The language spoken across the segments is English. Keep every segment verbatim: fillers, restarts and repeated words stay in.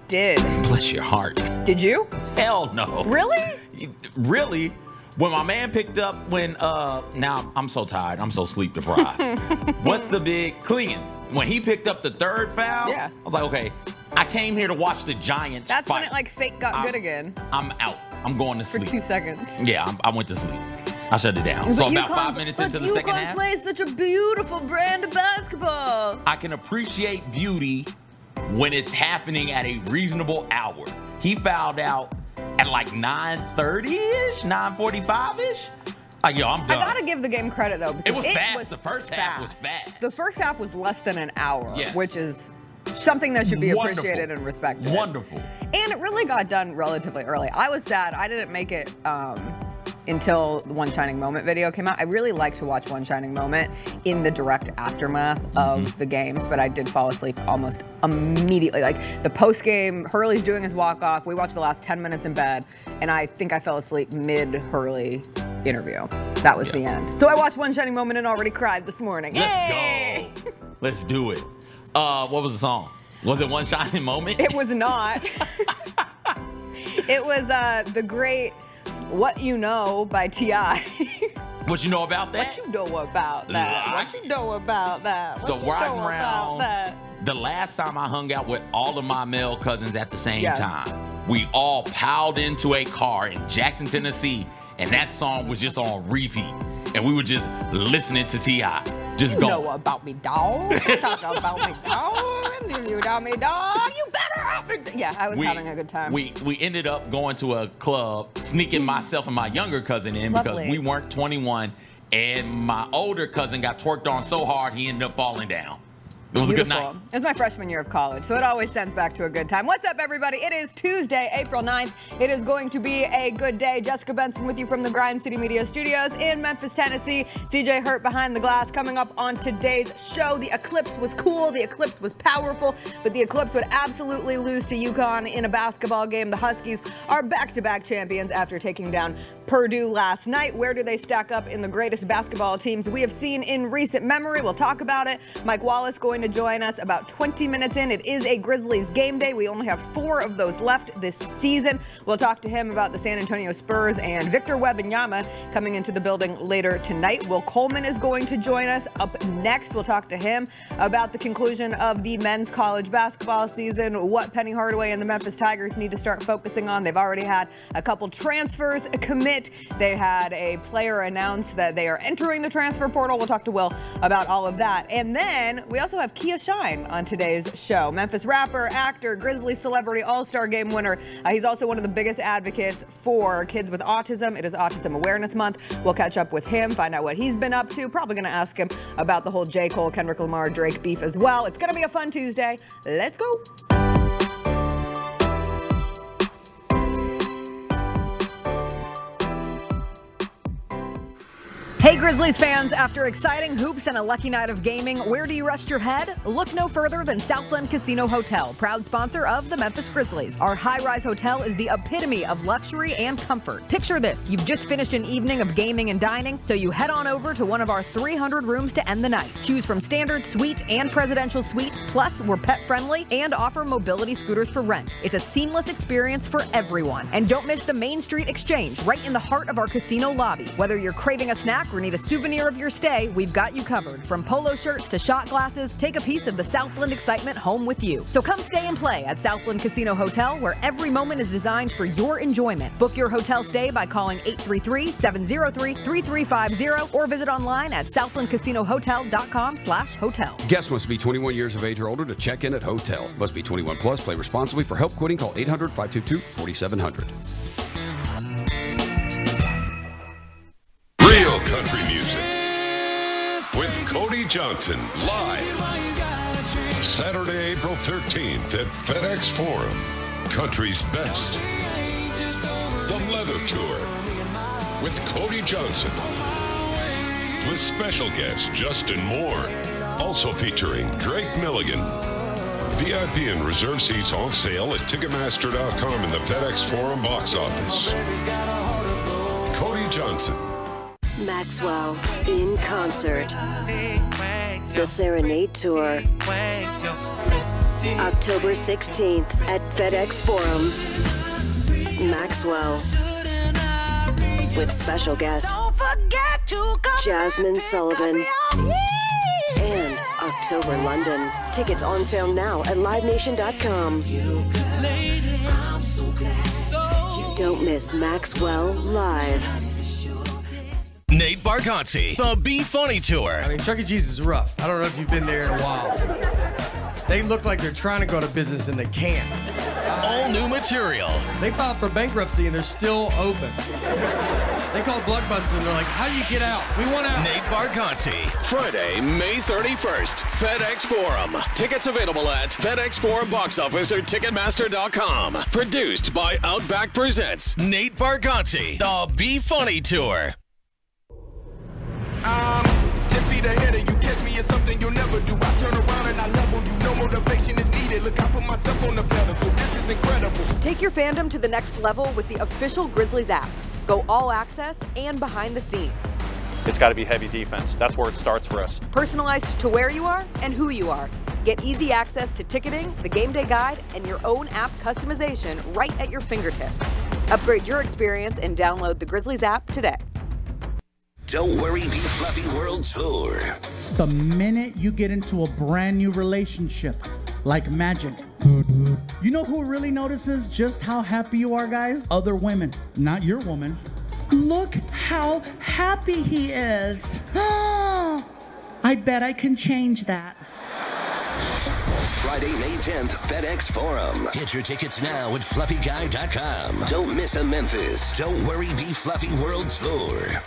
did. Bless your heart. Did you? Hell no. Really? Really? When my man picked up when, uh, now I'm so tired, I'm so sleep deprived. What's the big, Clean? When he picked up the third foul, yeah. I was like, okay, I came here to watch the Giants That's fight. when it like fake got I'm, good again. I'm out. I'm going to For sleep. two seconds. Yeah, I'm, I went to sleep. I shut it down. But so about UConn, five minutes into the second half. UConn plays such a beautiful brand of basketball. I can appreciate beauty when it's happening at a reasonable hour. He fouled out at like nine thirty-ish, nine forty-five-ish. Like, yo, I'm done. I gotta give the game credit though, because it was it fast. Was the first fast. half was fast. The first half was less than an hour, yes. which is something that should be Wonderful. appreciated and respected. Wonderful. And it really got done relatively early. I was sad I didn't make it um, until the One Shining Moment video came out. I really like to watch One Shining Moment in the direct aftermath mm-hmm. of the games, but I did fall asleep almost immediately. Like the post game, Hurley's doing his walk off. We watched the last ten minutes in bed, and I think I fell asleep mid Hurley interview. That was yeah. the end. So I watched One Shining Moment and already cried this morning. Let's Yay! go. Let's do it. Uh, what was the song? Was it One Shining Moment? It was not. It was uh, the great What You Know by T I What you know about that? What you know about that? Like, what you know about that? So what you riding know around, that? The last time I hung out with all of my male cousins at the same yeah. time, we all piled into a car in Jackson, Tennessee, and that song was just on repeat. And we were just listening to T I Just you go. know about me, dog. Talk about me, dog. You know me, dog. You better have me. Yeah, I was we, having a good time. We we ended up going to a club, sneaking myself and my younger cousin in Lovely. because we weren't twenty-one, and my older cousin got twerked on so hard he ended up falling down. It was Beautiful. a good night. It was my freshman year of college, so it always sends back to a good time. What's up, everybody? It is Tuesday, April ninth. It is going to be a good day. Jessica Benson with you from the Grind City Media Studios in Memphis, Tennessee. C J Hurt behind the glass. Coming up on today's show, the eclipse was cool, the eclipse was powerful, but the eclipse would absolutely lose to UConn in a basketball game. The Huskies are back-to-back champions after taking down Purdue last night. Where do they stack up in the greatest basketball teams we have seen in recent memory? We'll talk about it. Mike Wallace going to join us about twenty minutes in. It is a Grizzlies game day. We only have four of those left this season. We'll talk to him about the San Antonio Spurs and Victor Wembanyama coming into the building later tonight. Will Coleman is going to join us up next. We'll talk to him about the conclusion of the men's college basketball season, what Penny Hardaway and the Memphis Tigers need to start focusing on. They've already had a couple transfers commit. They had a player announce that they are entering the transfer portal. We'll talk to Will about all of that. And then we also have Kia Shine on today's show. Memphis rapper, actor, Grizzly celebrity, all-star game winner. Uh, he's also one of the biggest advocates for kids with autism. It is Autism Awareness Month. We'll catch up with him, find out what he's been up to. Probably going to ask him about the whole J. Cole, Kendrick Lamar, Drake beef as well. It's going to be a fun Tuesday. Let's go. Hey Grizzlies fans, after exciting hoops and a lucky night of gaming, where do you rest your head? Look no further than Southland Casino Hotel, proud sponsor of the Memphis Grizzlies. Our high-rise hotel is the epitome of luxury and comfort. Picture this, you've just finished an evening of gaming and dining, so you head on over to one of our three hundred rooms to end the night. Choose from standard, suite, and presidential suite, plus we're pet-friendly and offer mobility scooters for rent. It's a seamless experience for everyone. And don't miss the Main Street Exchange, right in the heart of our casino lobby. Whether you're craving a snack or need a souvenir of your stay, we've got you covered. From polo shirts to shot glasses, take a piece of the Southland excitement home with you. So come stay and play at Southland Casino Hotel, where every moment is designed for your enjoyment. Book your hotel stay by calling eight three three, seven zero three, three three five zero or visit online at southland casino hotel dot com slash hotel. Guests must be twenty-one years of age or older to check in at hotel. Must be twenty-one plus. Play responsibly. For help quitting, call eight hundred, five two two, four seven zero zero. Real country music with Cody Johnson live Saturday, April thirteenth at FedEx Forum. Country's best. The Leather Tour with Cody Johnson. With special guest Justin Moore. Also featuring Drake Milligan. V I P and reserve seats on sale at Ticketmaster dot com in the FedEx Forum box office. Cody Johnson. Maxwell in concert. The Serenade Tour. October sixteenth at FedEx Forum. Maxwell. With special guest Jasmine Sullivan. And October London. Tickets on sale now at live nation dot com. Don't miss Maxwell Live. Nate Bargatze, the Be Funny Tour. I mean, Chuck E. Cheese is rough. I don't know if you've been there in a while. They look like they're trying to go to business and they can't. All new material. They filed for bankruptcy and they're still open. They called Blockbuster and they're like, how do you get out? We want out. Nate Bargatze. Friday, May thirty-first, FedEx Forum. Tickets available at FedEx Forum Box Office or Ticketmaster dot com. Produced by Outback Presents. Nate Bargatze, the Be Funny Tour. Um, ten feet ahead of you, catch me is something you'll never do. I turn around and I level you, no motivation is needed. Look, I put myself on the pedestal, this is incredible. Take your fandom to the next level with the official Grizzlies app. Go all access and behind the scenes. It's got to be heavy defense. That's where it starts for us. Personalized to where you are and who you are. Get easy access to ticketing, the game day guide, and your own app customization right at your fingertips. Upgrade your experience and download the Grizzlies app today. Don't Worry, Be Fluffy World Tour. The minute you get into a brand new relationship, like magic, you know who really notices just how happy you are, guys? Other women, not your woman. Look how happy he is. I bet I can change that. Friday, May tenth, FedEx Forum. Get your tickets now at fluffy guy dot com. Don't miss a Memphis Don't Worry, Be Fluffy World Tour.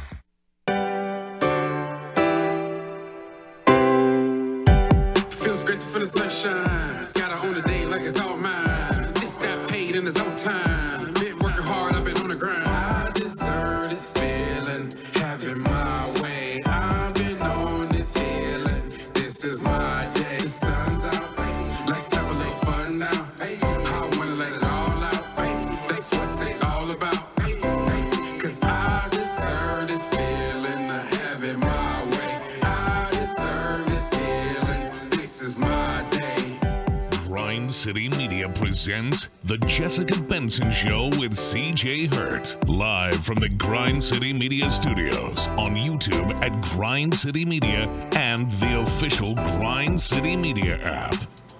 Feels great to feel the sunshine. Gotta own the day like it's all mine. Just got paid in his own time. Been working hard, I've been on the grind. I deserve this feeling, having my way. I've been on this healing. This is my day. The sun's out, ay. Let's have a little fun now. Ay. I wanna let it all out. Ay. That's what it's all about. Ay. Ay. Cause I deserve this feeling, having my way. I deserve this healing. This is my day. Grind City Media presents The Jessica Benson Show with C J Hurt. Live from the Grind City Media Studios on YouTube at Grind City Media and the official Grind City Media app.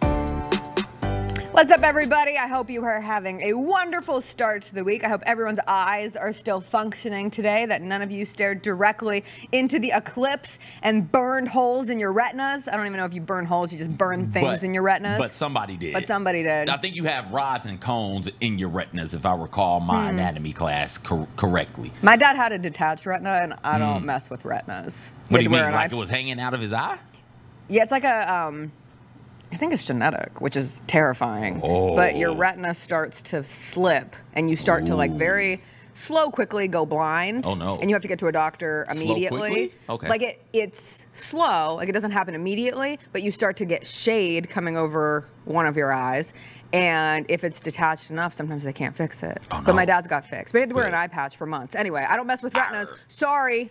What's up, everybody? I hope you are having a wonderful start to the week. I hope everyone's eyes are still functioning today, that none of you stared directly into the eclipse and burned holes in your retinas. I don't even know if you burn holes, you just burn things But- in your retinas. But somebody did. But somebody did. I think you have rods and cones in your retinas, if I recall my Hmm. anatomy class cor- correctly. My dad had a detached retina, and I don't Hmm. mess with retinas. What do He you had to wear mean? an Like eye- it was hanging out of his eye? Yeah, it's like a, um, I think it's genetic, which is terrifying. Oh. But your retina starts to slip, and you start to like very slow, quickly go blind. Oh, no. And you have to get to a doctor Slow, immediately. quickly? Okay. Like it, it's slow, like it doesn't happen immediately, but you start to get shade coming over one of your eyes. And if it's detached enough, sometimes they can't fix it. Oh, no. But my dad's got fixed. But he had to wear Good. an eye patch for months. Anyway, I don't mess with retinas. Arr. Sorry.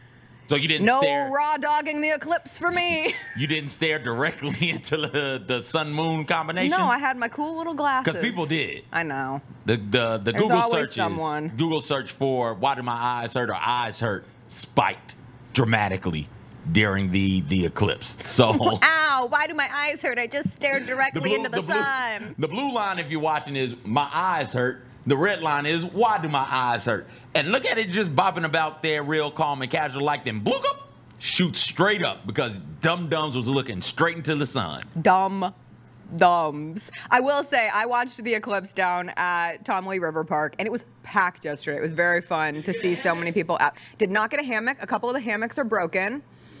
So you didn't No stare. raw dogging the eclipse for me. You didn't stare directly into the, the sun moon combination. No, I had my cool little glasses. Because people did. I know. The the the There's Google always searches. someone. Google search for why do my eyes hurt or eyes hurt spiked dramatically during the the eclipse. So Ow, why do my eyes hurt? I just stared directly into the, blue, sun. the blue line, if you're watching, is my eyes hurt. The red line is why do my eyes hurt? And look at it just bopping about there, real calm and casual, like them. Bloop up, shoot straight up because Dum Dums was looking straight into the sun. Dumb thumbs. I will say, I watched the eclipse down at Tom Lee River Park, and it was packed yesterday. It was very fun to see so many people out. Did not get a hammock. A couple of the hammocks are broken.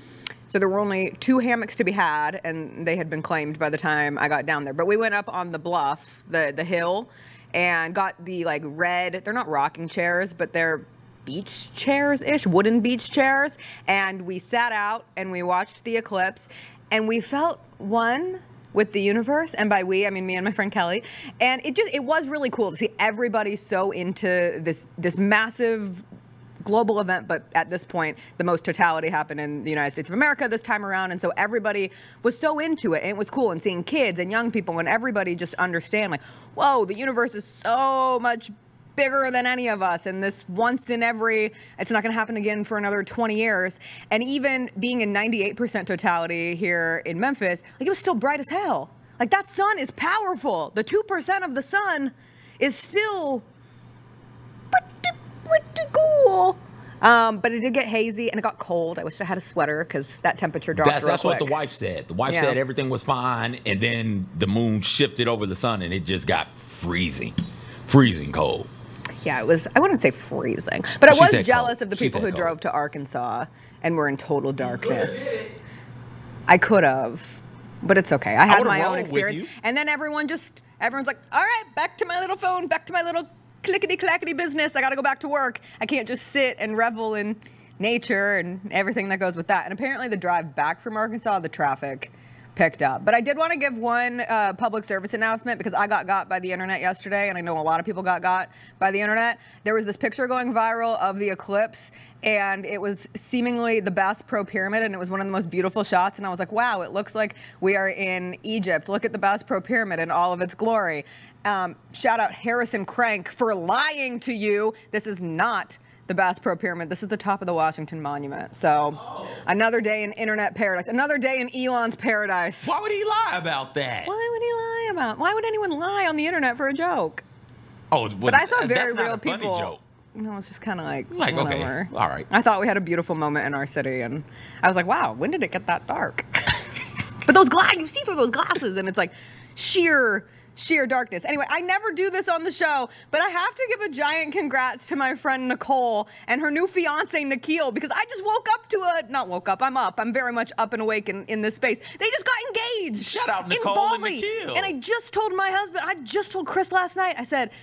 So there were only two hammocks to be had, and they had been claimed by the time I got down there. But we went up on the bluff, the, the hill, and got the like red, they're not rocking chairs, but they're beach chairs-ish, wooden beach chairs. And we sat out and we watched the eclipse, and we felt one with the universe, and by we, I mean me and my friend Kelly. And it just, it was really cool to see everybody so into this, this massive global event, but at this point, the most totality happened in the United States of America this time around. And so everybody was so into it. And it was cool. And seeing kids and young people and everybody just understand, like, whoa, the universe is so much bigger than any of us, and this once in every, it's not going to happen again for another twenty years. And even being in ninety-eight percent totality here in Memphis, like, it was still bright as hell. Like, that sun is powerful. The two percent of the sun is still pretty, pretty cool. Um, but it did get hazy and it got cold. I wish I had a sweater because that temperature dropped That's, real that's quick. what the wife said. The wife Yeah. said everything was fine, and then the moon shifted over the sun, and it just got freezing, freezing cold. Yeah, it was, I wouldn't say freezing, but I She was said jealous cold. of the She people said who cold. drove to Arkansas and were in total darkness. I could have, but it's okay. I had would've my own rolled with experience. you. And then everyone just, everyone's like, all right, back to my little phone, back to my little clickety-clackety business. I got to go back to work. I can't just sit and revel in nature and everything that goes with that. And apparently the drive back from Arkansas, the traffic picked up. But I did want to give one uh, public service announcement because I got got by the internet yesterday, and I know a lot of people got got by the internet. There was this picture going viral of the eclipse, and it was seemingly the Bass Pro Pyramid, and it was one of the most beautiful shots. And I was like, wow, it looks like we are in Egypt. Look at the Bass Pro Pyramid in all of its glory. Um, shout out Harrison Crank for lying to you. This is not the Bass Pro Pyramid. This is the top of the Washington Monument. So oh. another day in internet paradise. Another day in Elon's paradise. Why would he lie about that? Why would he lie about? Why would anyone lie on the internet for a joke? Oh, well, but I saw very that's not real a funny people. Joke. You know, it's just kind of like, like whatever. Okay, all right. I thought we had a beautiful moment in our city, and I was like, wow, when did it get that dark? But those glass, you see through those glasses, and it's like sheer. Sheer darkness. Anyway, I never do this on the show, but I have to give a giant congrats to my friend Nicole and her new fiance, Nikhil, because I just woke up to a, not woke up, I'm up. I'm very much up and awake in, in this space. They just got engaged. Shout out Nicole in and Bali. Nikhil. And I just told my husband, I just told Chris last night, I said,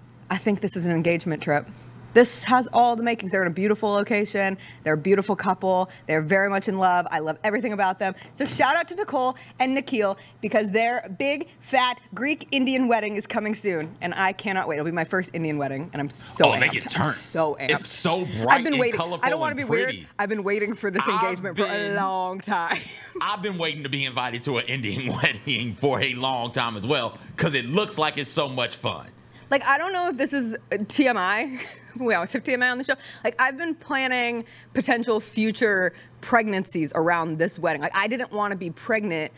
I think this is an engagement trip. This has all the makings. They're in a beautiful location. They're a beautiful couple. They're very much in love. I love everything about them. So shout out to Nicole and Nikhil because their big, fat Greek Indian wedding is coming soon. And I cannot wait. It'll be my first Indian wedding. And I'm so oh, amped. they get turned. I'm so amped. It's so bright I've been and waiting. colorful I don't want to be and weird. pretty. I've been waiting for this engagement been, for a long time. I've been waiting to be invited to an Indian wedding for a long time as well because it looks like it's so much fun. Like, I don't know if this is T M I. We always have T M I on the show. Like, I've been planning potential future pregnancies around this wedding. Like, I didn't want to be pregnant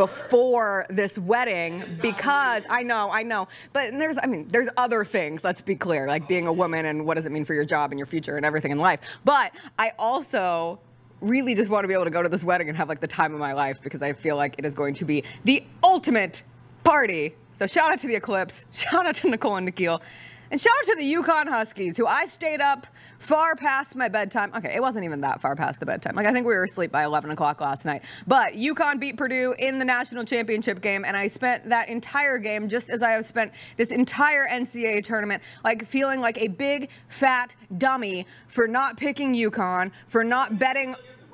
before this wedding because I know, I know. But there's, I mean, there's other things, let's be clear, like being a woman and what does it mean for your job and your future and everything in life. But I also really just want to be able to go to this wedding and have, like, the time of my life because I feel like it is going to be the ultimate party. So shout out to the Eclipse, shout out to Nicole and Nikhil, and shout out to the Yukon Huskies, who I stayed up far past my bedtime. Okay, it wasn't even that far past the bedtime. Like, I think we were asleep by eleven o'clock last night. But Yukon beat Purdue in the national championship game, and I spent that entire game, just as I have spent this entire N C double A tournament, like feeling like a big, fat dummy for not picking Yukon, for not betting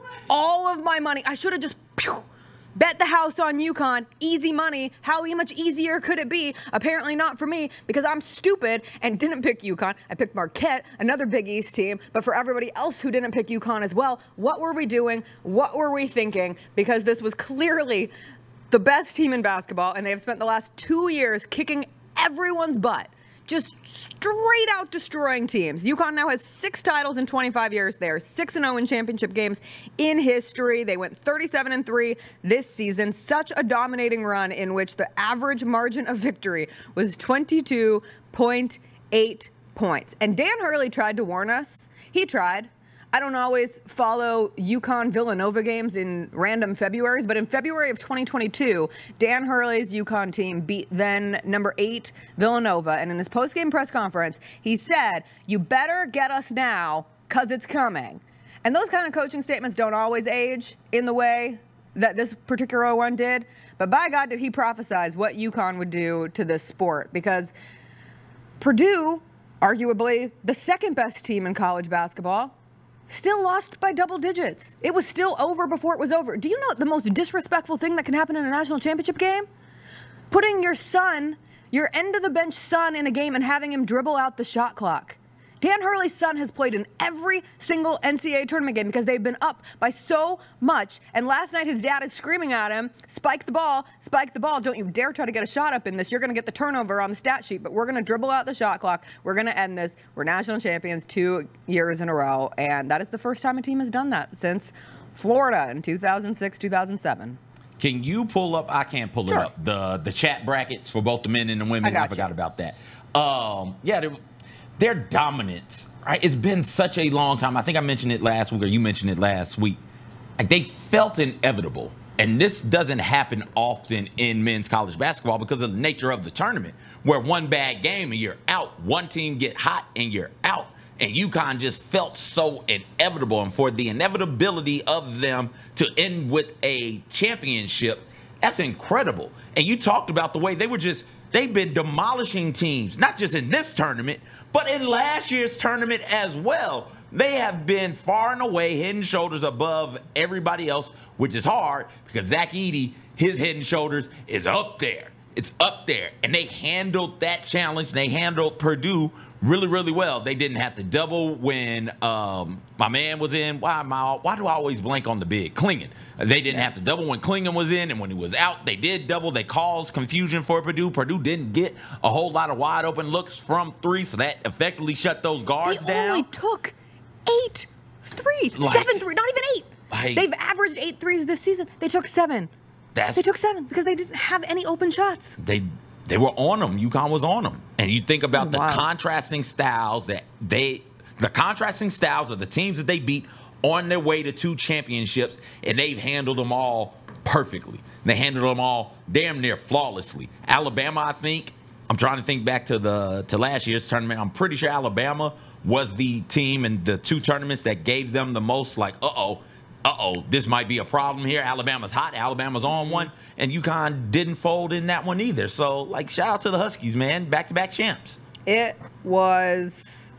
all of my money. I should have just pew, bet the house on Yukon, easy money. How much easier could it be? Apparently not for me because I'm stupid and didn't pick Yukon. I picked Marquette, another Big East team. But for everybody else who didn't pick Yukon as well, what were we doing? What were we thinking? Because this was clearly the best team in basketball, and they have spent the last two years kicking everyone's butt. Just straight out destroying teams. UConn now has six titles in twenty-five years. They are six and oh in championship games in history. They went thirty-seven and three this season. Such a dominating run in which the average margin of victory was twenty-two point eight points. And Dan Hurley tried to warn us. He tried. I don't always follow UConn-Villanova games in random Februaries, but in February of twenty twenty-two, Dan Hurley's UConn team beat then number eight Villanova, and in his post-game press conference, he said, you better get us now, because it's coming. And those kind of coaching statements don't always age in the way that this particular one did, but by God, did he prophesize what UConn would do to this sport, because Purdue, arguably the second best team in college basketball, still lost by double digits. It was still over before it was over. Do you know the most disrespectful thing that can happen in a national championship game? Putting your son, your end-of-the-bench son in a game and having him dribble out the shot clock. Dan Hurley's son has played in every single N C double A tournament game because they've been up by so much. And last night his dad is screaming at him, spike the ball, spike the ball. Don't you dare try to get a shot up in this. You're going to get the turnover on the stat sheet, but we're going to dribble out the shot clock. We're going to end this. We're national champions two years in a row. And that is the first time a team has done that since Florida in two thousand six, two thousand seven. Can you pull up? I can't pull Sure. it up. The the chat brackets for both the men and the women. I got I forgot you. about that. Um, yeah, they, their dominance. Right, it's been such a long time. I think I mentioned it last week, or you mentioned it last week. Like, they felt inevitable, and this doesn't happen often in men's college basketball because of the nature of the tournament, where one bad game and you're out. One team get hot and you're out. And UConn just felt so inevitable, and for the inevitability of them to end with a championship, that's incredible. And you talked about the way they were just, they've been demolishing teams, not just in this tournament, but in last year's tournament as well. They have been far and away head and shoulders above everybody else, which is hard because Zach Edey, his head and shoulders is up there. It's up there. And they handled that challenge. They handled Purdue really, really well. They didn't have to double when um, my man was in. Why, my, why do I always blank on the big? Klingon. They didn't have to double when Klingon was in, and when he was out, they did double. They caused confusion for Purdue. Purdue didn't get a whole lot of wide open looks from three, so that effectively shut those guards They down. only took eight threes, Like- seven threes, not even eight. Like- They've averaged eight threes this season. They took seven. That's They took seven because they didn't have any open shots. they they were on them. UConn was on them. And you think about Oh, the wow. contrasting styles that they, the contrasting styles of the teams that they beat on their way to two championships, and they've handled them all perfectly. They handled them all damn near flawlessly. Alabama, I think, I'm trying to think back to the to last year's tournament. I'm pretty sure Alabama was the team in the two tournaments that gave them the most, like, uh-oh, uh-oh, this might be a problem here. Alabama's hot. Alabama's on one. And UConn didn't fold in that one either. So, like, shout out to the Huskies, man. Back-to-back champs. It was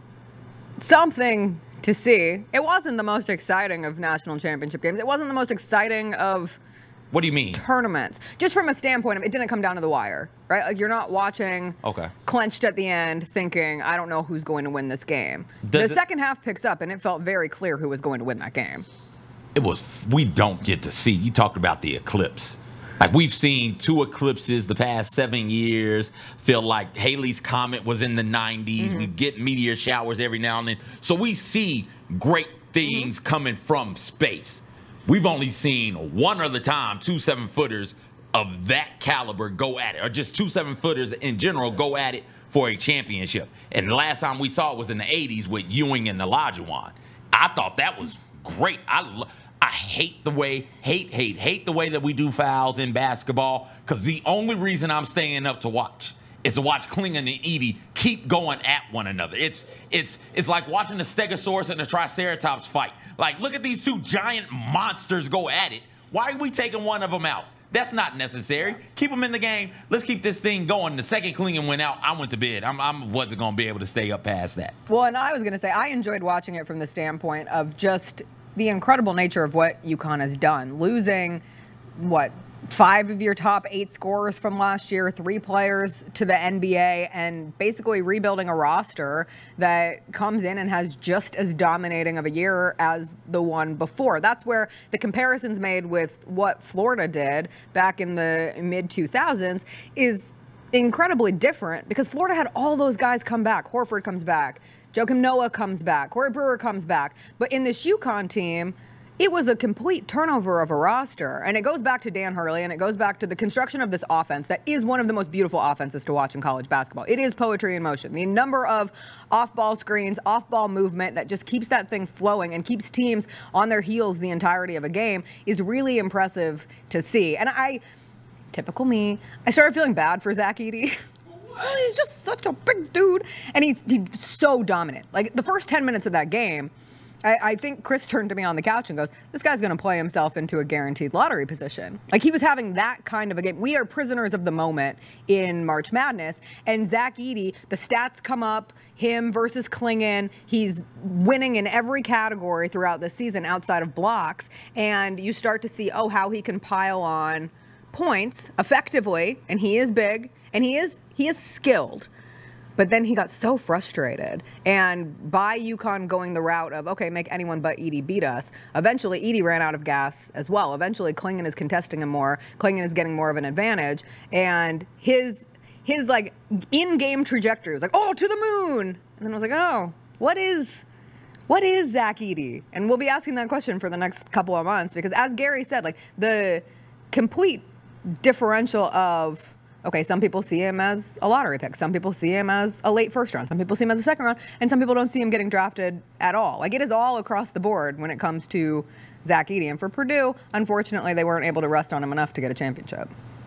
something to see. It wasn't the most exciting of national championship games. It wasn't the most exciting of What do you mean? tournaments. Just from a standpoint of it didn't come down to the wire, right? Like, you're not watching Okay. clenched at the end thinking, I don't know who's going to win this game. Does the it- second half picks up, and it felt very clear who was going to win that game. It was, we don't get to see. You talked about the eclipse. Like, we've seen two eclipses the past seven years. Feel like Haley's Comet was in the nineties. Mm-hmm. We get meteor showers every now and then. So we see great things Mm-hmm. coming from space. We've only seen one other time two seven-footers of that caliber go at it, or just two seven-footers in general go at it for a championship. And the last time we saw it was in the eighties with Ewing and Olajuwon. I thought that was great. I lo- I hate the way, hate, hate, hate the way that we do fouls in basketball, because the only reason I'm staying up to watch is to watch Klingon and Edey keep going at one another. It's it's it's like watching the Stegosaurus and the Triceratops fight. Like, look at these two giant monsters go at it. Why are we taking one of them out? That's not necessary. Keep them in the game. Let's keep this thing going. The second Klingon went out, I went to bed. I'm, I wasn't going to be able to stay up past that. Well, and I was going to say, I enjoyed watching it from the standpoint of just the incredible nature of what UConn has done. Losing, what, five of your top eight scorers from last year, three players to the N B A, and basically rebuilding a roster that comes in and has just as dominating of a year as the one before. That's where the comparisons made with what Florida did back in the mid two thousands is incredibly different, because Florida had all those guys come back. Horford comes back. Joakim Noah comes back. Corey Brewer comes back. But in this UConn team, it was a complete turnover of a roster. And it goes back to Dan Hurley, and it goes back to the construction of this offense that is one of the most beautiful offenses to watch in college basketball. It is poetry in motion. The number of off-ball screens, off-ball movement that just keeps that thing flowing and keeps teams on their heels the entirety of a game is really impressive to see. And I, typical me, I started feeling bad for Zach Edey. Well, he's just such a big dude, and he's, he's so dominant. Like, the first ten minutes of that game, I, I think Chris turned to me on the couch and goes, this guy's going to play himself into a guaranteed lottery position. Like, he was having that kind of a game. We are prisoners of the moment in March Madness, and Zach Edey, the stats come up, him versus Klingon. He's winning in every category throughout the season outside of blocks, and you start to see, oh, how he can pile on points effectively, and he is big, and he is he is skilled. But then he got so frustrated. And by UConn going the route of, okay, make anyone but Edey beat us, eventually Edey ran out of gas as well. Eventually Klingon is contesting him more. Klingon is getting more of an advantage. And his, his like, in-game trajectory was like, oh, to the moon. And then I was like, oh, what is... What is Zach Edey? And we'll be asking that question for the next couple of months because, as Gary said, like the complete differential of, okay, some people see him as a lottery pick. Some people see him as a late first round. Some people see him as a second round. And some people don't see him getting drafted at all. Like, it is all across the board when it comes to Zach Edey. And for Purdue, unfortunately, they weren't able to rest on him enough to get a championship.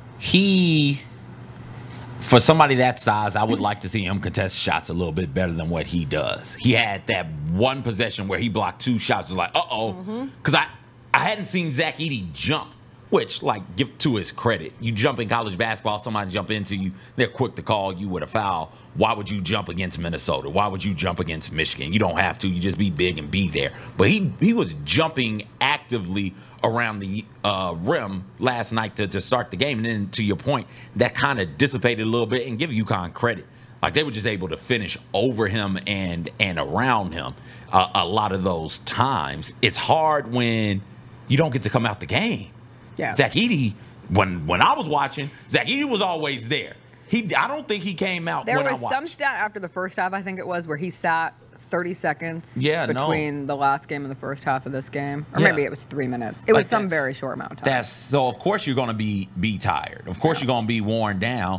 He... For somebody that size, I would like to see him contest shots a little bit better than what he does. He had that one possession where he blocked two shots. It was like, uh-oh. Because mm-hmm. I, I hadn't seen Zach Edey jump, which, like, give to his credit. You jump in college basketball, somebody jump into you, they're quick to call you with a foul. Why would you jump against Minnesota? Why would you jump against Michigan? You don't have to. You just be big and be there. But he, he was jumping actively around the uh, rim last night to, to start the game. And then, to your point, that kind of dissipated a little bit, and give UConn credit. Like, they were just able to finish over him and and around him uh, a lot of those times. It's hard when you don't get to come out the game. Yeah. Zach Edey, when when I was watching, Zach Edey was always there. He, I don't think he came out there when I was watched. some stat after the first half, I think it was, where he sat thirty seconds yeah, between no. the last game and the first half of this game. Or yeah. maybe it was three minutes. It like was some very short amount of time. That's so of course you're gonna be be tired. Of course yeah. you're gonna be worn down.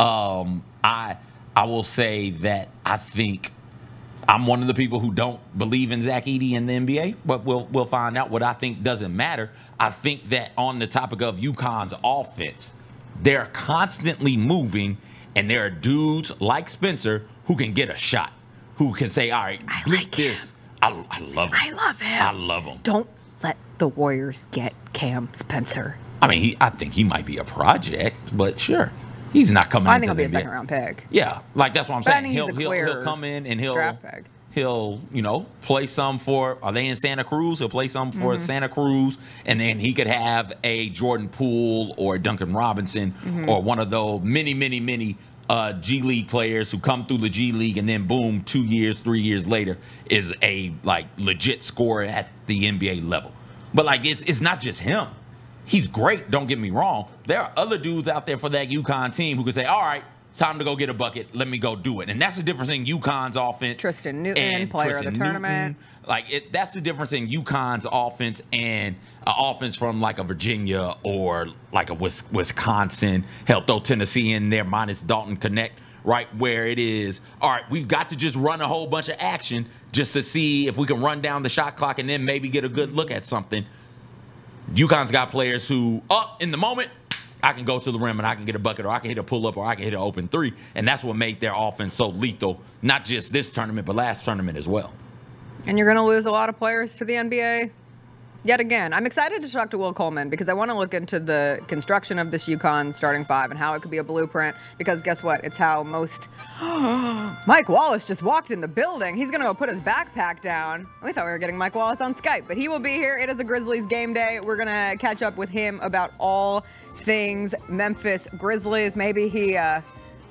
Um, I I will say that I think I'm one of the people who don't believe in Zach Edey in the N B A, but we'll we'll find out. What I think doesn't matter. I think that on the topic of UConn's offense, they're constantly moving, and there are dudes like Spencer who can get a shot. Who can say, all right, I bleep like this. I, I love him. I love him. I love him. Don't let the Warriors get Cam Spencer. I mean, he, I think he might be a project, but sure. He's not coming well, I into think he'll be a the second round pick. Yeah, like that's what I'm but saying. I think He'll, he's a he'll, clear he'll come in and he'll draft pick. He'll, you know, play some for, are they in Santa Cruz? He'll play some for mm-hmm. Santa Cruz, and then he could have a Jordan Poole or Duncan Robinson mm-hmm. or one of those many, many, many Uh, G League players who come through the G League and then boom, two years, three years later is a like legit scorer at the N B A level. But like it's it's not just him. He's great, don't get me wrong. There are other dudes out there for that UConn team who can say, all right, it's time to go get a bucket. Let me go do it. And that's the difference in UConn's offense. Tristan Newton, player Tristan of the Newton. tournament. Like it, that's the difference in UConn's offense and an offense from like a Virginia or like a Wisconsin. Hell, throw Tennessee in there minus Dalton Connect, right? Where it is, all right, we've got to just run a whole bunch of action just to see if we can run down the shot clock and then maybe get a good look at something. UConn's got players who, up oh, in the moment, I can go to the rim and I can get a bucket, or I can hit a pull-up, or I can hit an open three. And that's what made their offense so lethal, not just this tournament, but last tournament as well. And you're going to lose a lot of players to the N B A yet again. I'm excited to talk to Will Coleman because I want to look into the construction of this UConn starting five and how it could be a blueprint, because guess what? It's how most... Mike Wallace just walked in the building. He's going to go put his backpack down. We thought we were getting Mike Wallace on Skype, but he will be here. It is a Grizzlies game day. We're going to catch up with him about all things Memphis Grizzlies. Maybe he uh,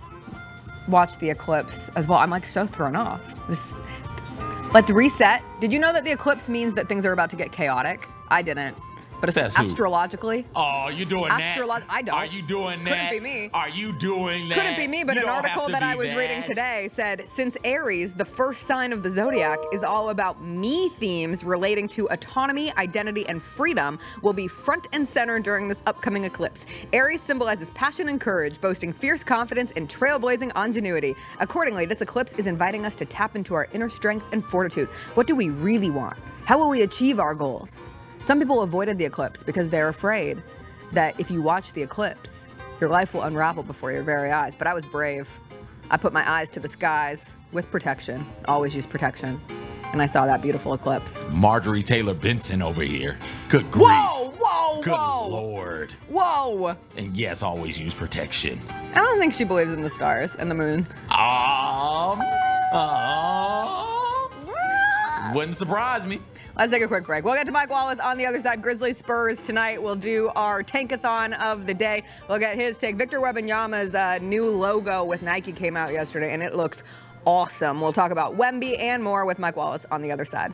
watched the eclipse as well. I'm like so thrown off. This... Let's reset. Did you know that the eclipse means that things are about to get chaotic? I didn't. But Says astrologically. Who? Oh, you're doing Astrolo- that? I don't. Are you doing that? Couldn't be me. Are you doing that? Couldn't be me, but you an article that I was that. reading today said, since Aries, the first sign of the zodiac, is all about me themes relating to autonomy, identity, and freedom, will be front and center during this upcoming eclipse. Aries symbolizes passion and courage, boasting fierce confidence and trailblazing ingenuity. Accordingly, this eclipse is inviting us to tap into our inner strength and fortitude. What do we really want? How will we achieve our goals? Some people avoided the eclipse because they're afraid that if you watch the eclipse, your life will unravel before your very eyes. But I was brave. I put my eyes to the skies with protection. Always use protection. And I saw that beautiful eclipse. Marjorie Taylor Benson over here. Good grief. Whoa, whoa, Good whoa. Lord. Whoa. And yes, always use protection. I don't think she believes in the stars and the moon. Um, uh, wouldn't surprise me. Let's take a quick break. We'll get to Mike Wallace on the other side. Grizzlies Spurs tonight. We'll do our tankathon of the day. We'll get his take. Victor Wembanyama's uh, new logo with Nike came out yesterday, and it looks awesome. We'll talk about Wemby and more with Mike Wallace on the other side.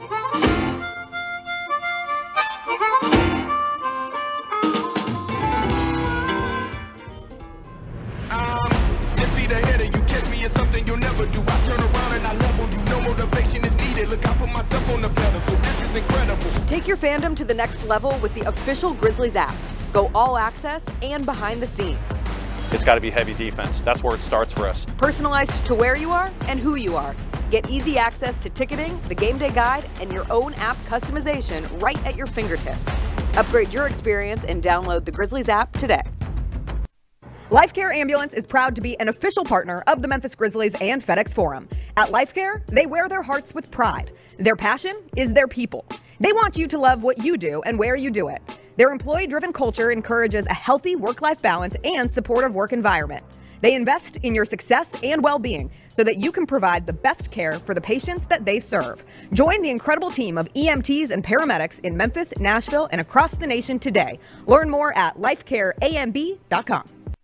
Something you'll never do. I turn around and I level you. No motivation is needed. Look, I put myself on the pedestal. This is incredible. Take your fandom to the next level with the official Grizzlies app. Go all access and behind the scenes. It's got to be heavy defense. That's where it starts for us. Personalized to where you are and who you are. Get easy access to ticketing, the game day guide, and your own app customization right at your fingertips. Upgrade your experience and download the Grizzlies app today. LifeCare Ambulance is proud to be an official partner of the Memphis Grizzlies and FedEx Forum. At LifeCare, they wear their hearts with pride. Their passion is their people. They want you to love what you do and where you do it. Their employee-driven culture encourages a healthy work-life balance and supportive work environment. They invest in your success and well-being so that you can provide the best care for the patients that they serve. Join the incredible team of E M Ts and paramedics in Memphis, Nashville, and across the nation today. Learn more at lifecare A M B dot com.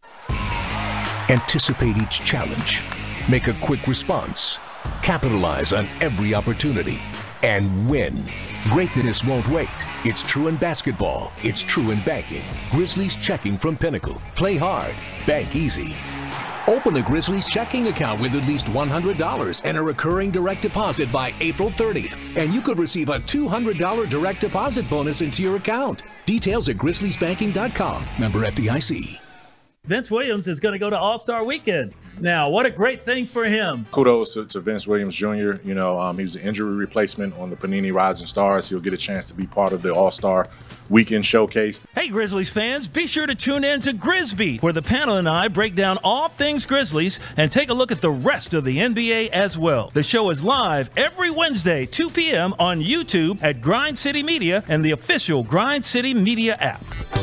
Anticipate each challenge. Make a quick response. Capitalize on every opportunity and win. Greatness won't wait. It's true in basketball. It's true in banking. Grizzlies Checking from Pinnacle. Play hard. Bank easy. Open a Grizzlies checking account with at least one hundred dollars and a recurring direct deposit by April thirtieth. And you could receive a two hundred dollars direct deposit bonus into your account. Details at grizzlies banking dot com. Member F D I C. Vince Williams is going to go to All-Star Weekend. Now, what a great thing for him. Kudos to, to Vince Williams Junior You know, um, he was an injury replacement on the Panini Rising Stars. He'll get a chance to be part of the All-Star Weekend showcase. Hey, Grizzlies fans, be sure to tune in to Grizby, where the panel and I break down all things Grizzlies and take a look at the rest of the N B A as well. The show is live every Wednesday, two p m on YouTube at Grind City Media and the official Grind City Media app.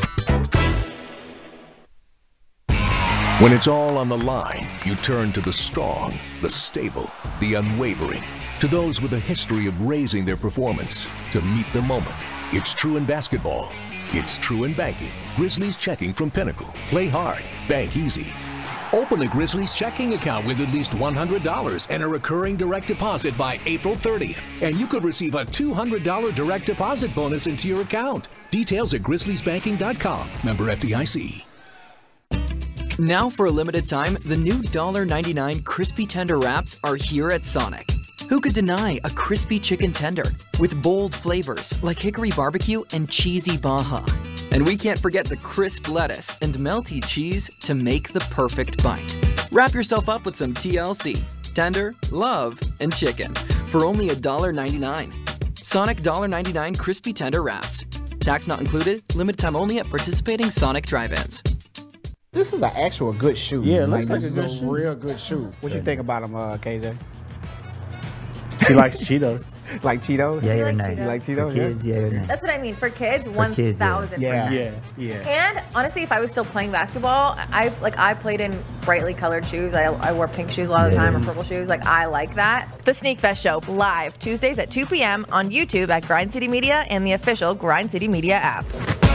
When it's all on the line, you turn to the strong, the stable, the unwavering, to those with a history of raising their performance to meet the moment. It's true in basketball. It's true in banking. Grizzlies Checking from Pinnacle. Play hard. Bank easy. Open a Grizzlies checking account with at least one hundred dollars and a recurring direct deposit by April thirtieth. And you could receive a two hundred dollars direct deposit bonus into your account. Details at grizzlies banking dot com. Member F D I C. Now for a limited time, the new one ninety-nine Crispy Tender Wraps are here at Sonic. Who could deny a crispy chicken tender with bold flavors like hickory barbecue and cheesy Baja? And we can't forget the crisp lettuce and melty cheese to make the perfect bite. Wrap yourself up with some T L C, tender, love, and chicken for only one ninety-nine. Sonic one ninety-nine Crispy Tender Wraps. Tax not included, limited time only at participating Sonic drive-ins. This is an actual good shoe. Yeah, it looks like this a good is a shoe. real good shoe. What you think about him, uh, K J? She likes Cheetos. Like Cheetos? Yeah, You or like nay? Cheetos? You like For Cheetos, kids, yeah, or nay? That's what I mean. For kids, For one kids, yeah. thousand Yeah, percent. yeah, yeah. And honestly, if I was still playing basketball, I like I played in brightly colored shoes. I, I wore pink shoes a lot of the time, or purple shoes. Like I like that. The Sneak Fest Show live Tuesdays at two p m on YouTube at Grind City Media and the official Grind City Media app.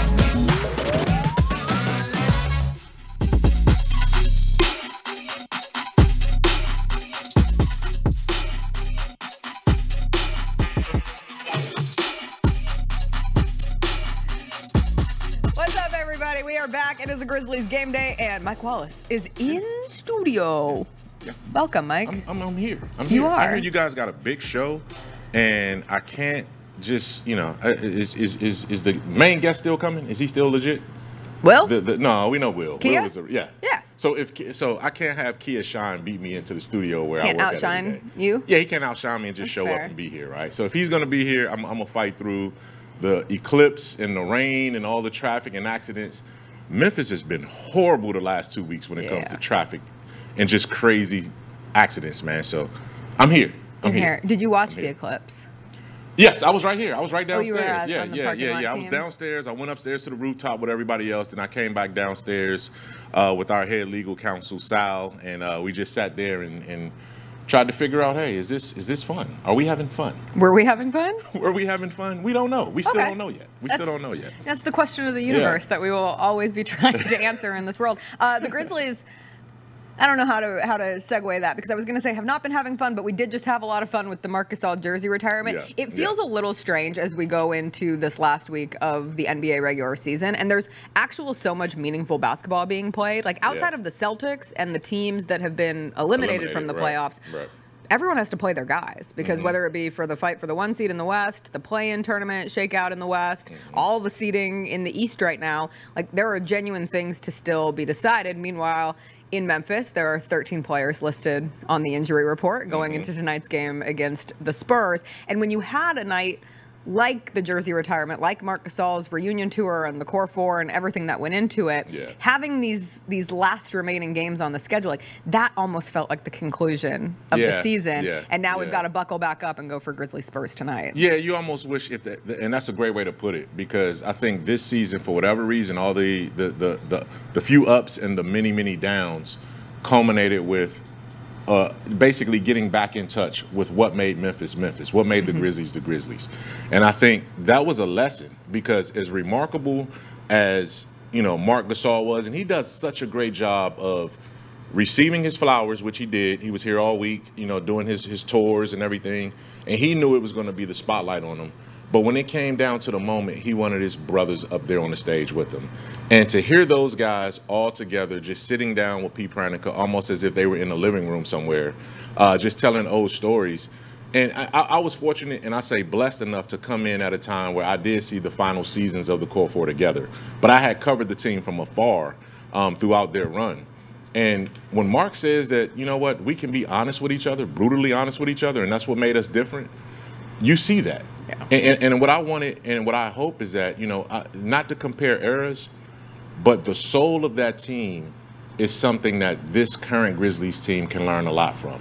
We are back. It is a Grizzlies game day, and Mike Wallace is in studio. Yeah. Welcome, Mike. I'm, I'm, I'm here. I'm You here. I are. hear you guys got a big show, and I can't just, you know, uh, is is is, is the main guest still coming? Is he still legit? Will? The, the, no, we know Will. Kia? Will is a, yeah. Yeah. So if Ki- so, I can't have Kia Shine beat me into the studio where Can't I work at every day. outshine you? Yeah, he can't outshine me and just That's show fair. up and be here, right? So if he's gonna be here, I'm, I'm gonna fight through the eclipse and the rain and all the traffic and accidents. Memphis has been horrible the last two weeks when it Yeah. comes to traffic and just crazy accidents, man. So I'm here. I'm In here. here. Did you watch I'm the here. eclipse? Yes, I was right here. I was right Oh, you downstairs. were, uh, yeah, on the yeah, parking yeah, lot yeah. I was team? downstairs. I went upstairs to the rooftop with everybody else, and I came back downstairs uh, with our head legal counsel, Sal, and uh, we just sat there and, and tried to figure out, hey, is this is this fun? Are we having fun? Were we having fun? Were we having fun? We don't know. We still Okay. don't know yet. We That's- still don't know yet. That's the question of the universe that we will always be trying to answer in this world. Uh, the Grizzlies, I don't know how to how to segue that because I was going to say have not been having fun, but we did just have a lot of fun with the Marc Gasol jersey retirement. Yeah. It feels a little strange as we go into this last week of the N B A regular season, and there's actual so much meaningful basketball being played. Like outside Yeah. of the Celtics and the teams that have been eliminated, from the right, playoffs. Right. Everyone has to play their guys because Mhm. whether it be for the fight for the one seed in the West, the play-in tournament, shakeout in the West, all the seeding in the East right now, like there are genuine things to still be decided. Meanwhile, in Memphis, there are thirteen players listed on the injury report going into tonight's game against the Spurs. And when you had a night like the jersey retirement, like Marc Gasol's reunion tour and the Core Four and everything that went into it, Yeah. having these these last remaining games on the schedule, like that almost felt like the conclusion of the Yeah, season. yeah, and now we've yeah. got to buckle back up and go for Grizzly Spurs tonight. Yeah, you almost wish if that, and that's a great way to put it because I think this season, for whatever reason, all the the the the, the few ups and the many many downs culminated with uh, basically getting back in touch with what made Memphis Memphis, what made the Grizzlies the Grizzlies, and I think that was a lesson because as remarkable as you know Marc Gasol was, and he does such a great job of receiving his flowers, which he did. He was here all week, you know, doing his his tours and everything, and he knew it was going to be the spotlight on him. But when it came down to the moment, he wanted his brothers up there on the stage with him. And to hear those guys all together, just sitting down with Pete Pranica, almost as if they were in a living room somewhere, uh, just telling old stories. And I, I I was fortunate, and I say blessed enough to come in at a time where I did see the final seasons of the Core Four together. But I had covered the team from afar um, throughout their run. And when Mark says that, you know what, we can be honest with each other, brutally honest with each other, and that's what made us different, you see that. Yeah. And, and, and what I wanted and what I hope is that, you know, I, not to compare eras, but the soul of that team is something that this current Grizzlies team can learn a lot from.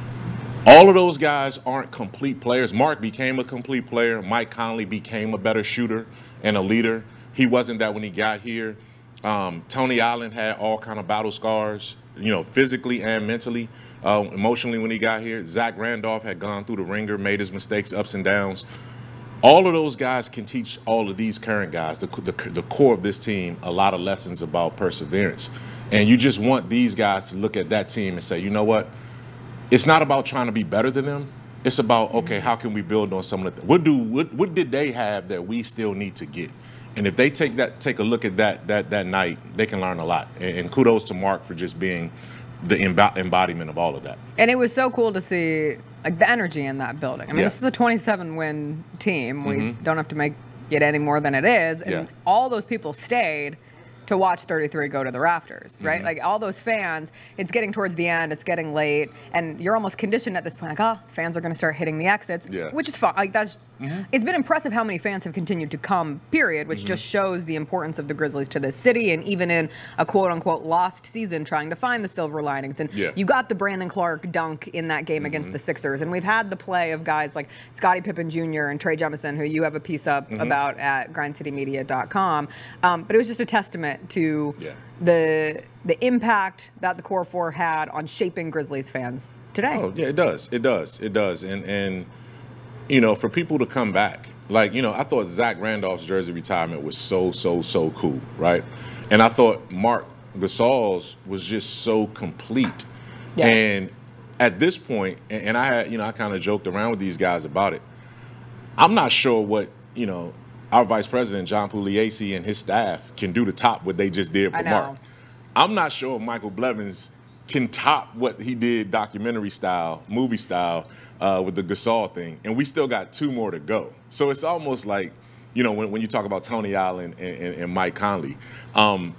All of those guys aren't complete players. Mark became a complete player. Mike Conley became a better shooter and a leader. He wasn't that when he got here. Um, Tony Allen had all kind of battle scars, you know, physically and mentally, uh, emotionally when he got here. Zach Randolph had gone through the ringer, made his mistakes, ups and downs. All of those guys can teach all of these current guys, the, the, the core of this team, a lot of lessons about perseverance. And you just want these guys to look at that team and say, you know what? It's not about trying to be better than them. It's about, okay, how can we build on some of the, what do, what, what did they have that we still need to get? And if they take that, take a look at that that that night, they can learn a lot. And, and kudos to Mark for just being the emb- embodiment of all of that. And it was so cool to see like the energy in that building. I mean, Yeah. this is a twenty-seven win team. We Mhm. don't have to make it any more than it is. And Yeah. all those people stayed to watch thirty-three go to the rafters, right? Mhm. Like all those fans, it's getting towards the end, it's getting late, and you're almost conditioned at this point, like, oh, fans are going to start hitting the exits, Yeah. which is fine. Like that's, Mhm. it's been impressive how many fans have continued to come, period, which Mhm. just shows the importance of the Grizzlies to this city, and even in a quote-unquote lost season, trying to find the silver linings. And Yeah. you got the Brandon Clark dunk in that game against Mhm. the Sixers, and we've had the play of guys like Scottie Pippen Junior and Trey Jemison, who you have a piece up Mhm. about at grind city media dot com. Um, but it was just a testament to Yeah. the the impact that the Core Four had on shaping Grizzlies fans today. Oh, yeah, it does. It does. It does. And, and you know, for people to come back, like, you know, I thought Zach Randolph's jersey retirement was so, so, so cool, right? And I thought Marc Gasol's was just so complete. Yeah. And at this point, and, and I had, you know, I kind of joked around with these guys about it. I'm not sure what, you know, our vice president, John Pugliese, and his staff can do to top what they just did I for know. Mark. I'm not sure Michael Blevins can top what he did documentary style, movie style, uh, with the Gasol thing. And we still got two more to go. So it's almost like, you know, when, when you talk about Tony Allen and, and, and Mike Conley, um,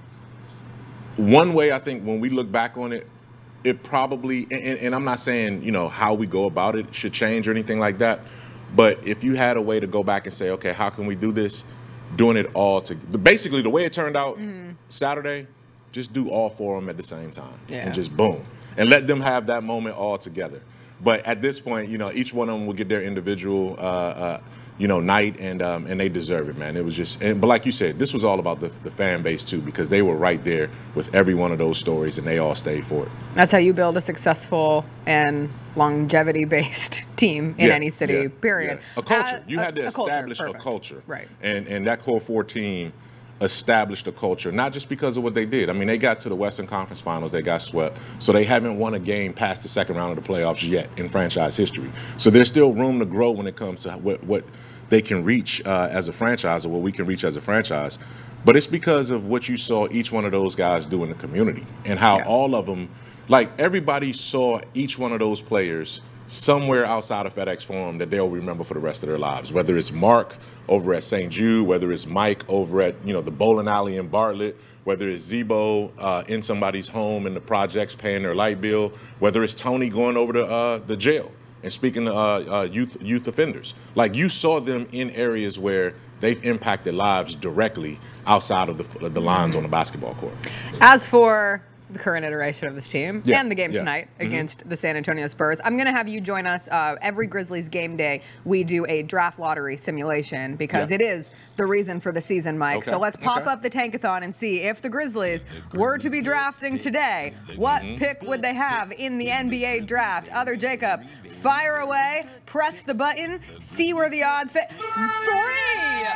one way I think when we look back on it, it probably, and, and I'm not saying, you know, how we go about it should change or anything like that. But if you had a way to go back and say, okay, how can we do this? Doing it all to, basically the way it turned out Saturday, just do all four of them at the same time. Yeah. And just boom. And let them have that moment all together. But at this point, you know, each one of them will get their individual, uh, uh, you know, night, and um, and they deserve it, man. It was just, and, but like you said, this was all about the, the fan base too, because they were right there with every one of those stories, and they all stayed for it. That's how you build a successful and longevity-based team in Yeah, any city. yeah, period. yeah. A culture. Uh, you had to a, a culture, establish a perfect. culture, Right. And and that core four team established a culture, not just because of what they did. I mean, they got to the Western Conference Finals, they got swept, so they haven't won a game past the second round of the playoffs yet in franchise history. So there's still room to grow when it comes to what what they can reach uh, as a franchise, or what we can reach as a franchise. But it's because of what you saw each one of those guys do in the community, and how Yeah. all of them, like everybody saw each one of those players somewhere outside of FedEx Forum that they'll remember for the rest of their lives. Whether it's Mark over at Saint Jude, whether it's Mike over at, you know, the bowling alley in Bartlett, whether it's Zebo uh, in somebody's home in the projects paying their light bill, whether it's Tony going over to uh, the jail and speaking to uh, uh, youth youth offenders. Like, you saw them in areas where they've impacted lives directly outside of the, the lines on the basketball court. As for the current iteration of this team Yeah, and the game yeah. tonight Mhm. against the San Antonio Spurs, I'm going to have you join us uh, every Grizzlies game day. We do a draft lottery simulation because Yeah. it is the reason for the season, Mike. Okay, So let's pop okay. up the Tankathon and see if the Grizzlies were to be drafting today, what Mhm. pick would they have in the N B A draft? Other Jacob, fire away, press the button, see where the odds fit. Three!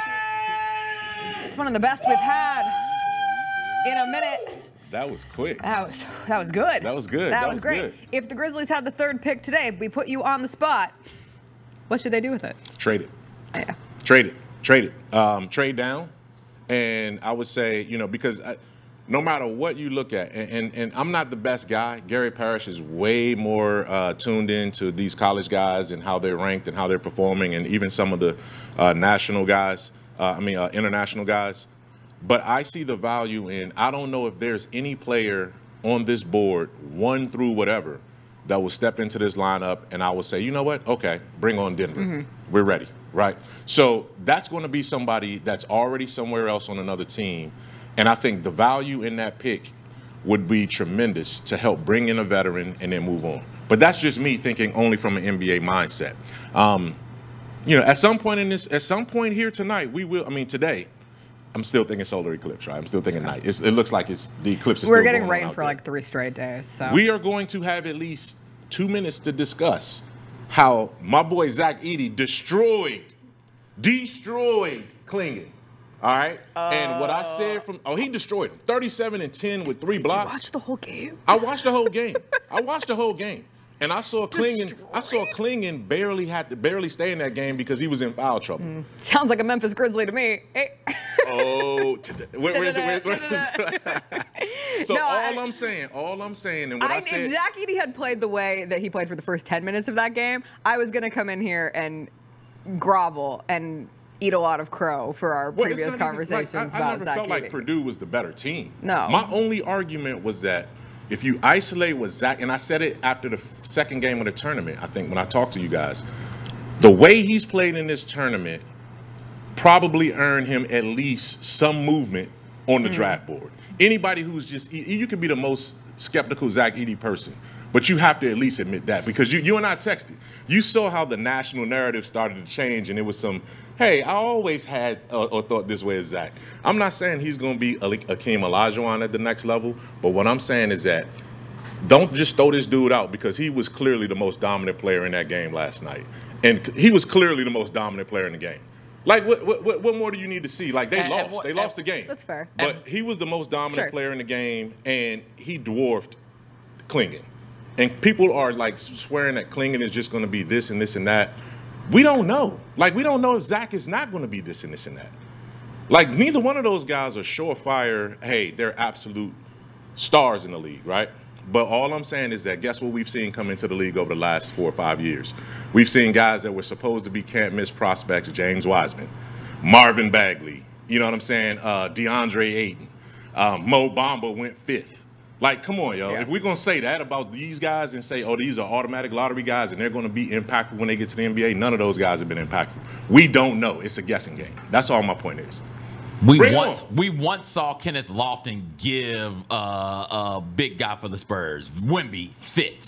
It's one of the best we've had in a minute. That was quick. That was that was good. That was good. That, That was, was great. good. If the Grizzlies had the third pick today, we put you on the spot. What should they do with it? Trade it. Yeah. Trade it. Trade it. Um, trade down. And I would say, you know, because I, no matter what you look at, and, and, and I'm not the best guy. Gary Parrish is way more uh, tuned into these college guys and how they're ranked and how they're performing, and even some of the uh, national guys, uh, I mean, uh, international guys. But I see the value in, I don't know if there's any player on this board, one through whatever, that will step into this lineup and I will say, you know what? Okay, bring on Denver. Mhm. We're ready, right? So that's going to be somebody that's already somewhere else on another team. And I think the value in that pick would be tremendous to help bring in a veteran and then move on. But that's just me thinking only from an N B A mindset. Um, you know, at some point in this, at some point here tonight, we will, I mean, today, I'm still thinking solar eclipse, right? I'm still thinking night. It's, it looks like it's the eclipse is We're still getting going on rain out for there. like three straight days. So We are going to have at least two minutes to discuss how my boy Zach Edey destroyed, destroyed Klingon. All right? and what I said from, oh, he destroyed him. thirty-seven and ten with three blocks. Did you watch the whole game? I watched the whole game. I watched the whole game. And I saw Klingon, I saw Klingon barely had to barely stay in that game because he was in foul trouble. Sounds like a Memphis Grizzly to me. Hey. Oh, t- t- where- where- where- where- so No, all I- I, am saying, all I'm saying, and what I, I, said, if Zach Edey had played the way that he played for the first ten minutes of that game, I was going to come in here and grovel and eat a lot of crow for our Well, it's previous not even- conversations like, I, I about never Zach felt like Edey. Purdue was the better team. No. My only argument was that if you isolate what Zach, and I said it after the f- second game of the tournament, I think when I talked to you guys, the way he's played in this tournament probably earned him at least some movement on the Mm. draft board. Anybody who's just, you- you could be the most skeptical Zach Edey person, but you have to at least admit that, because you, you and I texted. You saw how the national narrative started to change, and it was some, hey, I always had uh, or thought this way as Zach. I'm not saying he's going to be Ali- Akeem Olajuwon at the next level, but what I'm saying is that don't just throw this dude out, because he was clearly the most dominant player in that game last night. And c- he was clearly the most dominant player in the game. Like, what what, what- what more do you need to see? Like, they And- lost. and what- they lost the game. That's fair. But he was the most dominant Sure. player in the game, and he dwarfed Klingon. And people are like swearing that Klingon is just going to be this and this and that. We don't know. Like, we don't know if Zach is not going to be this and this and that. Like, neither one of those guys are surefire, hey, they're absolute stars in the league, right? But all I'm saying is that guess what we've seen come into the league over the last four or five years? We've seen guys that were supposed to be can't-miss prospects, James Wiseman, Marvin Bagley, you know what I'm saying, uh, DeAndre Ayton, um, Mo Bamba went fifth. Like, come on, yo. Yeah. If we're going to say that about these guys and say, oh, these are automatic lottery guys and they're going to be impactful when they get to the N B A, none of those guys have been impactful. We don't know. It's a guessing game. That's all my point is. We Bring it once on. we once saw Kenneth Lofton give uh, a big guy for the Spurs, Wemby, fits.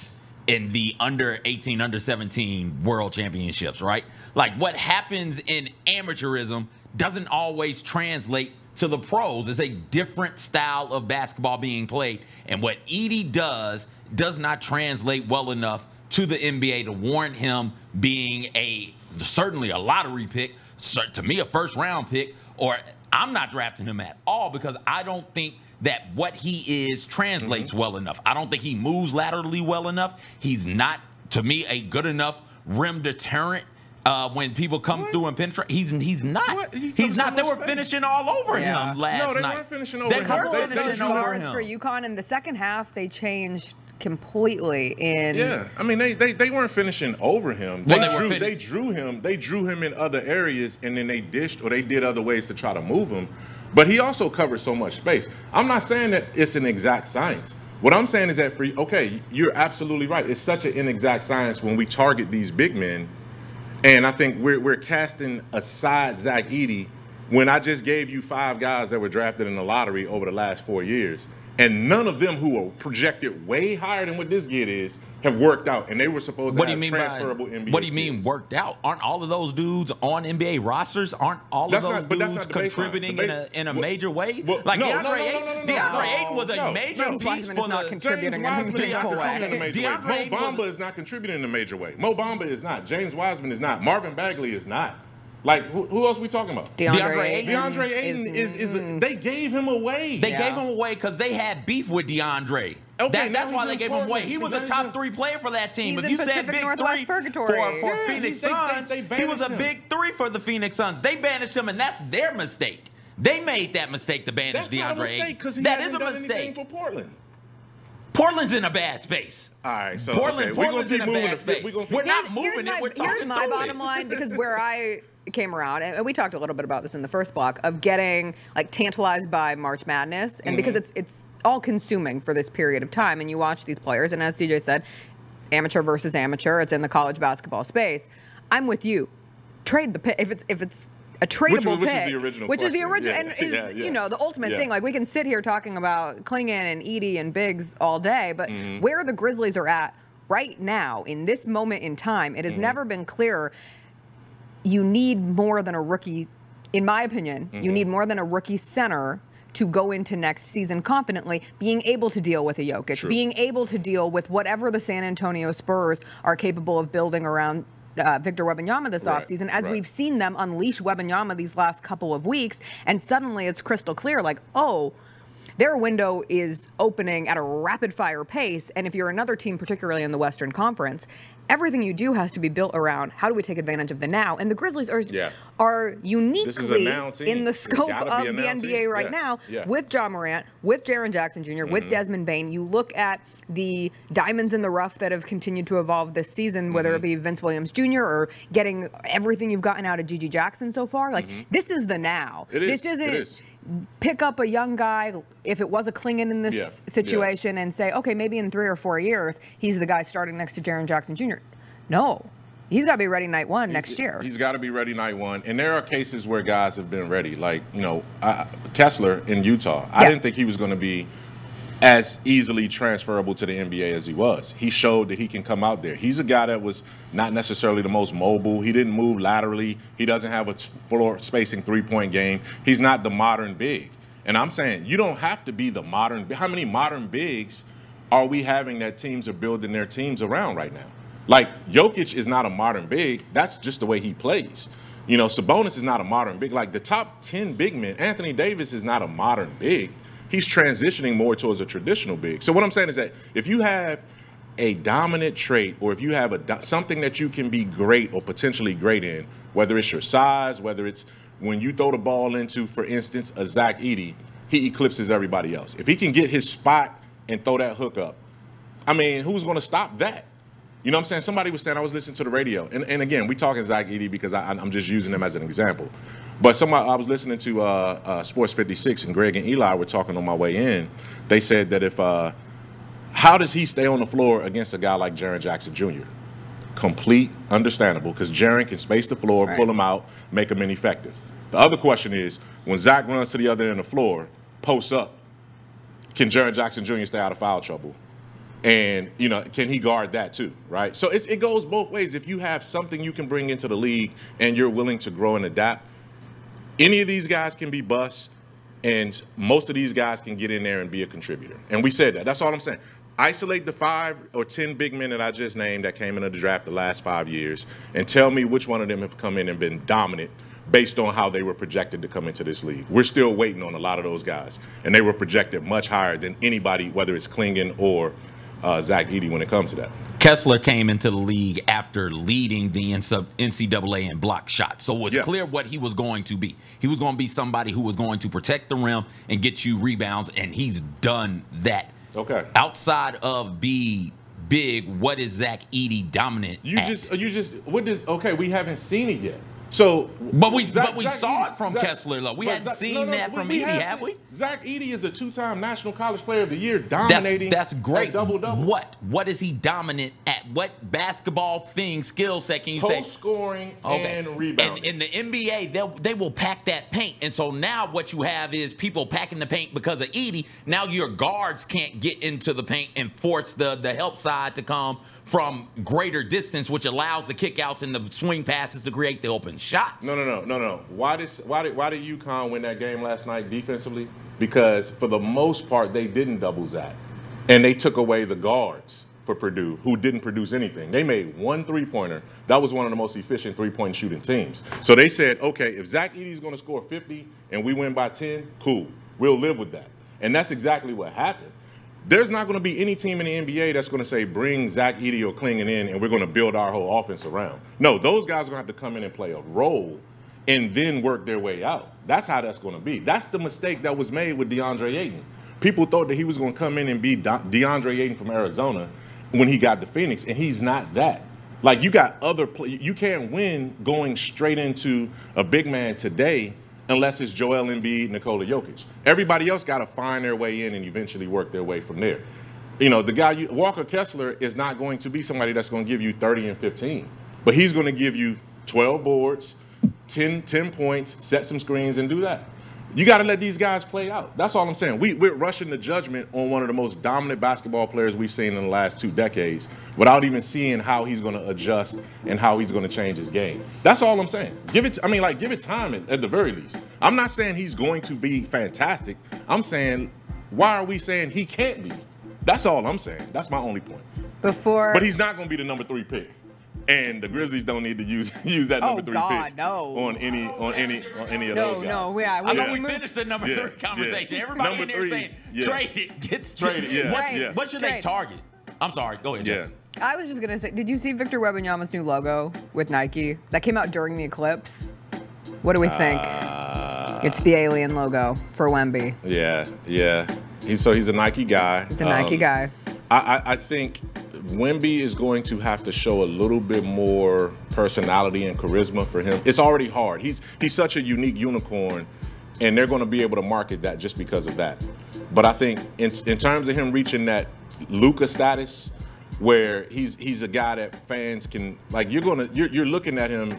in the under eighteen, under seventeen world championships, right? Like what happens in amateurism doesn't always translate to the pros. It's a different style of basketball being played. And what Edey does does not translate well enough to the N B A to warrant him being a certainly a lottery pick, to me a first round pick, or I'm not drafting him at all because I don't think that what he is translates mm-hmm. well enough. I don't think he moves laterally well enough. He's not, to me, a good enough rim deterrent. Uh, when people come what? through and penetrate, he's he's not. He he's not. They were space. finishing all over yeah. him last night. No, they night. weren't finishing over they him. Couple They, finishing they, over guards him. for UConn in the second half. They changed completely in. Yeah, I mean they they, they weren't finishing over him. They, well, they, drew, they drew him. They drew him in other areas, and then they dished or they did other ways to try to move him. But he also covered so much space. I'm not saying that it's an exact science. What I'm saying is that for okay, you're absolutely right. It's such an inexact science when we target these big men. And I think we're, we're casting aside Zach Edey when I just gave you five guys that were drafted in the lottery over the last four years. And none of them who are projected way higher than what this kid is have worked out. And they were supposed to what have do you mean transferable by, N B A What do you skills. mean worked out? Aren't all of those dudes on N B A rosters? Aren't all That's of those not, but that's dudes not the contributing the in a in a what, major way? Well, like no, DeAndre no, no, Ayton, no, no, no, DeAndre no, Ayton was a no, major no, piece Wiseman for is not the contributing James in a Wiseman is not meaningful contributing in a way. major DeAndre way. Ayton Mo was- Bamba is not contributing in a major way. Mo Bamba is not. James Wiseman is not. Marvin Bagley is not. Like, who, who else are we talking about? DeAndre, DeAndre Ayton. DeAndre Ayton is, is, is they gave him away. They Yeah. gave him away because they had beef with DeAndre. Okay, that, that's now why he's they in gave him away. Portland. He was Now a he's top in- three player for that team. He's if in you said Pacific big Northwest three purgatory. for, for Yeah, Phoenix they- they- Suns, they he banished was a him. big three for the Phoenix Suns. They banished him, and that's their mistake. They made that mistake to banish That's DeAndre not a mistake Ayton. because he That hasn't is a done anything mistake. for Portland. Portland's in a bad space. All right, so Portland, okay, we're gonna Portland's keep in a moving. bad the- space. We're gonna We're keep- not Here's- moving here's it. my, We're talking here's my through bottom it. line, because where I came around, and we talked a little bit about this in the first block, of getting like tantalized by March Madness, and Mhm. because it's it's all consuming for this period of time, and you watch these players, and as C J said, amateur versus amateur, it's in the college basketball space. I'm with you. Trade the pick if it's if it's a tradable which is pick, the original which is the question. original, Yeah, and is yeah, yeah. you know the ultimate Yeah. thing. Like we can sit here talking about Klingon and Edey and Biggs all day, but Mhm. where the Grizzlies are at right now in this moment in time, it has Mhm. never been clearer. You need more than a rookie, in my opinion. You Mhm. need more than a rookie center to go into next season confidently, being able to deal with a Jokic, True. being able to deal with whatever the San Antonio Spurs are capable of building around uh, Victor Wembanyama this Right, offseason, as right. we've seen them unleash Wembanyama these last couple of weeks, and suddenly it's crystal clear, like, oh, their window is opening at a rapid fire pace, and if you're another team, particularly in the Western Conference, everything you do has to be built around how do we take advantage of the now, and the Grizzlies are Yeah. are This is a uniquely now team. in the It's scope gotta be a of the now N B A team. right Yeah, now yeah. with Ja Morant, with Jaren Jackson Junior, with Mhm. Desmond Bane. You look at the diamonds in the rough that have continued to evolve this season, whether Mhm. it be Vince Williams Junior or getting everything you've gotten out of Gigi Jackson so far. Like, Mhm. this is the now. It is. This isn't It is. pick up a young guy, if it was a Klingon in this Yeah, situation, and say, okay, maybe in three or four years, he's the guy starting next to Jaren Jackson Junior No. He's got to be ready night one next year. He's got to be ready night one. And there are cases where guys have been ready. Like, you know, I, Kessler in Utah. I Yeah. didn't think he was going to be as easily transferable to the N B A as he was. He showed that he can come out there. He's a guy that was not necessarily the most mobile. He didn't move laterally. He doesn't have a t- floor spacing three-point game. He's not the modern big. And I'm saying you don't have to be the modern big. How many modern bigs are we having that teams are building their teams around right now? Like, Jokic is not a modern big. That's just the way he plays. You know, Sabonis is not a modern big. Like, the top ten big men, Anthony Davis is not a modern big. He's transitioning more towards a traditional big. So what I'm saying is that if you have a dominant trait, or if you have a do- something that you can be great or potentially great in, whether it's your size, whether it's when you throw the ball into, for instance, a Zach Edey, he eclipses everybody else. If he can get his spot and throw that hook up, I mean, who's going to stop that? You know what I'm saying? Somebody was saying, I was listening to the radio, and, and again, we talking Zach Edey because I, I'm just using him as an example. But somebody, I was listening to uh, uh, Sports fifty-six, and Greg and Eli were talking on my way in. They said that if, uh, how does he stay on the floor against a guy like Jaren Jackson Junior? Complete, understandable, because Jaren can space the floor, Right. pull him out, make him ineffective. The other question is, when Zach runs to the other end of the floor, posts up, can Jaren Jackson Junior stay out of foul trouble? And, you know, can he guard that too, right? So it's, it goes both ways. If you have something you can bring into the league and you're willing to grow and adapt, any of these guys can be busts, and most of these guys can get in there and be a contributor. And we said that. That's all I'm saying. Isolate the five or ten big men that I just named that came into the draft the last five years and tell me which one of them have come in and been dominant based on how they were projected to come into this league. We're still waiting on a lot of those guys, and they were projected much higher than anybody, whether it's Klingon or Uh, Zach Edey when it comes to that. Kessler came into the league after leading the N C double A in block shots. So it was Yeah. clear what he was going to be. He was going to be somebody who was going to protect the rim and get you rebounds, and he's done that. Okay. Outside of be big, what is Zach Edey dominant You at? just, you just, what does, okay, we haven't seen it yet. So, But we, Zach- but we Zach saw Edey- it from Zach- Kessler, though. We but hadn't Zach- seen no, no, that we- from we Edey, have have seen- we? Zach Edey is a two-time National College Player of the Year, That's, dominating. that's great. Double-double. What? What is he dominant at? What basketball thing, skill set can you say? Post scoring and rebounding. And in the N B A, they they will pack that paint. And so now what you have is people packing the paint because of Edey. Now your guards can't get into the paint and force the, the help side to come from greater distance, which allows the kickouts and the swing passes to create the open shots. No, no, no, no, no. Why did why did why did UConn win that game last night defensively? Because for the most part they didn't double Zach, and they took away the guards for Purdue who didn't produce anything. They made one three-pointer. That was one of the most efficient three-point shooting teams. So they said, okay, if Zach Edey's going to score fifty and we win by ten, cool, we'll live with that. And that's exactly what happened. There's not going to be any team in the N B A that's going to say, bring Zach Edey or Klingon in and we're going to build our whole offense around. No, those guys are going to have to come in and play a role and then work their way out. That's how that's going to be. That's the mistake that was made with DeAndre Ayton. People thought that he was going to come in and be De- DeAndre Ayton from Arizona when he got to Phoenix, and he's not that. Like, you got other play- you can't win going straight into a big man today unless it's Joel Embiid, Nikola Jokic. Everybody else got to find their way in and eventually work their way from there. You know, the guy, you, Walker Kessler, is not going to be somebody that's going to give you thirty and fifteen, but he's going to give you twelve boards, ten, ten points, set some screens, and do that. You got to let these guys play out. That's all I'm saying. We, we're rushing the judgment on one of the most dominant basketball players we've seen in the last two decades without even seeing how he's going to adjust and how he's going to change his game. That's all I'm saying. Give it, I mean, like, give it time at, at the very least. I'm not saying he's going to be fantastic. I'm saying, why are we saying he can't be? That's all I'm saying. That's my only point. Before, But he's not going to be the number three pick. And the Grizzlies don't need to use use that number oh, three God, pick no. on any on any on any of No, those guys. no, yeah, we- I know we we moved- finished the number Yeah, three conversation. yeah. Everybody Number in there three, saying, yeah. trade it, gets Trade it, yeah, What, yeah. what should they Trade. target? I'm sorry, go ahead, Yeah. Jessica. I was just gonna say, did you see Victor Wembanyama's new logo with Nike that came out during the eclipse? What do we think? Uh, It's the alien logo for Wemby. Yeah, yeah. He's so he's a Nike guy. He's a Nike Um, guy. I, I, I think Wemby is going to have to show a little bit more personality and charisma for him. It's already hard. He's he's such a unique unicorn, and they're going to be able to market that just because of that. But I think in, in terms of him reaching that Luka status, where he's he's a guy that fans can like, you're gonna you're, you're looking at him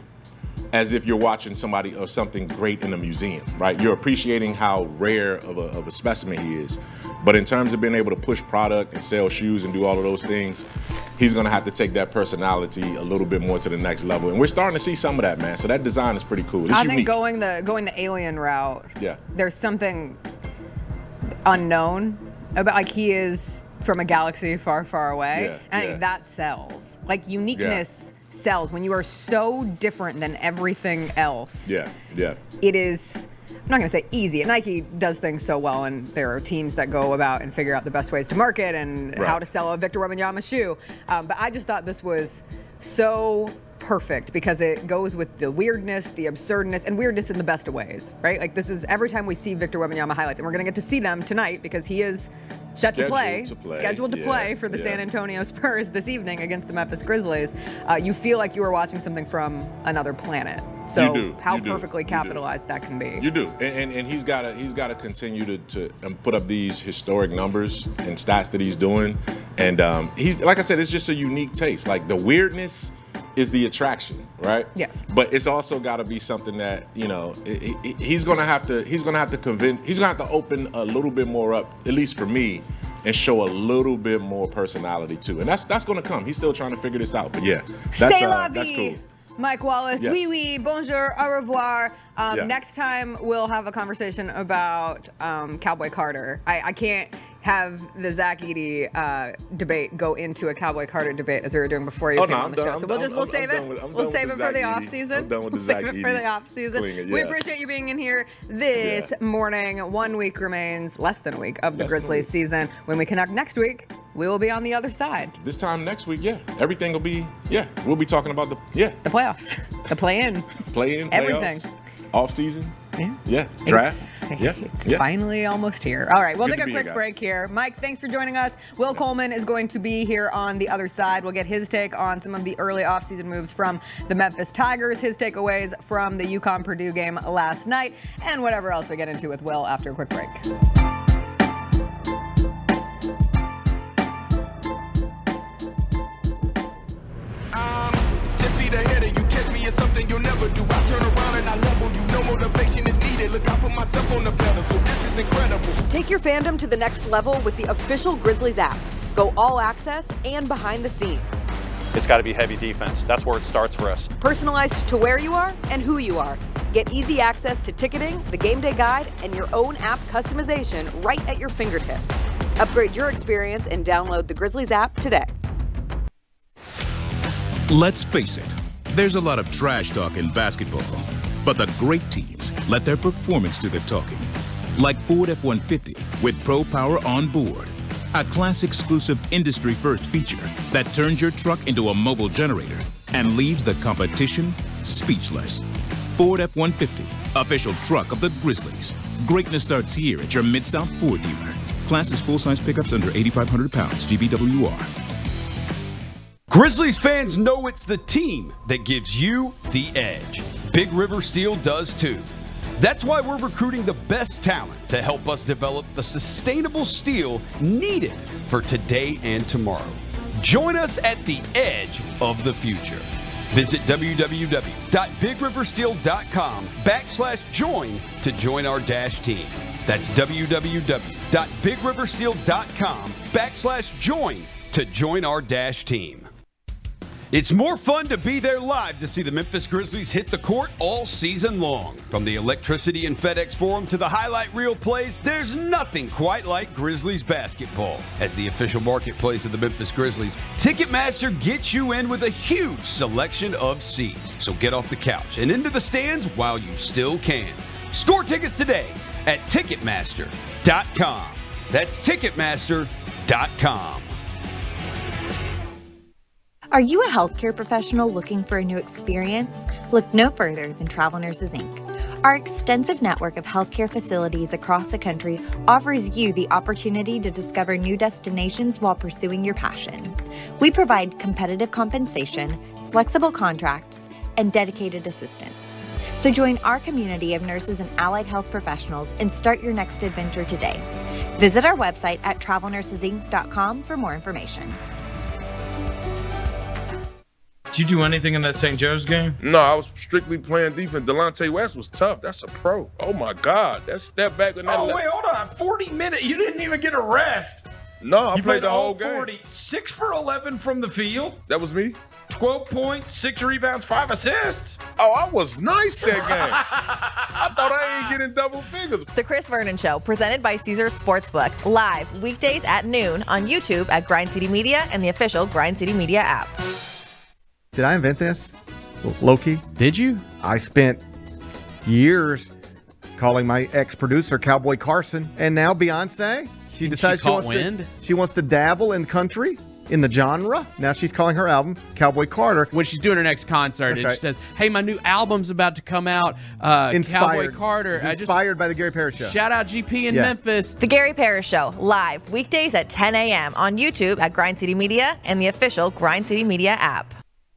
as if you're watching somebody or something great in a museum, right? You're appreciating how rare of a, of a specimen he is. But in terms of being able to push product and sell shoes and do all of those things, he's gonna have to take that personality a little bit more to the next level. And we're starting to see some of that, man. So that design is pretty cool. It's I unique. think going the going the alien route, Yeah. there's something unknown about, like, he is from a galaxy far, far away. Yeah, and I yeah. think that sells. Like, uniqueness sells when you are so different than everything else. Yeah, yeah. It is, I'm not going to say easy. Nike does things so well, and there are teams that go about and figure out the best ways to market and Right. how to sell a Victor Wembanyama shoe. Um, but I just thought this was so perfect because it goes with the weirdness, the absurdness, and weirdness in the best of ways, right? Like, this is every time we see Victor Wembanyama highlights, and we're going to get to see them tonight because he is set to play, Scheduled to play, scheduled to yeah, play for the yeah. San Antonio Spurs this evening against the Memphis Grizzlies. Uh, you feel like you are watching something from another planet. So You do, how you do, perfectly you do. capitalized that can be. You do, and and, and he's got to he's got to continue to to um, put up these historic numbers and stats that he's doing, and um, he's like I said, it's just a unique taste. Like, the weirdness is the attraction, right? Yes. But it's also got to be something that, you know, i- i- he's gonna have to he's gonna have to convince he's gonna have to open a little bit more up, at least for me, and show a little bit more personality too. And that's that's going to come. He's still trying to figure this out. But yeah, that's, C'est uh, la that's vie. cool. Mike Wallace, Yes. oui, oui, bonjour, au revoir. Um, Yeah. Next time, we'll have a conversation about um, Cowboy Carter. I, I can't have the Zach Edey uh, debate go into a Cowboy Carter debate as we were doing before you Oh, came no, on I'm the done. show. I'm So we'll done. just we'll I'm- save I'm it. done with- I'm We'll done save with it the for the Zach off Edey. season. I'm done with the We'll save Zach it for the Edey off season. clinging, We yeah. appreciate you being in here this Yeah. morning. One week remains, less than a week of the Less than a Grizzlies week. season. When we connect next week, we will be on the other side. This time next week, yeah, everything will be, yeah, we'll be talking about the, yeah, The playoffs, the play-in, play-in, everything. playoffs, off season, Yeah. yeah, draft, It's, yeah, it's yeah. finally almost here. All right, we'll Good take to a be here, quick guys. break here. Mike, thanks for joining us. Will Coleman is going to be here on the other side. We'll get his take on some of the early offseason moves from the Memphis Tigers, his takeaways from the UConn Purdue game last night, and whatever else we get into with Will after a quick break. Ten feet ahead of you, catch me is something you'll never do. I turn around and I level you. No motivation is needed. Look, I put myself on the pedestal. This is incredible. Take your fandom to the next level with the official Grizzlies app. Go all access and behind the scenes. It's got to be heavy defense. That's where it starts for us. Personalized to where you are and who you are. Get easy access to ticketing, the game day guide, and your own app customization right at your fingertips. Upgrade your experience and download the Grizzlies app today. Let's face it, there's a lot of trash talk in basketball, but the great teams let their performance do the talking. Like Ford F one fifty with Pro Power on board, a class-exclusive industry-first feature that turns your truck into a mobile generator and leaves the competition speechless. Ford F one fifty, official truck of the Grizzlies. Greatness starts here at your Mid-South Ford dealer. Class is full-size pickups under eighty-five hundred pounds, G V W R. Grizzlies fans know it's the team that gives you the edge. Big River Steel does too. That's why we're recruiting the best talent to help us develop the sustainable steel needed for today and tomorrow. Join us at the edge of the future. Visit www.bigriversteel.com backslash join to join our dash team. That's www.bigriversteel.com backslash join to join our dash team. It's more fun to be there live to see the Memphis Grizzlies hit the court all season long. From the electricity in FedEx Forum to the highlight reel plays, there's nothing quite like Grizzlies basketball. As the official marketplace of the Memphis Grizzlies, Ticketmaster gets you in with a huge selection of seats. So get off the couch and into the stands while you still can. Score tickets today at Ticketmaster dot com. That's Ticketmaster dot com. Are you a healthcare professional looking for a new experience? Look no further than Travel Nurses, Incorporated. Our extensive network of healthcare facilities across the country offers you the opportunity to discover new destinations while pursuing your passion. We provide competitive compensation, flexible contracts, and dedicated assistance. So join our community of nurses and allied health professionals and start your next adventure today. Visit our website at travel nurses inc dot com for more information. Did you do anything in that Saint Joe's game? No, I was strictly playing defense. Delonte West was tough. That's a pro. Oh my God, that step back with that. Oh le- wait, hold on. forty minutes. You didn't even get a rest. No, I you played the all whole game. forty. Six for eleven from the field. That was me. Twelve points, six rebounds, five assists. Oh, I was nice that game. I thought I ain't getting double figures. The Chris Vernon Show, presented by Caesars Sportsbook, live weekdays at noon on YouTube at Grind City Media and the official Grind City Media app. Did I invent this? Loki? Did you? I spent years calling my ex-producer Cowboy Carson, and now Beyonce. She Think decides she she, caught wants wind? to she wants to dabble in country, in the genre. Now she's calling her album Cowboy Carter. When she's doing her next concert, That's and right. she says, "Hey, my new album's about to come out. Uh, Inspired. Cowboy Carter." It's I just- inspired by the Gary Parrish Show. Shout out G P in Yeah. Memphis. The Gary Parrish Show, live weekdays at ten a.m. on YouTube at Grind City Media and the official Grind City Media app.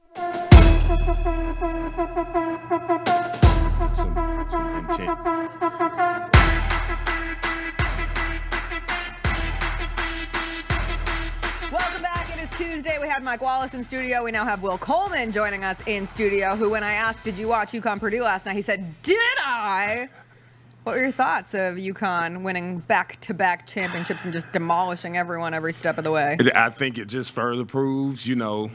Welcome back. It is Tuesday. We had Mike Wallace in studio. We now have Will Coleman joining us in studio, who, when I asked, did you watch UConn Purdue last night, he said, did I? What were your thoughts of UConn winning back-to-back championships and just demolishing everyone every step of the way? I think it just further proves, you know,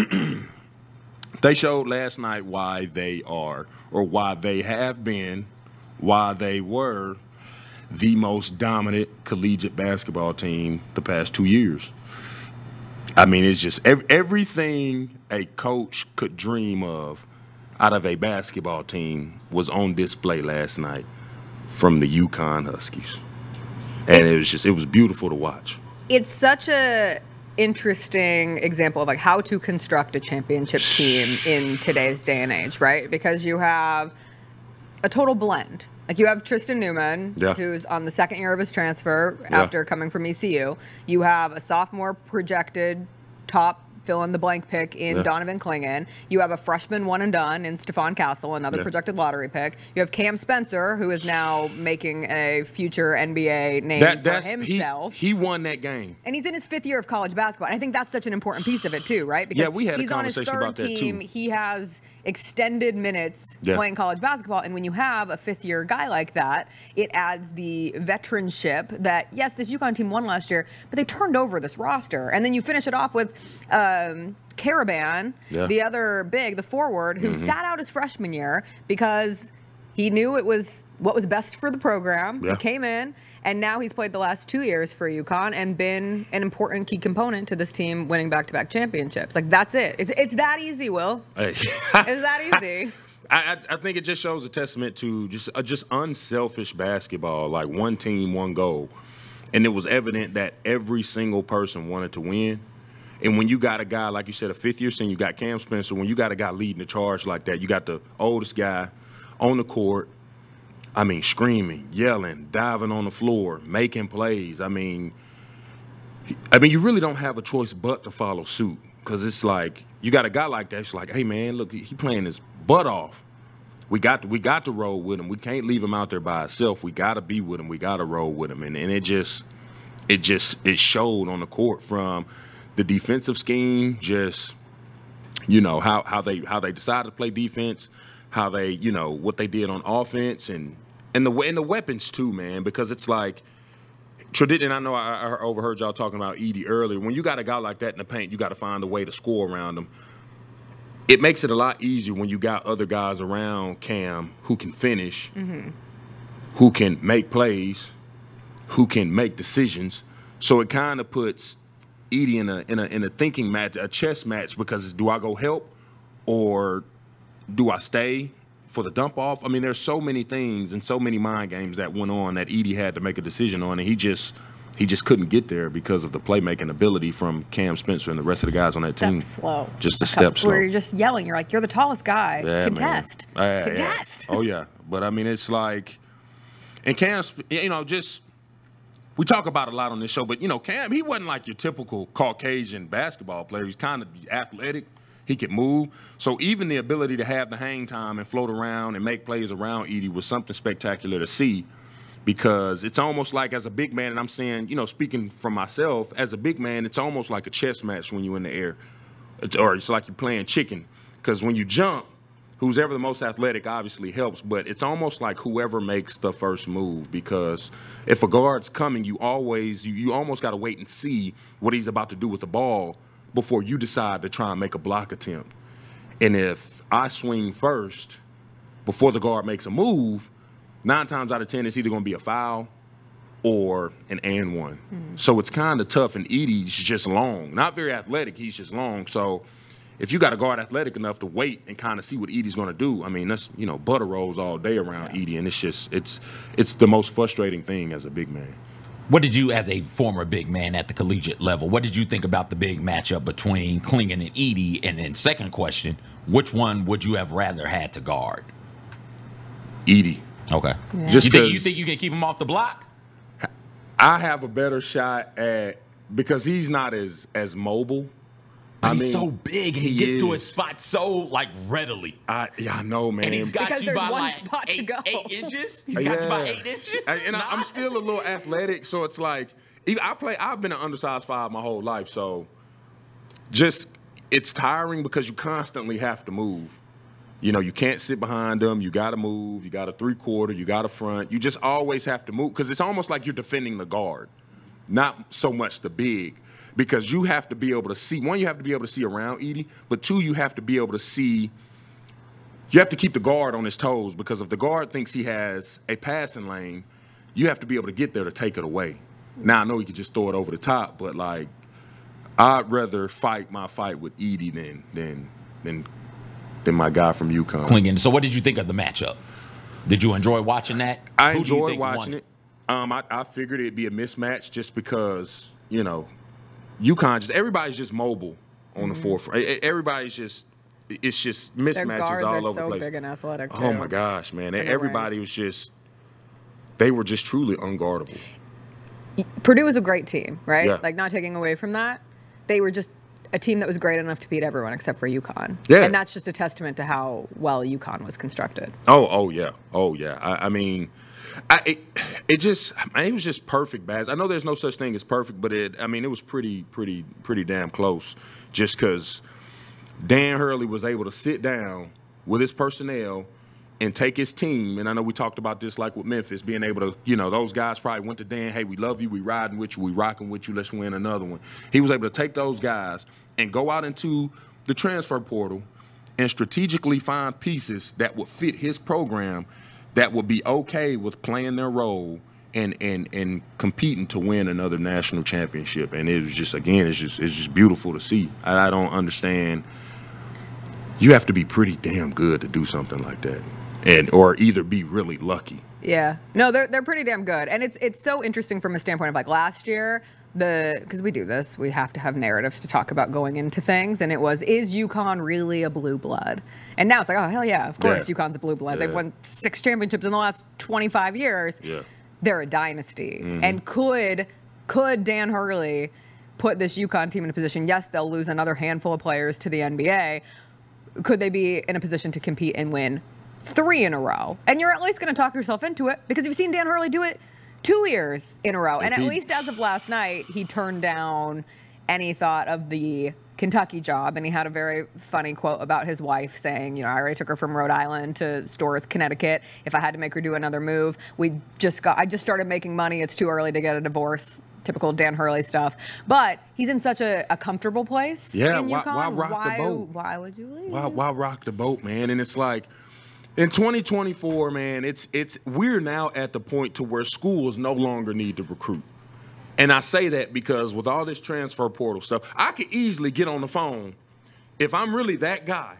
they showed last night why they are, or why they have been, why they were the most dominant collegiate basketball team the past two years. I mean, it's just ev- everything a coach could dream of out of a basketball team was on display last night from the UConn Huskies. And it was just, it was beautiful to watch. It's such a interesting example of like how to construct a championship team in today's day and age, right? Because you have a total blend. Like you have Tristan Newman, yeah. who's on the second year of his transfer Yeah. after coming from E C U. You have a sophomore projected top fill-in-the-blank pick in Yeah. Donovan Clingan. You have a freshman one and done in Stephon Castle, another Yeah. projected lottery pick. You have Cam Spencer, who is now making a future N B A name That, for that's, himself. He, he won that game. And he's in his fifth year of college basketball. And I think that's such an important piece of it too, right? Because Yeah, we had a he's on his conversation third about that, team. too. He has extended minutes Yeah. playing college basketball. And when you have a fifth year guy like that, it adds the veteranship that, yes, this UConn team won last year, but they turned over this roster. And then you finish it off with um, Caravan, Yeah. the other big, the forward, who Mhm. sat out his freshman year because he knew it was what was best for the program. Yeah. He came in, and now he's played the last two years for UConn and been an important key component to this team winning back-to-back championships. Like, that's it. It's, it's that easy, Will. Hey. It's that easy. I, I, I think it just shows a testament to just uh, just unselfish basketball, like one team, one goal. And it was evident that every single person wanted to win. And when you got a guy, like you said, a fifth-year senior, you got Cam Spencer, when you got a guy leading the charge like that, you got the oldest guy on the court, I mean, screaming, yelling, diving on the floor, making plays. I mean, I mean, you really don't have a choice but to follow suit because it's like you got a guy like that. It's like, hey, man, look, he playing his butt off. We got to, we got to roll with him. We can't leave him out there by himself. We got to be with him. We got to roll with him. And, and it just it just it showed on the court from the defensive scheme, just, you know, how, how they how they decided to play defense, how they, you know, what they did on offense, and and the and the weapons too, man, because it's like tradition. I know I, I overheard y'all talking about Edey earlier. When you got a guy like that in the paint, you got to find a way to score around him. It makes it a lot easier when you got other guys around Cam who can finish, Mm-hmm. who can make plays, who can make decisions. So it kind of puts Edey in a in a in a thinking match, a chess match, because it's, do I go help or do I stay for the dump off? I mean, there's so many things and so many mind games that went on that Edey had to make a decision on, and he just he just couldn't get there because of the playmaking ability from Cam Spencer and the rest of the guys on that team. Slow. Just a step slow. Where you're just yelling. You're like, you're the tallest guy. Yeah, Contest. man. Yeah, yeah. Contest. Oh, yeah. But, I mean, it's like – and Cam, you know, just – we talk about it a lot on this show, but, you know, Cam, he wasn't like your typical Caucasian basketball player. He's kind of athletic. He could move. So even the ability to have the hang time and float around and make plays around Edey was something spectacular to see, because it's almost like as a big man, and I'm saying, you know, speaking from myself, as a big man, it's almost like a chess match when you're in the air. It's, or it's like you're playing chicken, because when you jump, who's ever the most athletic obviously helps, but it's almost like whoever makes the first move, because if a guard's coming, you always, you, you almost got to wait and see what he's about to do with the ball before you decide to try and make a block attempt. And if I swing first before the guard makes a move, nine times out of ten, it's either going to be a foul or an and one. Mm-hmm. So it's kind of tough, and Edey's just long. Not very athletic, he's just long. So if you got a guard athletic enough to wait and kind of see what Edey's going to do, I mean, that's, you know, butter rolls all day around yeah. Edey, and it's just, it's it's the most frustrating thing as a big man. What did you, as a former big man at the collegiate level, what did you think about the big matchup between Clingan and Edey? And then second question, which one would you have rather had to guard? Edey. Okay. Yeah. Just you think, you think you can keep him off the block? I have a better shot at, because he's not as as mobile. But I he's mean, so big, and he, he gets is. to his spot so, like, readily. I, yeah, I know, man. And he's got because you there's by, one like, spot eight, to go. eight inches? He's got yeah. you by eight inches? And, and I, I'm still a little athletic, so it's like, even, I play, I've been an undersized five my whole life, so just, it's tiring because you constantly have to move. You know, you can't sit behind them. You got to move. You got a three-quarter. You got a front. You just always have to move because it's almost like you're defending the guard, not so much the big, because you have to be able to see. One, you have to be able to see around Edey, but two, you have to be able to see. You have to keep the guard on his toes because if the guard thinks he has a passing lane, you have to be able to get there to take it away. Now, I know you could just throw it over the top, but, like, I'd rather fight my fight with Edey than than than than my guy from UConn. Clingan. So what did you think of the matchup? Did you enjoy watching that? I Who do you enjoyed think watching won? it. Um, I, I figured it'd be a mismatch just because, you know, UConn, just everybody's just mobile on Mhm. the forefront. E- Everybody's just, it's just Their mismatches guards all are over so the place. big and athletic, Oh, too. my gosh, man. And the Everybody was just, they were just truly unguardable. Purdue was a great team, right? Yeah. Like, not taking away from that. They were just a team that was great enough to beat everyone except for UConn. Yeah. And that's just a testament to how well UConn was constructed. Oh, oh yeah, oh yeah. I, I mean, I, it, it just, I mean, it was just perfect, Baz. I know there's no such thing as perfect, but it, I mean, it was pretty, pretty, pretty damn close. Just because Dan Hurley was able to sit down with his personnel and take his team, and I know we talked about this like with Memphis, being able to, you know, those guys probably went to Dan, hey, we love you, we riding with you, we rocking with you, let's win another one. He was able to take those guys and go out into the transfer portal and strategically find pieces that would fit his program that would be okay with playing their role and and and competing to win another national championship. And it was just, again, it's just it's just beautiful to see. I, I don't understand. You have to be pretty damn good to do something like that, and or either be really lucky. Yeah. No, they're they're pretty damn good. And it's it's so interesting from a standpoint of like last year, the because we do this, we have to have narratives to talk about going into things. And it was, is UConn really a blue blood? And now it's like, oh, hell yeah, of course Yeah. UConn's a blue blood. Yeah. They've won six championships in the last twenty-five years. Yeah. They're a dynasty. Mhm. And could could Dan Hurley put this UConn team in a position, yes, they'll lose another handful of players to the N B A. Could they be in a position to compete and win three in a row? And you're at least going to talk yourself into it because you've seen Dan Hurley do it two years in a row. And at he- least as of last night, he turned down any thought of the Kentucky job. And he had a very funny quote about his wife saying, you know, I already took her from Rhode Island to Storrs, Connecticut. If I had to make her do another move, we just got, I just started making money. It's too early to get a divorce. Typical Dan Hurley stuff. But he's in such a, a comfortable place. Yeah, in why- UConn. why rock the why, boat? Why would you leave? Why, why rock the boat, man? And it's like, in twenty twenty-four, man, it's it's we're now at the point to where schools no longer need to recruit. And I say that because with all this transfer portal stuff, I could easily get on the phone. If I'm really that guy,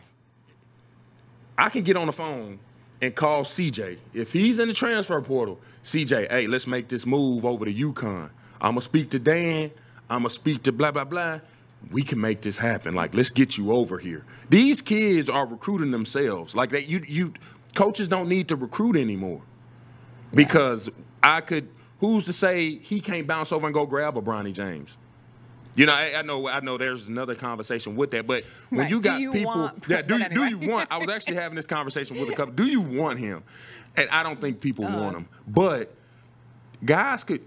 I can get on the phone and call C J. If he's in the transfer portal, C J, hey, let's make this move over to UConn. I'm going to speak to Dan. I'm going to speak to blah, blah, blah. We can make this happen. Like, let's get you over here. These kids are recruiting themselves. Like, that. You, you coaches don't need to recruit anymore. Because I could, who's to say he can't bounce over and go grab a Bronny James? You know, I, I know I know there's another conversation with that, but when Right. you Do got you people, want- yeah, do, but you do anyway. you want, I was actually having this conversation with a couple, do you want him? And I don't think people Uh-huh. want him. But guys could,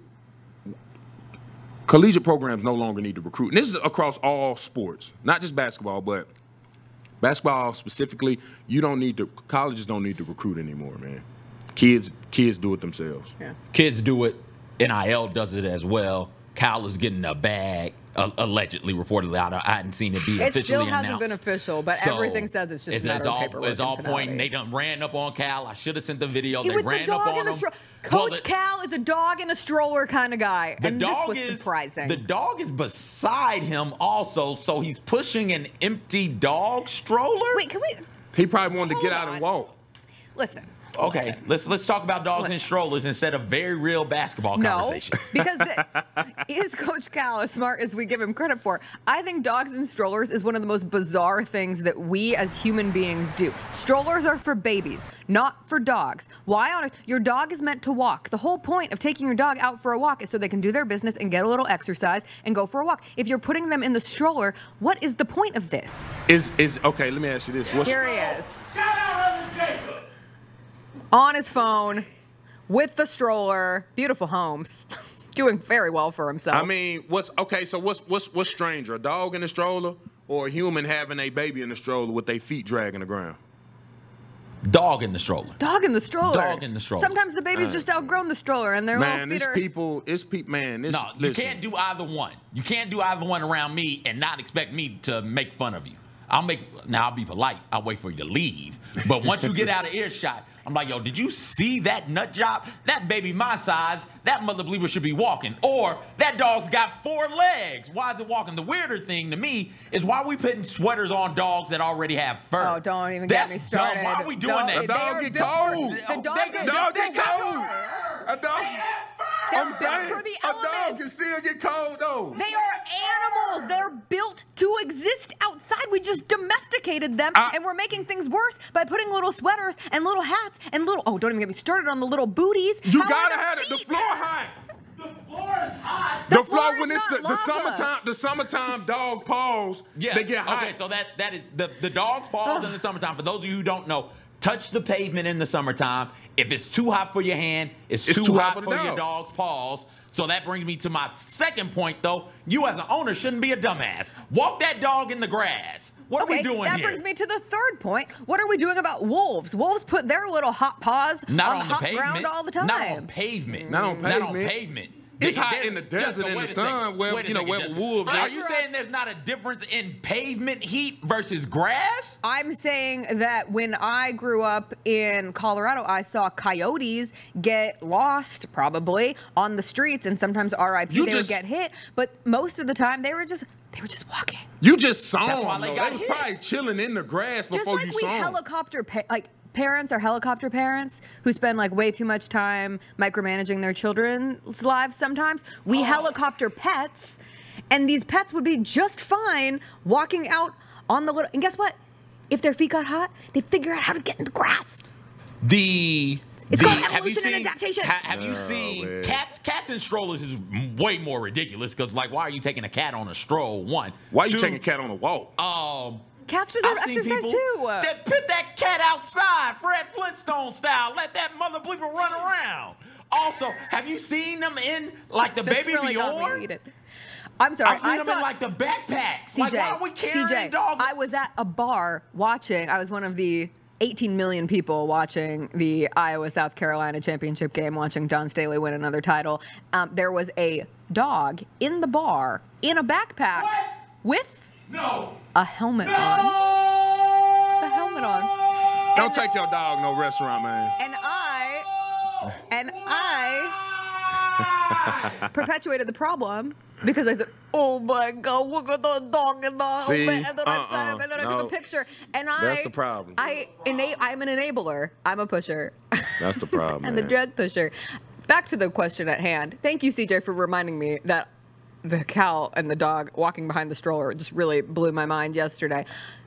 collegiate programs no longer need to recruit. And this is across all sports, not just basketball, but basketball specifically, you don't need to, colleges don't need to recruit anymore, man. Kids, kids do it themselves. Yeah. Kids do it. N I L does it as well. Cal is getting a bag, uh, allegedly, reportedly. I, don't- I hadn't seen it be It officially still hasn't announced. been official, but So, everything says it's just it's, a matter it's of all, paperwork. It's all and pointing. finality. They done ran up on Cal. I should have sent the video. Yeah, they with ran the up dog on in the him. stroller. Well, Coach the- Cal is a dog in a stroller kind of guy, The and dog this was is surprising. The dog is beside him also, so he's pushing an empty dog stroller. Wait, can we He probably wanted to get Hold out on. and walk. listen? Okay, listen. let's let's talk about dogs and strollers instead of very real basketball No, conversations. because the, is Coach Cal as smart as we give him credit for? I think dogs and strollers is one of the most bizarre things that we as human beings do. Strollers are for babies, not for dogs. Why on earth? Your dog is meant to walk. The whole point of taking your dog out for a walk is so they can do their business and get a little exercise and go for a walk. If you're putting them in the stroller, what is the point of this? Is is okay? Let me ask you this: What's, Here he is. On his phone, with the stroller, beautiful homes, doing very well for himself. I mean, what's okay? So what's what's what's stranger, a dog in a stroller or a human having a baby in a stroller with their feet dragging the ground? Dog in the stroller. Dog in the stroller. Dog in the stroller. Sometimes the baby's Uh, just outgrown the stroller and their Man, little it's feet are. people. It's people. Man, this. No, you listen. can't do either one. You can't do either one around me and not expect me to make fun of you. I'll make now. I'll be polite. I'll wait for you to leave. But once you get out of earshot, I'm like, yo, did you see that nut job? That baby my size, that mother believer should be walking. Or that dog's got four legs. Why is it walking? The weirder thing to me is why we putting sweaters on dogs that already have fur. Oh, don't even That's get me started. dumb. Why are we doing Don't- that? they are built for- The dog, They is dog built get for cold. winter. A dog. They're I'm built saying, for the a dog elements. can still get cold though. They are animals. They're built to exist outside. We just domesticated them, I- and we're making things worse by putting little sweaters and little hats and little. Oh, don't even get me started on the little booties. You How gotta are their have it. The feet? floor high. The The floor floor when is it's the, not the lava. summertime, the summertime dog paws. Yeah. They get hot. Okay, so that that is the the dog falls in the summertime. For those of you who don't know, touch the pavement in the summertime. If it's too hot for your hand, it's, It's too, too hot, hot for for the your dog. dog's paws. So that brings me to my second point, though. You as an owner shouldn't be a dumbass. Walk that dog in the grass. What Okay, are we doing that here? brings me to the third point. What are we doing about wolves? Wolves put their little hot paws Not on, on, the the hot pavement. ground all the time. Not on pavement. Not on Not on pavement. pavement. It's They- hot there's- in the Jessica, desert in wait the a sun second. where, Wait a you know, second, where Jessica. wolves Are live. you saying there's not a difference in pavement heat versus grass? I'm saying that when I grew up in Colorado, I saw coyotes get lost probably on the streets, and sometimes R I P You they just- would get hit. But most of the time, they were just they were just walking. You just saw That's why them. they though. got They was hit. probably chilling in the grass Just before like you we saw them. helicopter pa- like parents are helicopter parents who spend like way too much time micromanaging their children's lives sometimes. We helicopter pets, and these pets would be just fine walking out on the little. And guess what? If their feet got hot, they figure out how to get in the grass. The It's the, called have you evolution and seen- adaptation. ha- have you Oh, seen man. cats? Cats and strollers is way more ridiculous because, like, why are you taking a cat on a stroll? One, Why you Two, taking a cat on a walk? Um, Cats deserve I've seen exercise people too. that put that cat outside, Fred Flintstone style. Let that mother bleeper run around. Also, have you seen them in like the That's baby really got me Bjorn? heated. I'm sorry. I've seen I them saw, in like the backpacks. C J, Like, why are we carrying C J, dogs? I was at a bar watching. I was one of the eighteen million people watching the Iowa South Carolina championship game, watching Don Staley win another title. Um, there was a dog in the bar in a backpack with no. a helmet no. on. The helmet on. Don't take your dog no restaurant, man. And I, and I perpetuated the problem because I said, "Oh my God, look at the dog in the See? helmet," and then I, Uh-uh. and then I No. took a picture. And I, That's the problem. I, ena- I'm an enabler. I'm a pusher. That's the problem, and the man. drug pusher. Back to the question at hand. Thank you, C J, for reminding me that the cow and the dog walking behind the stroller just really blew my mind yesterday.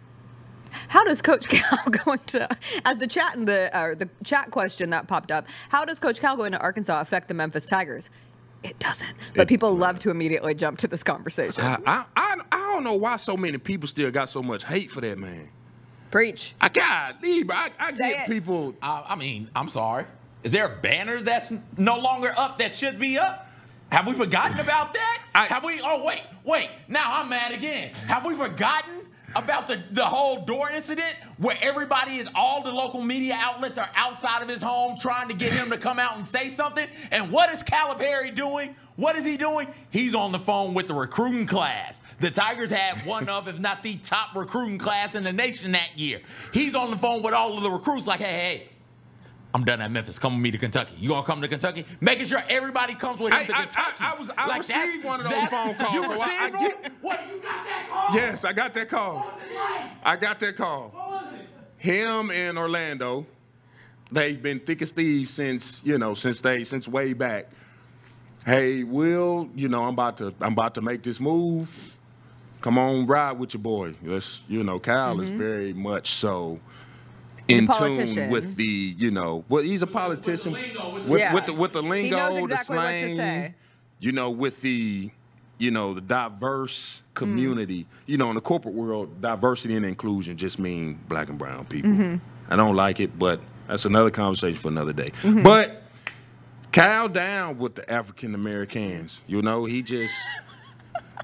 How does Coach Cal go into, as the chat in the uh, the chat question that popped up, how does Coach Cal go into Arkansas affect the Memphis Tigers? It doesn't. But It- people love to immediately jump to this conversation. I, I I I don't know why so many people still got so much hate for that man. Preach. I got leave. I, I Say get it. people. I, I mean, I'm sorry. Is there a banner that's no longer up that should be up? Have we forgotten about that? I- Have we? Oh, wait, wait. Now I'm mad again. Have we forgotten about the, the whole door incident where everybody is, all the local media outlets are outside of his home trying to get him to come out and say something? And what is Calipari doing? What is he doing? He's on the phone with the recruiting class. The Tigers had one of, if not the top recruiting class in the nation that year. He's on the phone with all of the recruits like, hey, hey, I'm done at Memphis. Come with me to Kentucky. You gonna come to Kentucky? Making sure everybody comes with him I, to I, Kentucky. I, I was I Like, received that's- one of those that's- phone calls. You so I- received I one? get- What, you got that call? Yes, I got that call. What was it like? I got that call. What was it? Him and Orlando, they've been thick as thieves since you know since they since way back. Hey, Will, you know I'm about to I'm about to make this move. Come on, ride with your boy. Let's you know Kyle is very much so He's a in tune politician. with the you know well he's a politician with, the- Yeah. with the with the lingo, He knows the exactly what to slang, say. you know with the you know the diverse community. You know in the corporate world, diversity and inclusion just mean black and brown people. Mm-hmm. I don't like it, but that's another conversation for another day. But Kyle down with the African Americans. You know, he just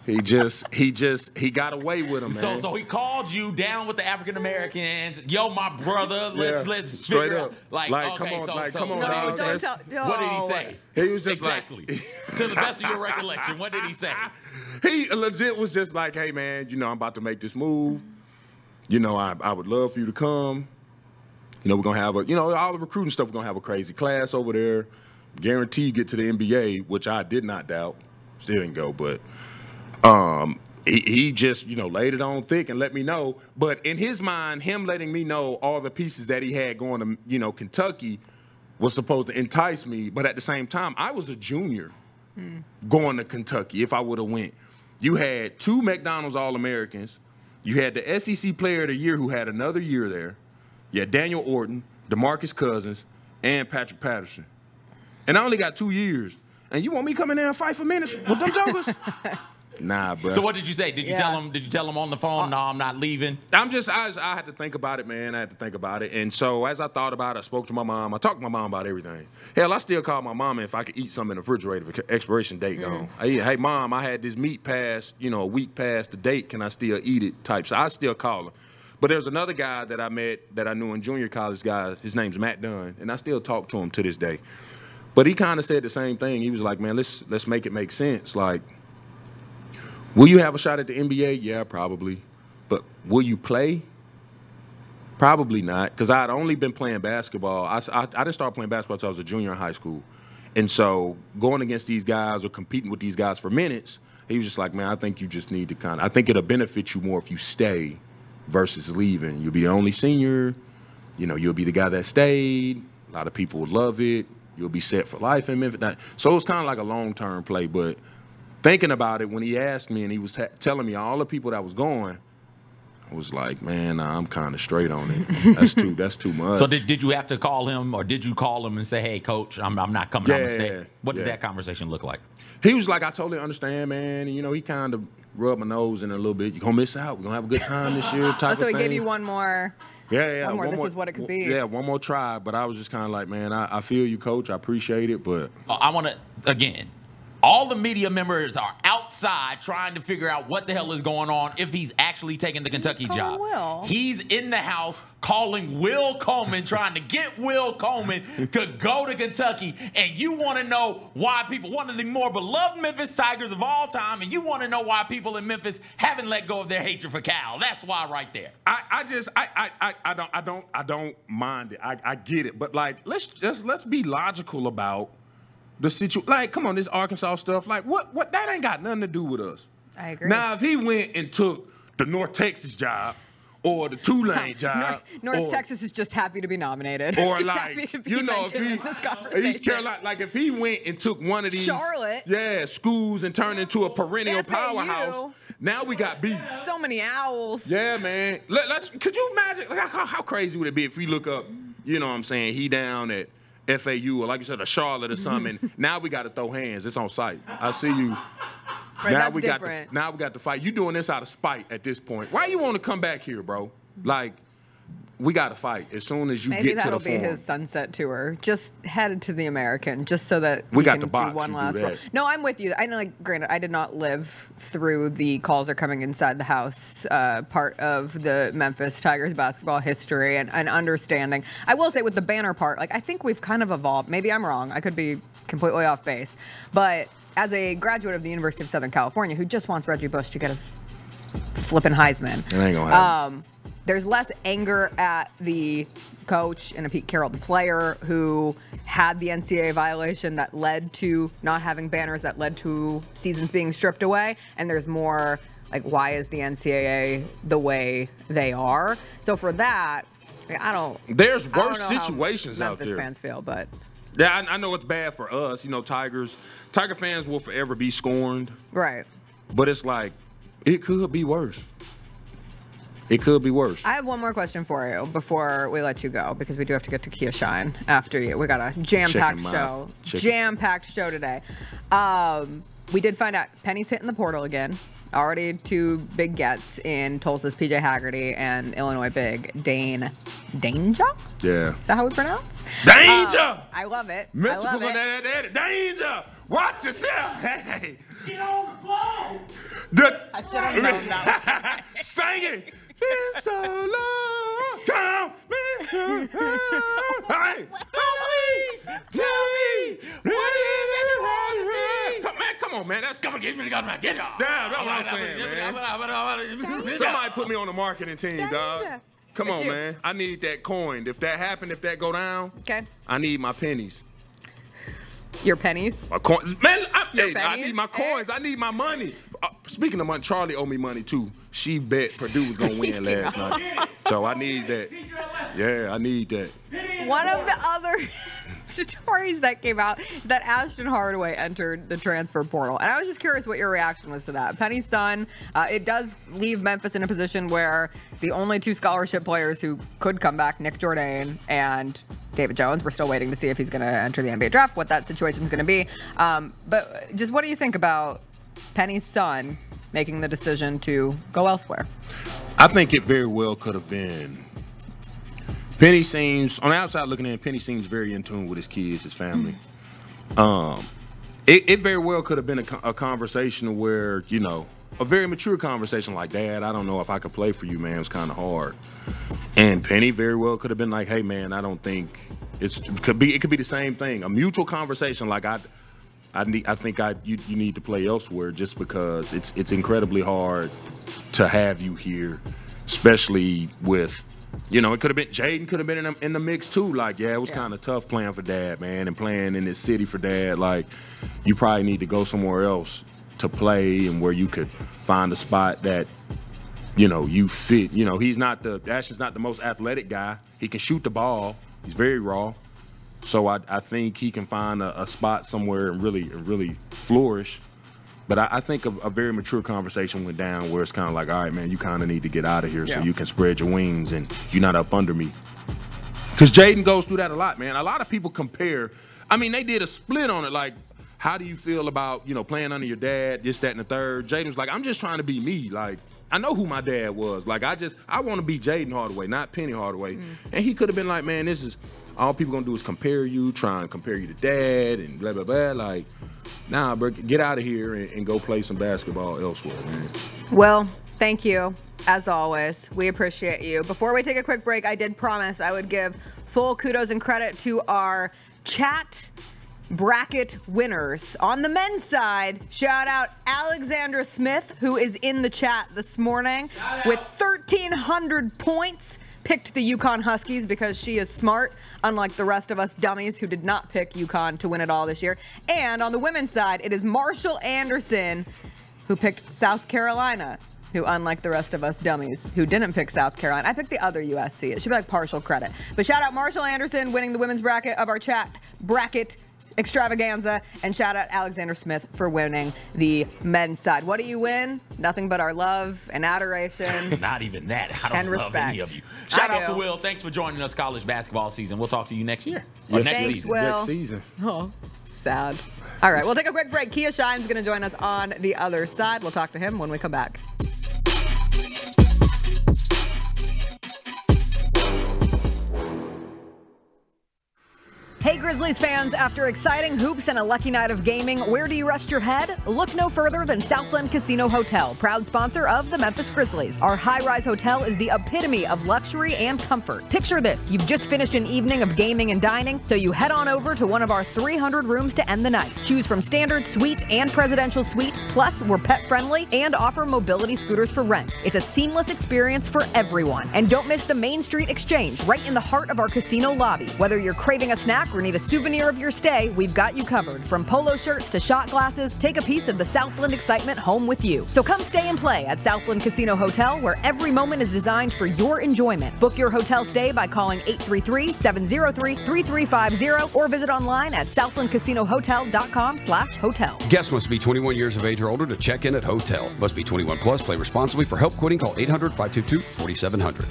He just, he just, he got away with him, man. So, so he called you down with the African Americans. Yo, my brother, let's Yeah, let's straight figure up. out. Like, Like, okay, come on, so, like, so, come on, no, dog. so Let's- tell- What did he say? He was just exactly. like, to the best of your recollection, what did he say? he legit was just like, hey, man, you know, I'm about to make this move. You know, I, I would love for you to come. You know, we're going to have a, you know, all the recruiting stuff, we're going to have a crazy class over there. Guarantee you get to the N B A, which I did not doubt. Still didn't go, but um, he, he just, you know, laid it on thick and let me know. But in his mind, him letting me know all the pieces that he had going to, you know, Kentucky was supposed to entice me. But at the same time, I was a junior Hmm. going to Kentucky if I would have went. You had two McDonald's All-Americans. You had the S E C Player of the Year who had another year there. You had Daniel Orton, DeMarcus Cousins, and Patrick Patterson. And I only got two years. And you want me coming there and fight for minutes with them jokers? Nah, bro. So what did you say? Did you Yeah. tell him? Did you tell him on the phone? No, I'm not leaving. I'm just, I, I had to think about it, man. I had to think about it. And so as I thought about it, I spoke to my mom. I talked to my mom about everything. Hell, I still call my mom if I could eat something in the refrigerator with expiration date Mm. gone. Hey, hey, mom, I had this meat past, you know, a week past the date. Can I still eat it? Type. So I still call her. But there's another guy that I met that I knew in junior college, guy. His name's Matt Dunn, and I still talk to him to this day. But he kind of said the same thing. He was like, man, let's let's make it make sense. Like, will you have a shot at the N B A? Yeah, probably. But will you play? Probably not, because I had only been playing basketball. I, I, I didn't start playing basketball until I was a junior in high school. And so going against these guys or competing with these guys for minutes, he was just like, man, I think you just need to kind of, I think it'll benefit you more if you stay versus leaving. You'll be the only senior. You know, you'll be the guy that stayed. A lot of people would love it. You'll be set for life in Memphis. So it was kind of like a long-term play. But thinking about it, when he asked me and he was t- telling me all the people that was going, I was like, man, nah, I'm kind of straight on it. That's too that's too much. So did, did you have to call him, or did you call him and say, hey, coach, I'm, I'm not coming. I'm Yeah, gonna stay? What did yeah. that conversation look like? He was like, I totally understand, man. And, you know, he kind of rubbed my nose in a little bit. You're going to miss out. We're going to have a good time this year type Oh, so of he thing. gave you one more. Yeah, yeah. One more. This is what it could be. Yeah, one more try. But I was just kind of like, man, I, I feel you, coach. I appreciate it, but Uh, I want to, again, all the media members are outside trying to figure out what the hell is going on if he's actually taking the Kentucky job. Will. He's in the house calling Will Coleman, trying to get Will Coleman to go to Kentucky. And you want to know why people, one of the more beloved Memphis Tigers of all time, and you want to know why people in Memphis haven't let go of their hatred for Cal. That's why right there. I, I just I, I I I don't I don't I don't mind it. I, I get it. But like let's just let's be logical about the situation. Like, come on, this Arkansas stuff. Like, what what that ain't got nothing to do with us. I agree. Now, if he went and took the North Texas job or the Tulane job, North, North or, Texas is just happy to be nominated. or just like happy to be you know, if mentioned he, in this conversation. East Carolina, like if he went and took one of these Charlotte. yeah, schools and turned into a perennial F A U. powerhouse, now we got beef. So many owls. Yeah, man. Let, let's. Could you imagine like, how, how crazy would it be if we look up? You know what I'm saying? He down at F A U or like you said, a Charlotte or something. and now we got to throw hands. It's on site. I see you. Right, now that's we different. got to, now we got to fight. You doing this out of spite at this point? Why you want to come back here, bro? Like, we got to fight as soon as you Maybe get to that'll the be forum. his sunset tour. Just headed to the American, just so that We he got can the box, do one you do last that. one. No, I'm with you. I know, like, granted, I did not live through the calls are coming inside the house uh, part of the Memphis Tigers basketball history and, and understanding. I will say with the banner part, like, I think we've kind of evolved. Maybe I'm wrong. I could be completely off base, but as a graduate of the University of Southern California who just wants Reggie Bush to get his flipping Heisman, It ain't gonna happen. um, there's less anger at the coach and a Pete Carroll, the player, who had the N C double A violation that led to not having banners, that led to seasons being stripped away. And there's more like, why is the N C double A the way they are? So for that, I don't. There's I don't worse know how situations out Memphis there. fans feel, but Yeah, I, I know it's bad for us. You know, Tigers, Tiger fans will forever be scorned. right. But it's like, it could be worse. It could be worse. I have one more question for you before we let you go, because we do have to get to Kia Shine after you. We got a jam-packed Chicken show. mouth. Chicken. Jam-packed show today. Um, we did find out Penny's hitting the portal again. Already two big gets in Tulsa's P J Haggerty and Illinois big Dane Danger? Yeah. Is that how we pronounce? Danger! Uh, I love it. I Mister love it. Danger! Watch yourself. Hey. Get on the floor. The, I should have known that. Sing it. It's so long. Come me. Hey. Tell me. What is it you want to see? Come, man, come on, man. That's Come on, get me, got my get off. Yeah, that's what I'm saying, man. Somebody put me on the marketing team, dog. Come It's on, you. man. I need that coin. If that happened, if that go down, Okay. I need my pennies. Your pennies. My coins. Man, I, Your hey, I pennies? need my coins. I need my money. Uh, speaking of money, Charlie owe me money, too. She bet Purdue was going to win last night. So I need that. Yeah, I need that. One of the other stories that came out is that Ashton Hardaway entered the transfer portal. And I was just curious what your reaction was to that. Penny's son, uh, it does leave Memphis in a position where the only two scholarship players who could come back, Nick Jourdain and David Jones, we're still waiting to see if he's going to enter the N B A draft, what that situation is going to be. Um, but just what do you think about Penny's son making the decision to go elsewhere? I think it very well could have been. Penny seems, on the outside looking in, Penny seems very in tune with his kids, his family. Um, it, it very well could have been a, co- a conversation where, you know, a very mature conversation like, Dad, I don't know if I could play for you, man. It's kind of hard. And Penny very well could have been like, hey, man, I don't think it's it could be. It could be the same thing, a mutual conversation. Like I, I need. I think I you, you need to play elsewhere just because it's it's incredibly hard to have you here, especially with. You know, it could have been Jaden could have been in the, in the mix too. Like, yeah, it was yeah. kind of tough playing for Dad, man, and playing in this city for Dad. Like, you probably need to go somewhere else to play and where you could find a spot that, you know, you fit. You know, he's not the Ashton's not the most athletic guy. He can shoot the ball. He's very raw. So I, I think he can find a, a spot somewhere and really really flourish. But I, I think a, a very mature conversation went down where it's kind of like, all right, man, you kind of need to get out of here yeah. so you can spread your wings and you're not up under me. Because Jaden goes through that a lot, man. A lot of people compare. I mean, they did a split on it. Like, how do you feel about, you know, playing under your dad, this, that, and the third? Jaden was like, I'm just trying to be me. Like, I know who my dad was. Like, I just, I want to be Jaden Hardaway, not Penny Hardaway. Mm. And he could have been like, man, this is, all people going to do is compare you, try and compare you to Dad and blah, blah, blah. Like, nah, bro, get out of here and, and go play some basketball elsewhere, man. Well, thank you, as always. We appreciate you. Before we take a quick break, I did promise I would give full kudos and credit to our chat bracket winners. On the men's side, shout out Alexandra Smith, who is in the chat this morning with thirteen hundred points. Picked the UConn Huskies because she is smart, unlike the rest of us dummies who did not pick UConn to win it all this year. And on the women's side, it is Marshall Anderson who picked South Carolina, who, unlike the rest of us dummies who didn't pick South Carolina, I picked the other U S C. It should be like partial credit. But shout out Marshall Anderson winning the women's bracket of our chat bracket extravaganza, and shout out Alexander Smith for winning the men's side. What do you win? Nothing but our love and adoration. Not even that. I don't and love respect. any of you. Shout I out do. to Will. Thanks for joining us college basketball season. We'll talk to you next year. Yes, Or next Thanks, season. Will. Next season. Oh, sad. All right, we'll take a quick break. Kia Shine's going to join us on the other side. We'll talk to him when we come back. Hey Grizzlies fans, after exciting hoops and a lucky night of gaming, where do you rest your head? Look no further than Southland Casino Hotel, proud sponsor of the Memphis Grizzlies. Our high-rise hotel is the epitome of luxury and comfort. Picture this, you've just finished an evening of gaming and dining, so you head on over to one of our three hundred rooms to end the night. Choose from standard, suite, and presidential suite, plus we're pet-friendly and offer mobility scooters for rent. It's a seamless experience for everyone. And don't miss the Main Street Exchange, right in the heart of our casino lobby. Whether you're craving a snack or need a souvenir of your stay, we've got you covered. From polo shirts to shot glasses, take a piece of the Southland excitement home with you. So come stay and play at Southland Casino Hotel, where every moment is designed for your enjoyment. Book your hotel stay by calling eight three three, seven zero three, three three five zero or visit online at southland casino hotel dot com slash hotel. Guests must be twenty-one years of age or older to check in at hotel. Must be twenty-one plus. Play responsibly. For help quitting, call eight hundred, five two two, four seven zero zero.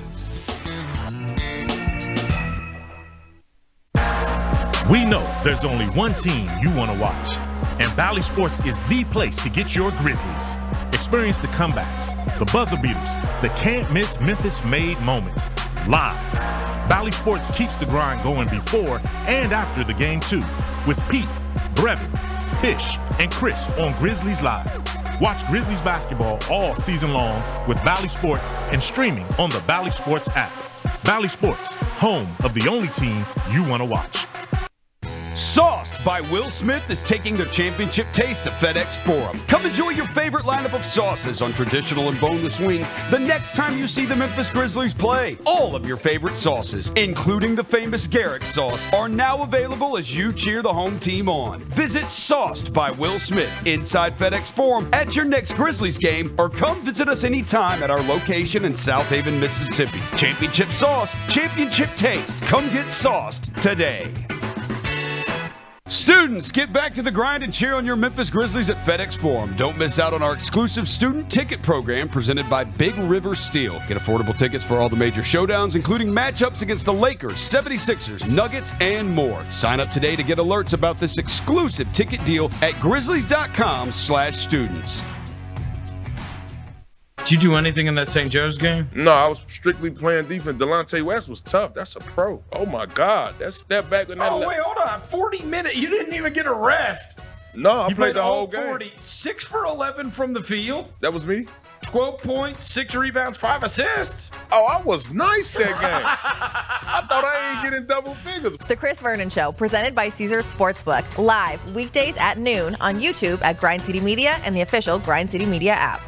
We know there's only one team you want to watch, and Bally Sports is the place to get your Grizzlies. Experience the comebacks, the buzzer beaters, the can't-miss Memphis-made moments live. Bally Sports keeps the grind going before and after the game, too, with Pete, Brevin, Fish, and Chris on Grizzlies Live. Watch Grizzlies basketball all season long with Bally Sports and streaming on the Bally Sports app. Bally Sports, home of the only team you want to watch. Sauced by Will Smith is taking the championship taste to FedEx Forum. Come enjoy your favorite lineup of sauces on traditional and boneless wings the next time you see the Memphis Grizzlies play. All of your favorite sauces, including the famous Garrick sauce, are now available as you cheer the home team on. Visit Sauced by Will Smith inside FedEx Forum at your next Grizzlies game, or come visit us anytime at our location in South Haven, Mississippi. Championship sauce, championship taste. Come get sauced today. Students, get back to the grind and cheer on your Memphis Grizzlies at FedEx Forum. Don't miss out on our exclusive student ticket program presented by Big River Steel. Get affordable tickets for all the major showdowns, including matchups against the Lakers, seventy-sixers, Nuggets, and more. Sign up today to get alerts about this exclusive ticket deal at grizzlies.com slash students. Did you do anything in that Saint Joe's game? No, I was strictly playing defense. Delonte West was tough. That's a pro. Oh, my God. That step back. With that oh, wait, hold on. forty minutes. You didn't even get a rest. No, I you played, played the whole forty. game. six for eleven from the field. That was me. twelve points, six rebounds, five assists. Oh, I was nice that game. I thought I ain't getting double figures. The Chris Vernon Show, presented by Caesars Sportsbook, live weekdays at noon on YouTube at Grind City Media and the official Grind City Media app.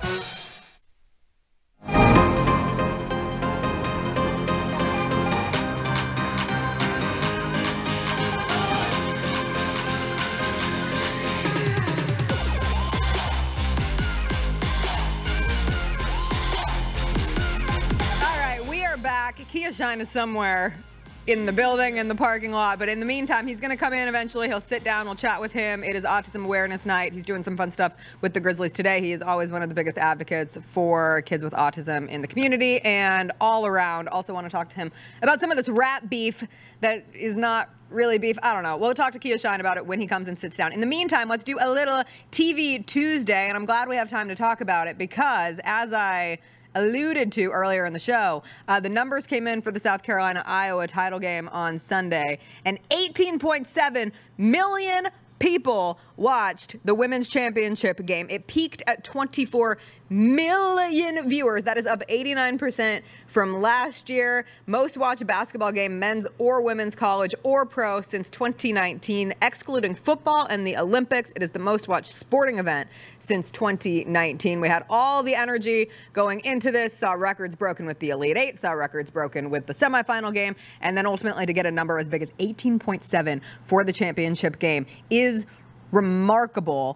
Kia Shine is somewhere in the building, in the parking lot, but in the meantime, he's going to come in eventually. He'll sit down. We'll chat with him. It is Autism Awareness Night. He's doing some fun stuff with the Grizzlies today. He is always one of the biggest advocates for kids with autism in the community and all around. Also want to talk to him about some of this rap beef that is not really beef. I don't know. We'll talk to Kia Shine about it when he comes and sits down. In the meantime, let's do a little T V Tuesday, and I'm glad we have time to talk about it because as I alluded to earlier in the show, uh, the numbers came in for the South Carolina-Iowa title game on Sunday, and eighteen point seven million people watched the women's championship game. It peaked at twenty-four million viewers. That is up eighty-nine percent from last year. Most watched basketball game, men's or women's, college or pro, since twenty nineteen, excluding football and the Olympics. It is the most watched sporting event since twenty nineteen. We had all the energy going into this, saw records broken with the Elite Eight, saw records broken with the semifinal game, and then ultimately to get a number as big as eighteen point seven for the championship game is remarkable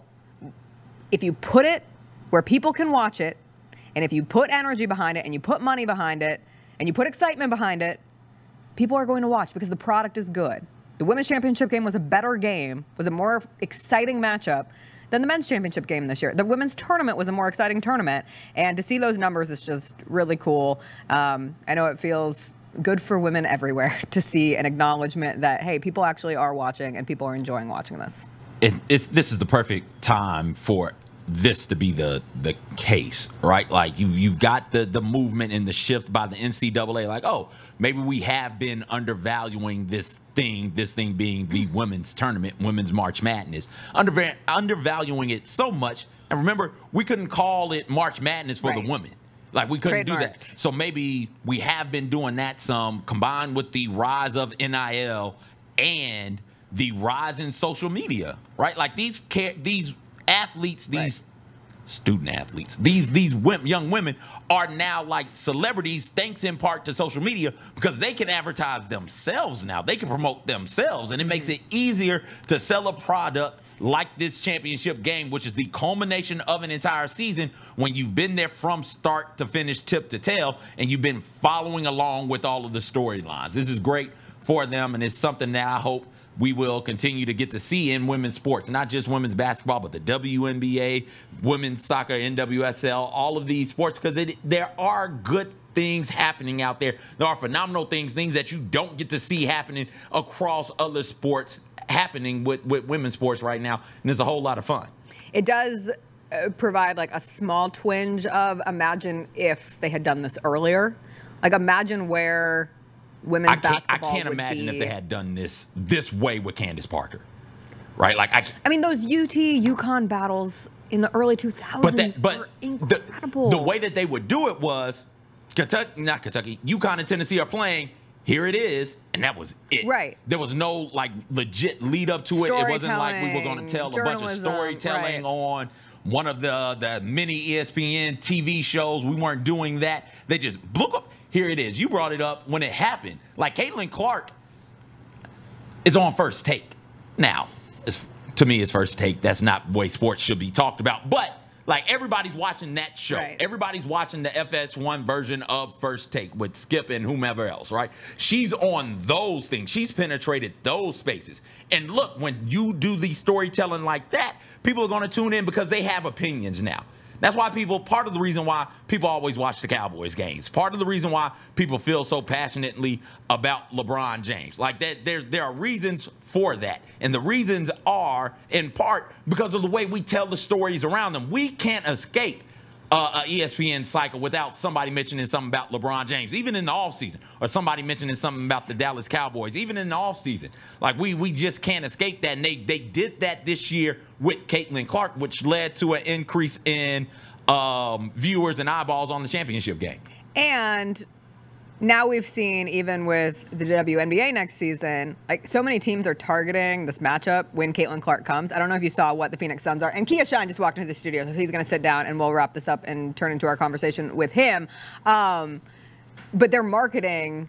if you put it where people can watch it, and if you put energy behind it, and you put money behind it, and you put excitement behind it, people are going to watch because the product is good. The women's championship game was a better game, was a more exciting matchup than the men's championship game this year. The women's tournament was a more exciting tournament, and to see those numbers is just really cool. Um, I know it feels good for women everywhere to see an acknowledgement that, hey, people actually are watching and people are enjoying watching this. It, it's this is the perfect time for this to be the the case, right? Like you you've got the the movement and the shift by the N C double A, like, oh, maybe we have been undervaluing this thing, this thing being the women's tournament, women's March Madness, Under, undervaluing it so much. And remember, we couldn't call it March Madness for right. the women. Like, we couldn't Trademarked. do that. So maybe we have been doing that some, combined with the rise of N I L and the rise in social media, right? Like these these athletes, these right. student athletes, these these women, young women are now like celebrities, thanks in part to social media, because they can advertise themselves now. They can promote themselves, and it makes it easier to sell a product like this championship game, which is the culmination of an entire season when you've been there from start to finish, tip to tail, and you've been following along with all of the storylines. This is great for them, and it's something that I hope we will continue to get to see in women's sports, not just women's basketball, but the W N B A, women's soccer, N W S L, all of these sports, because it, there are good things happening out there. There are phenomenal things, things that you don't get to see happening across other sports happening with, with women's sports right now, and it's a whole lot of fun. It does uh, provide like a small twinge of imagine if they had done this earlier. Like imagine where women's I can't, basketball I can't would imagine be. if they had done this this way with Candace Parker. right? Like I. I mean, those U T UConn battles in the early two thousands But that, but were incredible. The, the way that they would do it was Kentucky, not Kentucky, UConn and Tennessee are playing. Here it is, and that was it. Right. There was no like legit lead up to it. It wasn't like we were going to tell a bunch of storytelling right. on one of the the mini E S P N T V shows. We weren't doing that. They just blew up. Here it is. You brought it up when it happened. Like Caitlin Clark is on First Take. Now, it's, to me, it's First Take. That's not the way sports should be talked about. But like everybody's watching that show. Right. Everybody's watching the F S one version of First Take with Skip and whomever else, right? She's on those things. She's penetrated those spaces. And look, when you do the storytelling like that, people are going to tune in because they have opinions now. That's why people, part of the reason why people always watch the Cowboys games. Part of the reason why people feel so passionately about LeBron James. Like that, there, there are reasons for that. And the reasons are, in part, because of the way we tell the stories around them. We can't escape uh, a E S P N cycle without somebody mentioning something about LeBron James, even in the offseason, or somebody mentioning something about the Dallas Cowboys, even in the offseason. Like, we we just can't escape that. And they, they did that this year with Caitlin Clark, which led to an increase in um, viewers and eyeballs on the championship game. And now we've seen, even with the W N B A next season, like so many teams are targeting this matchup when Caitlin Clark comes. I don't know if you saw what the Phoenix Suns are. And Kia Shine just walked into the studio, so he's going to sit down and we'll wrap this up and turn into our conversation with him. Um, but they're marketing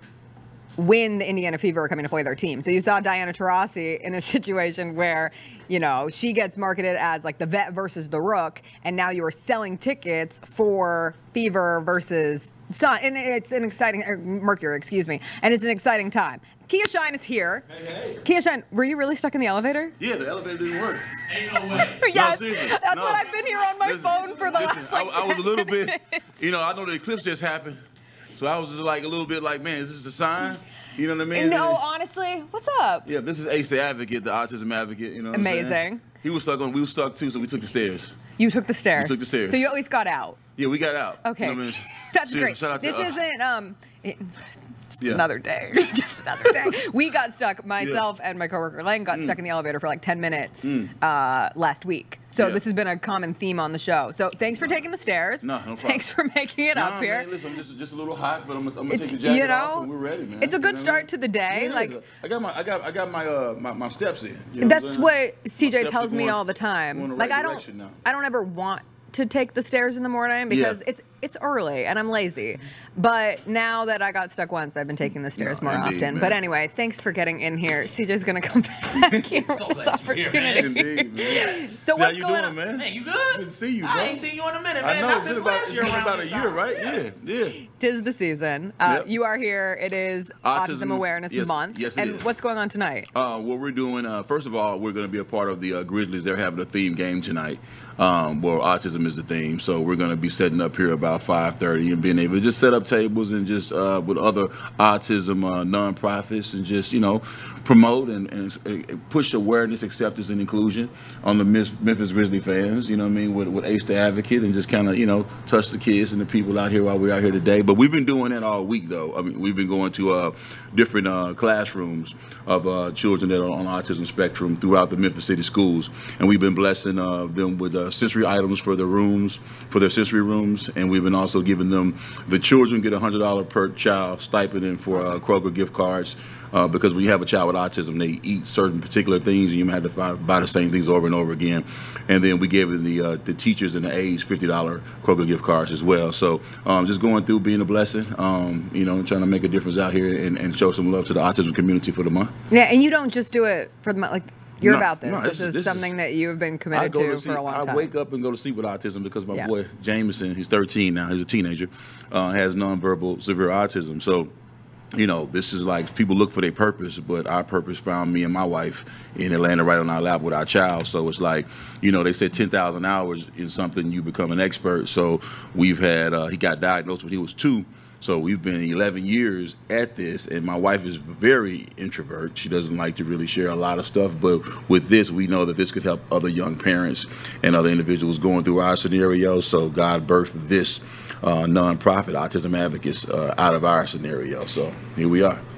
when the Indiana Fever are coming to play their team. So you saw Diana Taurasi in a situation where, you know, she gets marketed as like the vet versus the rook, and now you are selling tickets for Fever versus Sun, and it's an exciting, er, Mercury, excuse me, and it's an exciting time. Kia Shine is here. Hey, hey. Kia Shine, were you really stuck in the elevator? Yeah, the elevator didn't work. Ain't no way. Yes, no, that's no. what I've been here on my listen, phone for the listen, last like I, I was a little bit, minutes. you know, I know the eclipse just happened, so I was just like a little bit like, man, is this a sign? You know what I mean? No, honestly, what's up? Yeah, this is Ace the Advocate, the autism advocate. You know what I'm saying? Amazing. He was stuck on, we were stuck too, so we took the stairs. You took the stairs. We took the stairs. So you at least got out. Yeah, we got out. Okay. You know what I mean? That's Seriously, great. shout out to, This uh, isn't um it, just Yeah. another day. Just another day. We got stuck, myself and my coworker Lang got Mm. stuck in the elevator for like ten minutes Mm. uh, last week. So Yeah. this has been a common theme on the show. So thanks for taking the stairs. No, no problem. Thanks for making it Nah, up here. Man, listen, I'm just, just a little hot, but I'm, I'm gonna It's- take the jacket you know, off and we're ready, man. It's a You good know start what I mean? to the day. Yeah, like I got my, I got, I got my, uh, my, my steps in. You know that's what, I'm what C J steps tells are me going- all the going time. the Like right I don't, direction now. I don't ever want to take the stairs in the morning because Yeah. it's it's early and I'm lazy. But now that I got stuck once, I've been taking the stairs No, more indeed, often. man. But anyway, thanks for getting in here. C J's gonna come back here with this opportunity. Indeed, man. So See, what's how you going doing, on? man? Man, you good? Good to see you, bro. I ain't seen you in a minute, I man. know, Not it's been since about, last it's year been around about a this year, time. right? Yeah, yeah. Tis the season. Uh, Yep. You are here. It is Autism, Autism- Awareness yes, Month. yes, it and is. what's going on tonight? Uh, what we're doing, uh, first of all, we're going to be a part of the uh, Grizzlies. They're having a theme game tonight, um, where autism is the theme. So we're going to be setting up here about five thirty and being able to just set up tables and just uh, with other autism uh, nonprofits and just, you know, promote and, and, and push awareness, acceptance, and inclusion on the Memphis Grizzlies fans, you know what I mean, with, with Ace the Advocate, and just kind of, you know, touch the kids and the people out here while we're out here today. But we've been doing that all week, though. I mean, we've been going to uh, different uh, classrooms of uh, children that are on autism spectrum throughout the Memphis City schools, and we've been blessing uh, them with uh, sensory items for their rooms, for their sensory rooms, and we've been also giving them, the children get a one hundred dollars per child stipend in for uh, Kroger gift cards. Uh, because when you have a child with autism, they eat certain particular things, and you might have to buy, buy the same things over and over again. And then we gave the uh, the teachers and the aides fifty dollars Kroger gift cards as well. So um, just going through, being a blessing, um, you know, trying to make a difference out here and, and show some love to the autism community for the month. Yeah, and you don't just do it for the like. You're No, about this. no, this, this is- is this something is- that you have been I committed go to, to for sleep, a long I time. wake up and go to sleep with autism because my Yeah. boy Jameson, he's thirteen now, he's a teenager, uh, has nonverbal severe autism. So, you know, this is like, people look for their purpose, but our purpose found me and my wife, and it landed right on our lap with our child. So it's like, you know, they said ten thousand hours in something, you become an expert. So we've had, uh, he got diagnosed when he was two. So we've been eleven years at this, and my wife is very introvert. She doesn't like to really share a lot of stuff, but with this, we know that this could help other young parents and other individuals going through our scenario. So God birthed this uh, nonprofit, Autism Advocates, uh, out of our scenario. So here we are.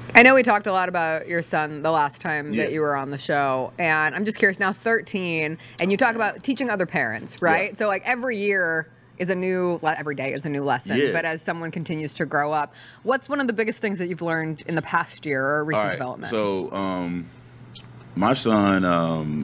I know we talked a lot about your son the last time Yeah. that you were on the show, and I'm just curious now, thirteen, and you talk about teaching other parents, right? Yeah. So like every year is a new, le- every day is a new lesson, Yeah. but as someone continues to grow up, what's one of the biggest things that you've learned in the past year or recent All right, development? So, um, my son, um,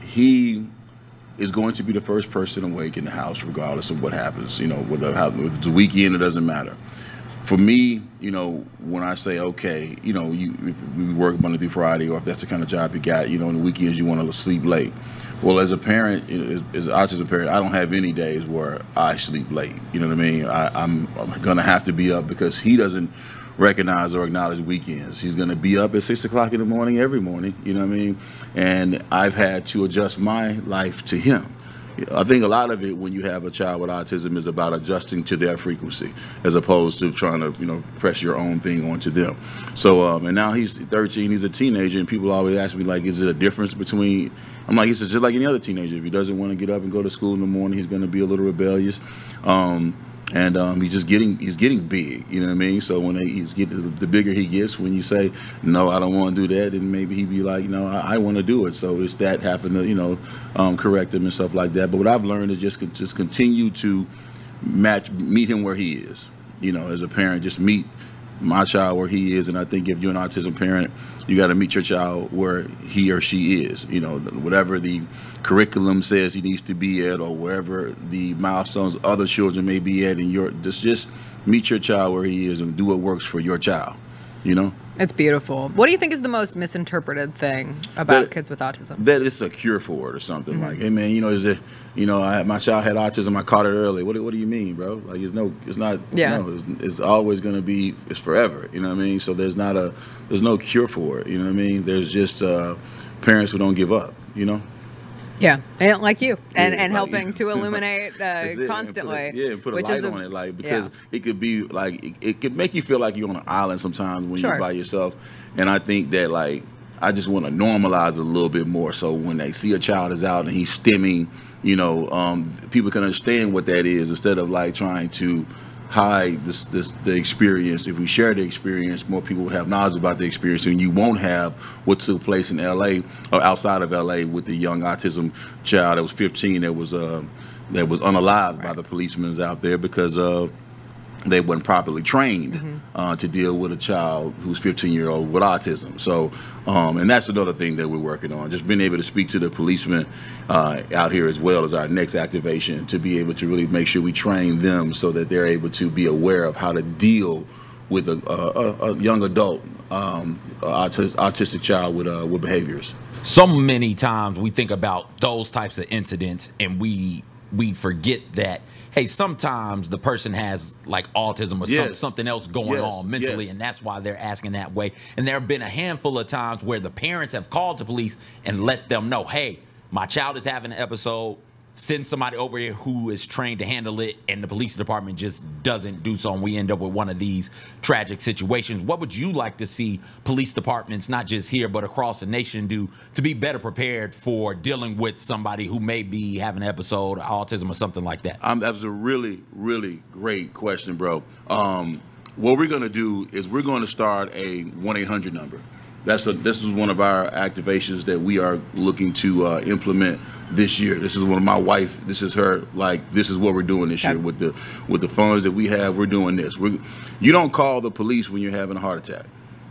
he is going to be the first person awake in the house, regardless of what happens. You know, whether how, if it's a weekend, it doesn't matter. For me, you know, when I say, okay, you know, you if we work Monday through Friday, or if that's the kind of job you got, you know, on the weekends you want to sleep late. Well, as a parent, as, as an autism parent, I don't have any days where I sleep late. You know what I mean? I, I'm, I'm gonna have to be up because he doesn't recognize or acknowledge weekends. He's gonna be up at six o'clock in the morning every morning. You know what I mean? And I've had to adjust my life to him. I think a lot of it when you have a child with autism is about adjusting to their frequency as opposed to trying to, you know, press your own thing onto them. So, um, and now he's thirteen, he's a teenager, and people always ask me, like, is it a difference between, I'm like, it's just like any other teenager. If he doesn't want to get up and go to school in the morning, he's going to be a little rebellious. Um, And um, he's just getting he's getting big, you know what I mean? So when they, he's getting the bigger he gets, when you say no, I don't want to do that, then maybe he'd be like, you know, I, I want to do it. So it's that having to, you know, um, correct him and stuff like that. But what I've learned is just just continue to match meet him where he is. You know, as a parent, just meet my child where he is. And I think if you're an autism parent, you got to meet your child where he or she is. You know, whatever the curriculum says he needs to be at, or wherever the milestones other children may be at, and your just just meet your child where he is and do what works for your child. You know. It's beautiful. What do you think is the most misinterpreted thing about That- kids with autism? That it's a cure for it or something. Mhm. Like, hey man, you know, is it, you know, I, my child had autism, I caught it early. What, do- what do you mean, bro? Like, it's no, it's not. Yeah. No, it's, it's always going to be. It's forever. You know what I mean? So there's not a, there's no cure for it. You know what I mean? There's just uh, parents who don't give up. You know. Yeah, and like you, and, Yeah, and like- helping to illuminate uh, That's it, and put a- constantly. yeah, and put a which light is a- on it, like because yeah. it could be like it, it could make you feel like you're on an island sometimes when Sure. you're by yourself. And I think that like I just want to normalize it a little bit more, so when they see a child is out and he's stimming, you know, um, people can understand what that is instead of like trying to hide this this the experience. If we share the experience, more people will have knowledge about the experience, and you won't have what took place in L A or outside of L A with the young autism child that was fifteen that was uh that was unalived by the policemen out there because uh they weren't properly trained Mm-hmm. uh, to deal with a child who's fifteen year old with autism. So, um, and that's another thing that we're working on, just being able to speak to the policemen uh, out here as well as our next activation, to be able to really make sure we train them so that they're able to be aware of how to deal with a, a, a young adult, um, autistic, autistic child with, uh, with behaviors. So many times we think about those types of incidents and we we forget that, hey, sometimes the person has like autism or some, Yes. something else going Yes. on mentally, Yes. and that's why they're asking that way. And there have been a handful of times where the parents have called the police and let them know, hey, my child is having an episode. Send somebody over here who is trained to handle it, and the police department just doesn't do so, and we end up with one of these tragic situations. What would you like to see police departments, not just here but across the nation, do to be better prepared for dealing with somebody who may be having an episode of autism or something like that? Um, that was a really, really great question, bro. Um, what we're going to do is we're going to start a one eight hundred number. That's a, this is one of our activations that we are looking to uh, implement this year. This is one of my wife. This is her. Like, this is what we're doing this year with the with the funds that we have. We're doing this. We're, you don't call the police when you're having a heart attack.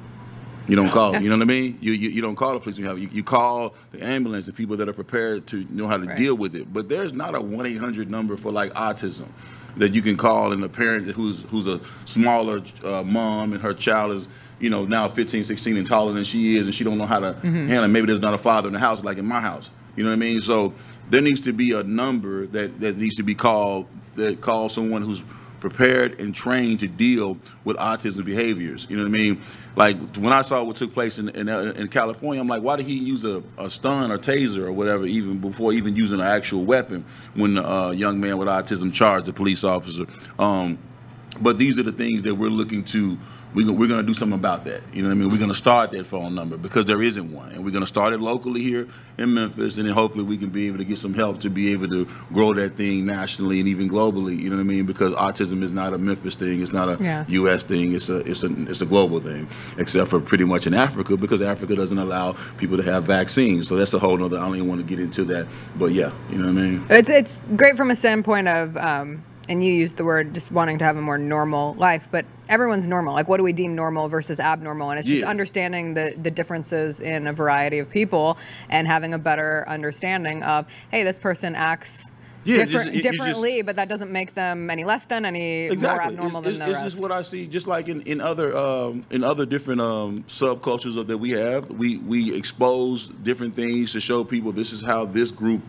You don't call. You know what I mean? You you, you don't call the police when you have. You, you call the ambulance, the people that are prepared to know how to Right. deal with it. But there's not a one eight hundred number for like autism that you can call, and a parent who's who's a smaller uh, mom and her child is, you know, now fifteen, sixteen and taller than she is, and she don't know how to Mhm. handle it. Maybe there's not a father in the house like in my house. You know what I mean? So there needs to be a number that, that needs to be called that calls someone who's prepared and trained to deal with autism behaviors. You know what I mean? Like when I saw what took place in in, in California, I'm like, why did he use a, a stun or taser or whatever even before even using an actual weapon when the uh, young man with autism charged the police officer? Um, but these are the things that we're looking to we, we're going to do something about that. You know what I mean? We're going to start that phone number because there isn't one. And we're going to start it locally here in Memphis, and then hopefully we can be able to get some help to be able to grow that thing nationally and even globally. You know what I mean? Because autism is not a Memphis thing. It's not a Yeah. U S thing. It's a, it's, a, it's a global thing, except for pretty much in Africa because Africa doesn't allow people to have vaccines. So that's a whole nother, I don't even want to get into that. But yeah, you know what I mean? It's it's great from a standpoint of, um, and you used the word just wanting to have a more normal life, but everyone's normal. Like, what do we deem normal versus abnormal? And it's just Yeah. understanding the, the differences in a variety of people and having a better understanding of, hey, this person acts Yeah, different, just- it- it just- differently, but that doesn't make them any less than, any more Exactly. abnormal it's, than it's, the it's rest. just what I see, just like in, in other um, in other different um, subcultures of, that we have. We we expose different things to show people this is how this group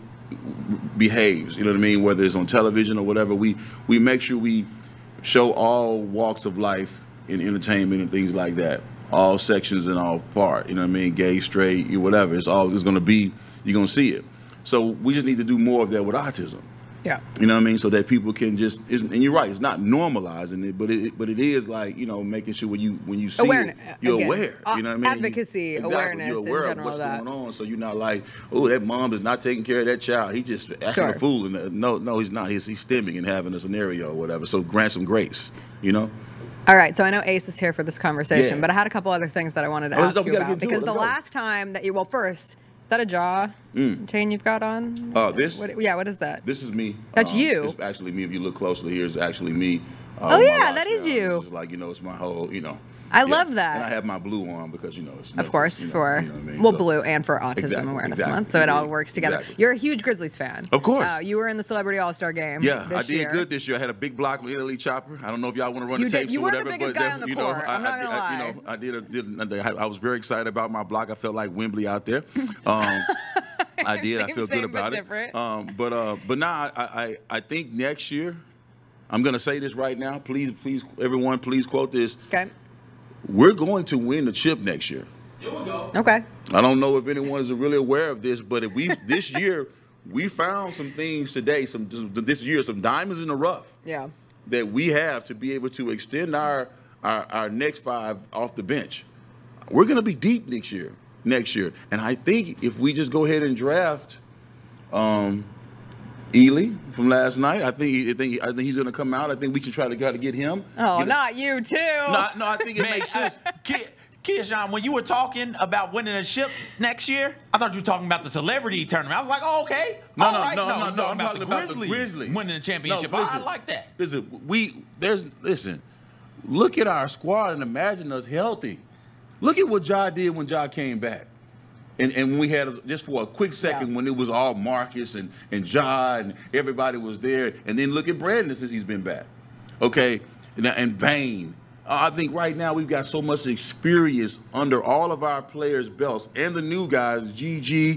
behaves. You know what I mean? Whether it's on television or whatever, we we make sure we show all walks of life in entertainment and things like that, all sections and all part. You know what I mean? Gay, straight, you- whatever. It's all it's going to be. You're going to see it. So we just need to do more of that with autism. Yeah. You know what I mean? So that people can just, it's, and you're right, it's not normalizing it, but it, but it is like, you know, making sure when you when you see Awareness, it, you're again. aware. Uh, You know what I mean? advocacy, exactly, awareness you're in aware of general what's of that. going on, so you're not like, oh, that mom is not taking care of that child. He just acting Sure. a fool. And uh, no, no, he's not. He's, he's stimming and having a scenario or whatever. So grant some grace. You know. All right, so I know Ace is here for this conversation, Yeah. but I had a couple other things that I wanted to Oh, let's ask go- we you gotta about. get into it. Because the Let's go. last time that you, well, first, is that a jaw Mm. chain you've got on? Uh, this? What, yeah, what is that? This is me. That's Um, you? It's actually me. If you look closely here, it's actually me. Uh, Oh, my yeah, that is lockdown. you. It's like, you know, it's my whole, you know. I yeah. love that. And I have my blue on because, you know, it's Of Memphis, course, you know, for you know what I mean? well, So- blue and for Autism Exactly, Awareness exactly, Month, so it all indeed, works together. exactly. You're a huge Grizzlies fan. Of course. Uh, you were in the Celebrity All-Star Game. Yeah, this I did year. good this year. I had a big block with Italy Chopper. I don't know if y'all want to run You the did- tapes you or were the whatever, biggest but guy def- on the you know, court. I, I'm not I, gonna I, lie. You know, I did. A, did a, I was very excited about my block. I felt like Wembley out there. Um, I did. I Same, feel same, good but about it. different. Um, but uh, but now I, I I think next year, I'm gonna say this right now. Please, please, everyone, please quote this. Okay. We're going to win the chip next year. Okay. I don't know if anyone is really aware of this, but if we this year we found some things today, some this year, some diamonds in the rough Yeah. that we have to be able to extend our our, our next five off the bench. We're going to be deep next year. Next year, and I think if we just go ahead and draft um, Ely from last night, I think I think I think he's going to come out. I think we should try to try to get him. Oh, Get a- not you too. No, no, I think it Man, makes sense. uh, Ki- Keyshawn, when you were talking about winning a ship next year, I thought you were talking about the celebrity tournament. I was like, oh, okay. No, All no, right. no, no, you're no, talking I'm about talking the about the Grizzlies, Grizzlies. winning the championship. No, I- listen, I like that. Listen, we there's listen. Look at our squad and imagine us healthy. Look at what Ja did when Ja came back. And, and we had, just for a quick second, Yeah. when it was all Marcus and, and Ja and everybody was there. And then look at Brandon since he's been back. Okay? And, and Bane. I think right now we've got so much experience under all of our players' belts and the new guys, G G.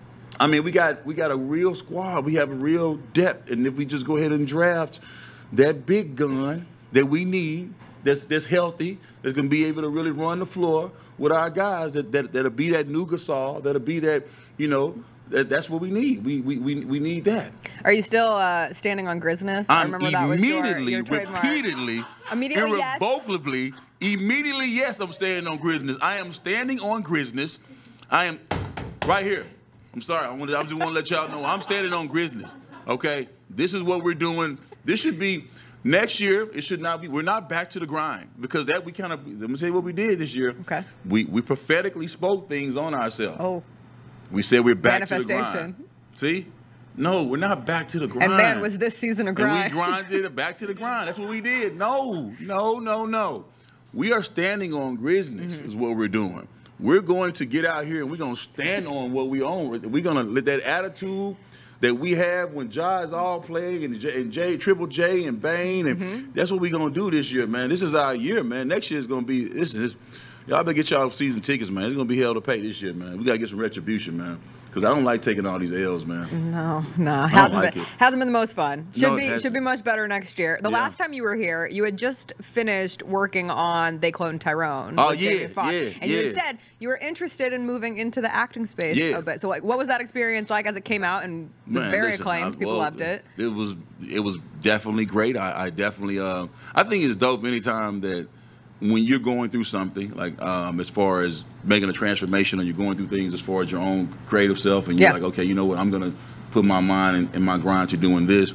I mean, we got we got a real squad. We have a real depth. And if we just go ahead and draft that big gun that we need, that's that's healthy, that's going to be able to really run the floor with our guys, that, that, that'll be that new Gasol, that'll be that, you know, that, that's what we need. We, we, we, we need that. Are you still uh, standing on Grizness? I I'm remember that was your, immediately, your trademark. repeatedly, Immediately, yes. irrevocably, immediately, yes, I'm standing on Grizness. I am standing on Grizness. I am right here. I'm sorry. I, want to, I just want to let y'all know I'm standing on Grizness. Okay? This is what we're doing. This should be next year. It should not be. We're not back to the grind because that we kind of. Let me tell you what we did this year. Okay. We we prophetically spoke things on ourselves. Oh. We said we're back to the grind. Manifestation. See? No, we're not back to the grind. And man, was this season a grind. And we grinded it back to the grind. That's what we did. No, no, no, no. We are standing on Grizness Mm-hmm. is what we're doing. We're going to get out here and we're going to stand on what we own. We're going to let that attitude that we have when Ja is all playing and J, and J Triple J and Bane, and Mm-hmm. that's what we're going to do this year, man. This is our year, man. Next year is going to be, this is, y'all better get y'all season tickets, man. It's going to be hell to pay this year, man. We got to get some retribution, man. Because I don't like taking all these L's, man. No, no, I don't hasn't like been it. hasn't been the most fun. Should No, it be hasn't. should be much better next year. The Yeah. last time you were here, you had just finished working on They Cloned Tyrone. Oh, with Jamie yeah, Foxx. yeah, and you had yeah. said you were interested in moving into the acting space Yeah. a bit. So, like, what was that experience like as it came out and was Man, very listen, acclaimed? I- People well, loved it. It was it was definitely great. I, I definitely uh, I think it's dope anytime that when you're going through something, like um, as far as making a transformation, or you're going through things as far as your own creative self, and you're Yeah. like, okay, you know what, I'm gonna put my mind and, and my grind to doing this,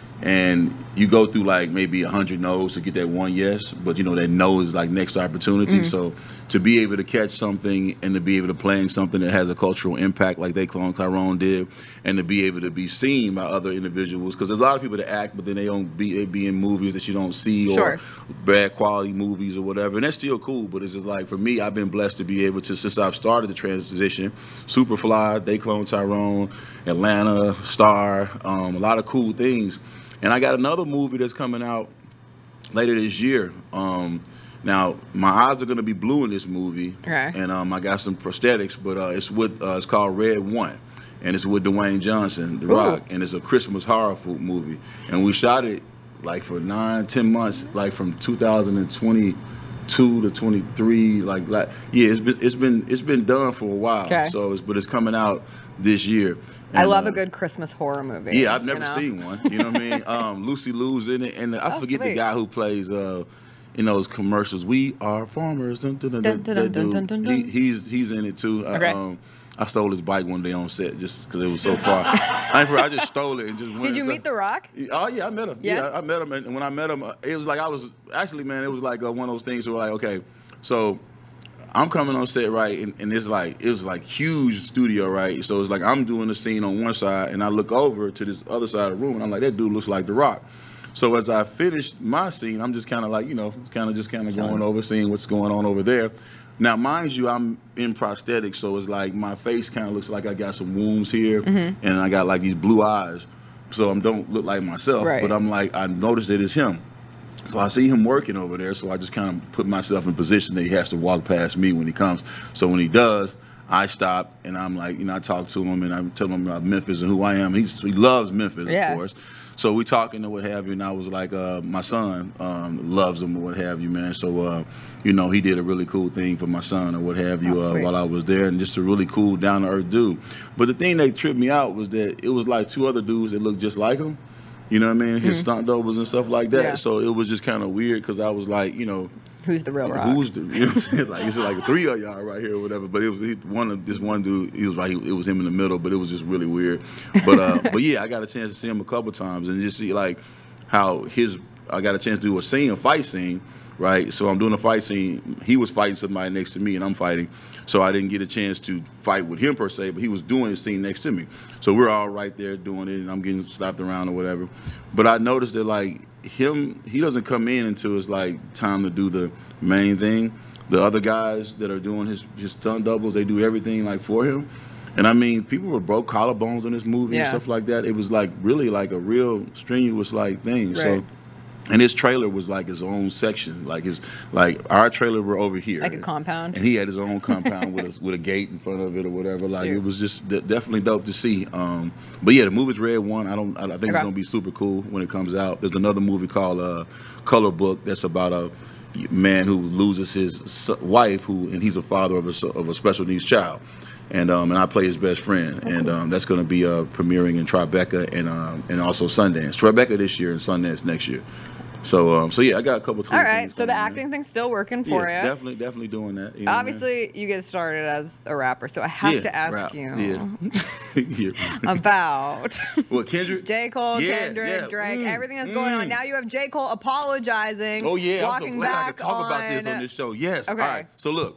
and you go through like maybe a hundred no's to get that one yes, but you know that no is like next opportunity. Mhm. So to be able to catch something and to be able to play in something that has a cultural impact like they clone Tyrone did, and to be able to be seen by other individuals, because there's a lot of people that act, but then they don't be they be in movies that you don't see, or Sure. bad quality movies or whatever, and that's still cool. But it's just like, for me, I've been blessed to be able to, since I've started the transition, Superfly, They Clone Tyrone, Atlanta, Star, um, a lot of cool things. And I got another movie that's coming out later this year. Um, now, my eyes are going to be blue in this movie, Okay. and um, I got some prosthetics, but uh, it's with uh, it's called Red One, and it's with Dwayne Johnson, The Ooh. Rock, and it's a Christmas horror food movie. And we shot it like for nine, ten months, like from two thousand twenty-two to twenty-three. Like, like yeah, it's been it's been it's been done for a while. Okay. So, it's, but it's coming out this year. I And, love uh, a good Christmas horror movie. yeah, I've you never know? seen one. You know what I mean? Um, Lucy Liu's in it, and I Oh, forget the sweet. guy who plays uh, in those commercials. We are farmers. Dun, dun, dun, Dun, dun, dun, that dun, dude. dun, dun, dun. He, he's he's in it too. I, Okay. um, I stole his bike one day on set just because it was so far. I, ain't for, I just stole it and just went. Did you and meet stuff. The Rock? Oh yeah, I met him. Yeah? Yeah, I met him, and when I met him, uh, it was like I was actually, man, it was like uh, one of those things where like, okay, so I'm coming on set, right, and, and it's like it was like huge studio, right. So it's like I'm doing the scene on one side, and I look over to this other side of the room, and I'm like, that dude looks like The Rock. So as I finished my scene, I'm just kind of like, you know, kind of just kind of going over, seeing what's going on over there. Now, mind you, I'm in prosthetics, so it's like my face kind of looks like I got some wounds here, Mhm. and I got like these blue eyes, so I don't look like myself. Right. But I'm like, I noticed it is him. So I see him working over there, so I just kind of put myself in position that he has to walk past me when he comes. So when he does, I stop, and I'm like, you know, I talk to him, and I tell him about Memphis and who I am. He's, he loves Memphis, Yeah. of course. So we talking and what have you, and I was like, uh, my son um, loves him or what have you, man. So, uh, you know, he did a really cool thing for my son or what have you Oh, uh, sweet. while I was there, and just a really cool, down-to-earth dude. But the thing that tripped me out was that it was like two other dudes that looked just like him. You know what I mean? His Mhm. stunt doubles and stuff like that. Yeah. So it was just kind of weird because I was like, you know, Who's the real Rock? who's the, you know what I'm saying? Like, it's like three of y'all right here or whatever. But it was he, one of this one dude, he was like, it was him in the middle, but it was just really weird. But uh, but yeah, I got a chance to see him a couple times and just see like how his, I got a chance to do a scene, a fight scene, right? So I'm doing a fight scene. He was fighting somebody next to me and I'm fighting. So I didn't get a chance to fight with him per se, but he was doing his scene next to me. So we're all right there doing it and I'm getting slapped around or whatever. But I noticed that like him, he doesn't come in until it's like time to do the main thing. The other guys that are doing his, his stunt doubles, they do everything like for him. And I mean, people were broke collarbones in this movie Yeah. and stuff like that. It was like really like a real strenuous like thing. So. Right. And his trailer was like his own section, like his like our trailer were over here, Like a compound? and he had his own compound with a with a gate in front of it or whatever. Like Cute. it was just de- definitely dope to see. Um, but yeah, the movie's Red One. I don't. I think it's Okay. gonna be super cool when it comes out. There's another movie called uh, Color Book that's about a man who loses his s- wife, who and he's a father of a s- of a special needs child. And um, and I play his best friend, Oh, and um, that's going to be uh, premiering in Tribeca and um, and also Sundance. Tribeca this year and Sundance next year. So um, so yeah, I got a couple. All right, so the acting thing's still working for yeah, you. definitely, definitely doing that. You know what I mean? Obviously, you get started as a rapper, so I have Yeah, to ask rap, you Yeah. yeah. about What, Kendrick? J. Cole, Yeah, Kendrick, yeah, Drake, mm, everything that's going on. mm. Now you have J. Cole apologizing. Oh yeah, I'm so walking glad I back could talk about this on- on this show. Yes. Okay. All right. So look,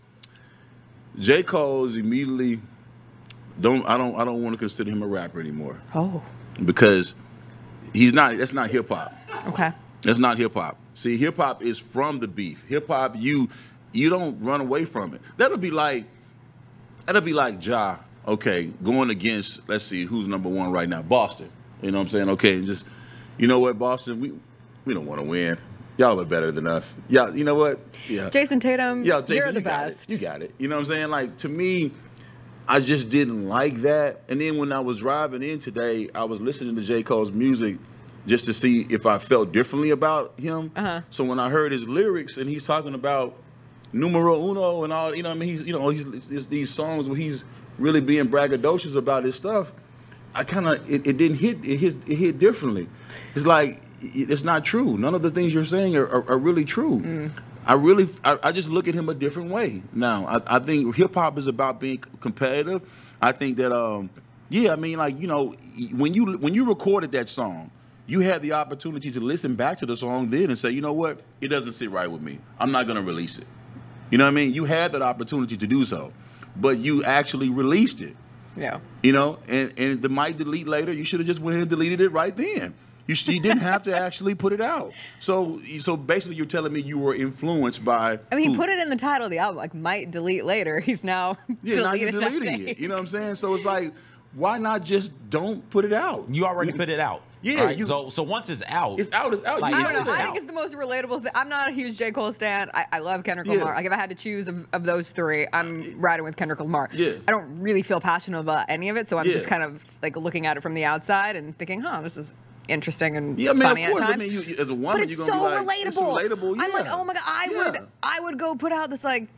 J. Cole is immediately don't I don't I don't want to consider him a rapper anymore Oh, because he's not. That's not hip hop. okay. That's not hip hop. See, hip hop is from the beef. Hip hop, you you don't run away from it. That'll be like that'll be like Ja, okay, going against, let's see, who's number one right now? Boston. You know what I'm saying? Okay, just you know what, Boston, we we don't want to win. Y'all are better than us. Y'all, you know what? Yeah. Jason Tatum, Yo, Jason, you're the you got best. it. You got it. You know what I'm saying? Like, to me, I just didn't like that. And then when I was driving in today, I was listening to J. Cole's music just to see if I felt differently about him. Uh-huh. So when I heard his lyrics and he's talking about numero uno and all, you know what I mean? He's, you know, he's, it's these songs where he's really being braggadocious about his stuff. I kind of, it, it didn't hit, it hit, it hit differently. It's like, it's not true. None of the things you're saying are, are, are really true. Mm. I really, I, I just look at him a different way now. I, I think hip hop is about being competitive. I think that, um, yeah, I mean, like, you know, when you when you recorded that song, you had the opportunity to listen back to the song then and say, you know what, it doesn't sit right with me. I'm not going to release it. You know what I mean? You had that opportunity to do so, but you actually released it. Yeah. You know, and, and the might delete later, you should have just went ahead and deleted it right then. You, you didn't have to actually put it out. So so basically you're telling me you were influenced by I mean, who? he put it in the title of the album, like, might delete later. He's now Yeah, now you're deleted deleting that it. You know what I'm saying? So it's like, why not just don't put it out? You already put it out. Yeah. Right? You, so so once it's out, it's out. It's out. Like, I you don't know. know, I it's think out. it's the most relatable thing. I'm not a huge J. Cole stan. I, I love Kendrick Yeah. Lamar. Like, if I had to choose of, of those three, I'm riding with Kendrick Lamar. Yeah. I don't really feel passionate about any of it, so I'm Yeah. just kind of like looking at it from the outside and thinking, huh, this is interesting and Yeah, I mean, funny of course. at I times. mean, you, you- as a woman, but it's you're so gonna be like, relatable. It's relatable. Yeah. I'm like, oh my god, I Yeah. would, I would go put out this like,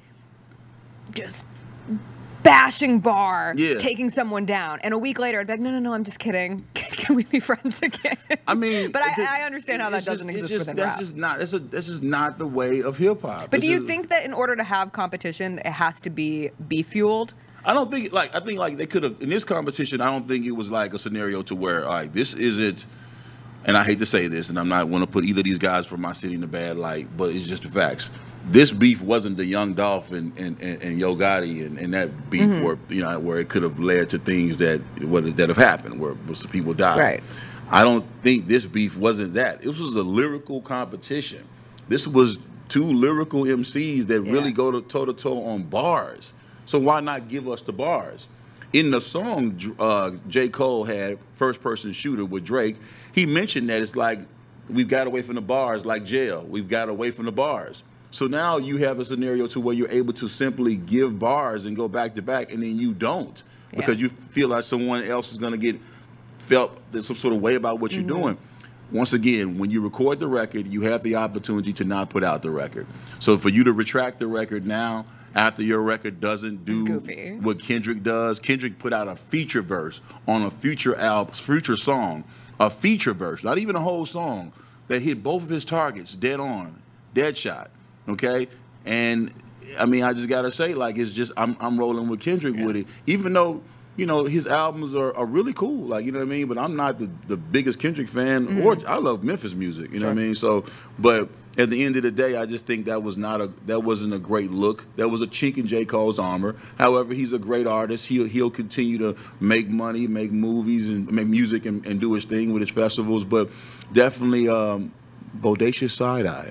just bashing bar, Yeah. taking someone down, and a week later, I'd be like, no, no, no, I'm just kidding. Can we be friends again? I mean, but it just- I, I understand how that it's just- doesn't it exist just, within that's rap. just not. That's a, that's just not the way of hip hop. But do you think that in order to have competition, it has to be beef fueled? I don't think like I think like they could have in this competition. I don't think it was like a scenario to where all right, this isn't. And I hate to say this, and I'm not want to put either of these guys from my city in a bad light, but it's just the facts. This beef wasn't the Young Dolph and, and, and, and Yo Gotti and, and that beef Mhm. where you know where it could have led to things that what that have happened where, where some people died. Right. I don't think this beef wasn't that. This was a lyrical competition. This was two lyrical M Cs that really go to toe to toe on bars. So why not give us the bars? In the song, uh, J. Cole had first person shooter with Drake. He mentioned that it's like we've got away from the bars like jail. We've got away from the bars. So now you have a scenario to where you're able to simply give bars and go back to back, and then you don't because you feel like someone else is going to get felt there's some sort of way about what Mhm. you're doing. Once again, when you record the record, you have the opportunity to not put out the record. So for you to retract the record now, after your record doesn't do what Kendrick does, Kendrick put out a feature verse on a future album, future song, a feature verse, not even a whole song, that hit both of his targets dead on, dead shot. Okay, and I mean, I just gotta say, like, it's just I'm I'm rolling with Kendrick with it, even though. You know, his albums are, are really cool, like, you know what I mean? But I'm not the, the biggest Kendrick fan, Mhm. or I love Memphis music, you know what I Sure. mean? So, but at the end of the day, I just think that was not a, that wasn't a great look. That was a chink in J. Cole's armor. However, he's a great artist. He'll, he'll continue to make money, make movies, and make music and, and do his thing with his festivals, but definitely um, bodacious side-eye.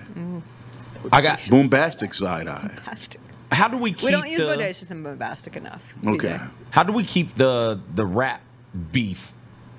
I got Boombastic side-eye. Bombastic. How do we keep We don't use the, bodacious and bombastic enough. Okay. C J. How do we keep the the rap beef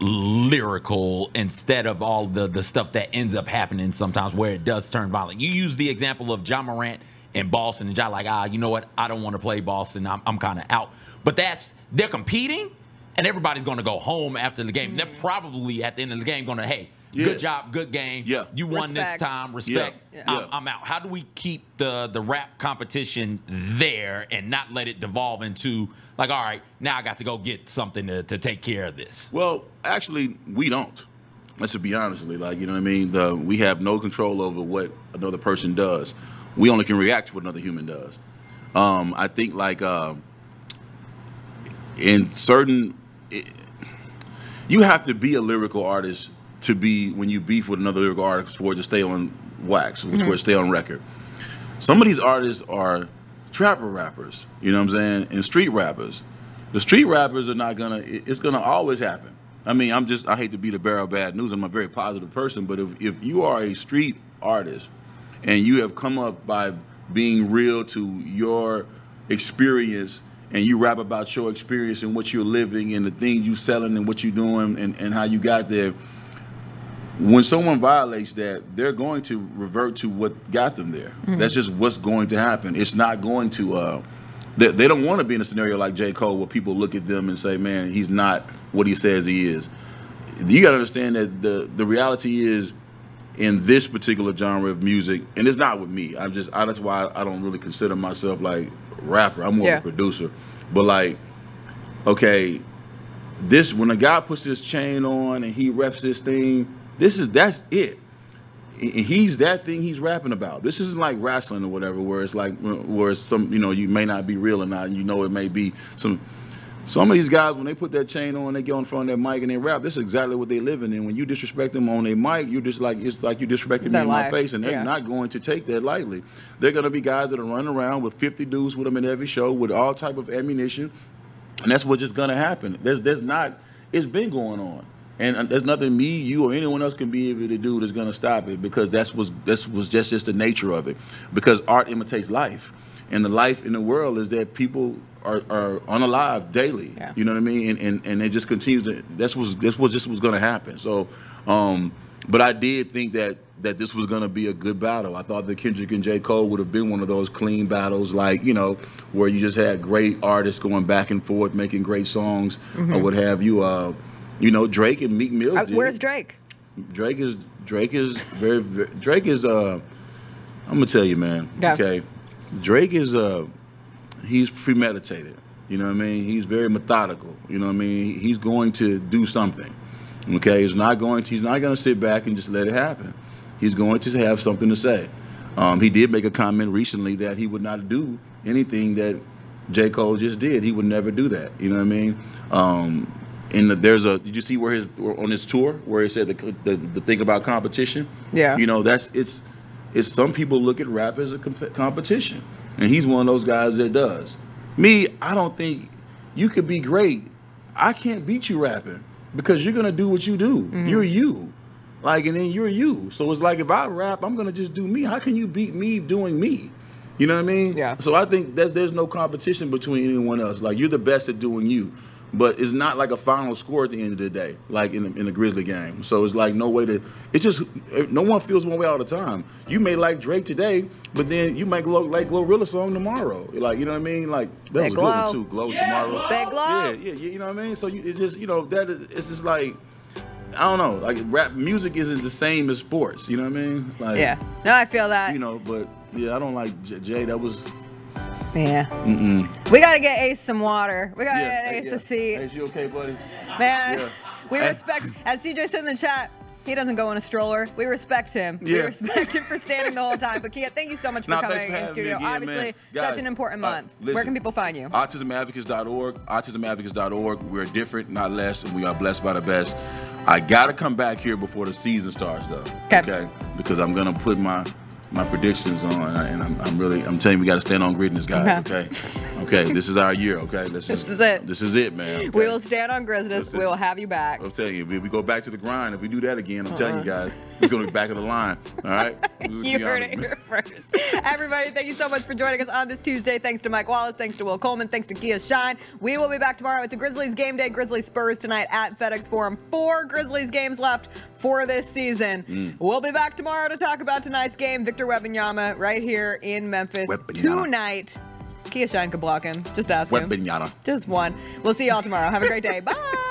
lyrical instead of all the the stuff that ends up happening sometimes where it does turn violent? You use the example of John Morant and Boston, and John like, ah, you know what? I don't want to play Boston. I'm I'm kind of out. But that's they're competing, and everybody's going to go home after the game. They're probably at the end of the game going to, hey, Yeah. good job, good game. Yeah. You won Respect. this time. Respect. Yeah. I'm, Yeah. I'm out. How do we keep the the rap competition there and not let it devolve into like, all right, now I got to go get something to, to take care of this? Well, actually, we don't. Let's just be honestly, like, you know what I mean? The, we have no control over what another person does. We only can react to what another human does. Um, I think, like, uh, in certain, it, you have to be a lyrical artist to be, when you beef with another lyrical artist, for it to stay on wax, for it to stay on record. Some of these artists are trapper rappers, you know what I'm saying, and street rappers. The street rappers are not gonna, it- it's gonna always happen. I mean, I'm just, I hate to be the bearer of bad news. I'm a very positive person, but if, if you are a street artist and you have come up by being real to your experience and you rap about your experience and what you're living and the things you selling and what you're doing and, and how you got there, when someone violates that, they're going to revert to what got them there. Mhm. That's just what's going to happen. It's not going to, uh, they, they don't want to be in a scenario like J. Cole where people look at them and say, man, he's not what he says he is. You got to understand that the, the reality is, in this particular genre of music, and it's not with me, I'm just, I, that's why I don't really consider myself like a rapper. I'm more Yeah. of a producer. But like, okay, this, when a guy puts his chain on and he reps this thing, this is, that's it. he's that thing he's rapping about. This isn't like wrestling or whatever, where it's like where it's some, you know, you may not be real or not, and you know it may be some. Some of these guys, when they put that chain on, they get on front of that mic and they rap. This is exactly what they living in. When you disrespect them on their mic, you just like it's like you disrespecting me in my face, and they're yeah. not going to take that lightly. They're going to be guys that are running around with fifty dudes with them in every show with all type of ammunition, and that's what's just going to happen. There's, there's not. It's been going on, and there's nothing me, you, or anyone else can be able to do that's going to stop it, because that's was that's was just just the nature of it. Because art imitates life, and the life in the world is that people are, are unalive daily. Yeah. You know what I mean? And, and and it just continues to. That's what that's what just was going to happen. So, um, but I did think that that this was going to be a good battle. I thought that Kendrick and J. Cole would have been one of those clean battles, like, you know, where you just had great artists going back and forth, making great songs, mm-hmm. or what have you. Uh, you know, Drake and Meek Mill. Uh, where's Drake? Drake is Drake is very, very Drake is. Uh, I'm gonna tell you, man. Yeah. Okay, Drake is. Uh, he's premeditated. You know what I mean? He's very methodical. You know what I mean? He's going to do something. Okay, he's not going to. He's not going to sit back and just let it happen. He's going to have something to say. Um, he did make a comment recently that he would not do anything that J. Cole just did. He would never do that. You know what I mean? Um, and the, there's a. Did you see where his on his tour where he said the, the the thing about competition? Yeah. You know, that's it's it's some people look at rap as a comp- competition, and he's one of those guys that does. Me, I don't think you could be great. I can't beat you rapping because you're gonna do what you do. Mm-hmm. You're you. Like, and then you're you. So it's like, if I rap, I'm going to just do me. How can you beat me doing me? You know what I mean? Yeah. So I think that there's no competition between anyone else. Like, you're the best at doing you. But it's not like a final score at the end of the day, like in the, in the Grizzly game. So it's like no way to, it just, no one feels one way all the time. You may like Drake today, but then you might like Glorilla song tomorrow. Like, you know what I mean? Like, that was a good one too, Glow tomorrow. Big Glow. Yeah, yeah, yeah, you know what I mean? So you, it's just, you know, that is, it's just like, I don't know, like rap music isn't the same as sports, you know what I mean? Like, yeah, no, I feel that. You know, but yeah, I don't like J. Jay that was. Yeah. Mm-mm. We got to get Ace some water. We got to Yeah, get Ace yeah. a seat. Ace, you okay, buddy? Man, Yeah. we And- respect, as C J said in the chat, he doesn't go in a stroller. We respect him. We Yeah. respect him for standing the whole time. But Kia, thank you so much for Nah, coming thanks for in having me studio. again, Obviously, man. such Guys, an important uh, month. listen, Where can people find you? autism advocates dot org, autism advocates dot org. We're different, not less, and we are blessed by the best. I got to come back here before the season starts, though. Okay. Because I'm going to put my my predictions on, and I'm, I'm really, I'm telling you, we got to stand on greatness, guys, okay? Okay, this is our year, okay? This, This is, is it. This is it, man. Okay? We will stand on Grizzlies. That's it. We will have you back. I'm telling you, if we go back to the grind, if we do that again, I'm telling you Uh-uh. guys, we're going to be back of the line, all right? Let's You be heard honest, it man. here first. Everybody, thank you so much for joining us on this Tuesday. Thanks to Mike Wallace. Thanks to Will Coleman. Thanks to Kia Shine. We will be back tomorrow. It's a Grizzlies game day. Grizzlies Spurs tonight at FedEx Forum. Four Grizzlies games left for this season. Mm. We'll be back tomorrow to talk about tonight's game. Victor Wembanyama right here in Memphis Wembanyama. tonight. Kia Shine could block him. Just ask him. Wembanyama. Just one. We'll see y'all tomorrow. Have a great day. Bye.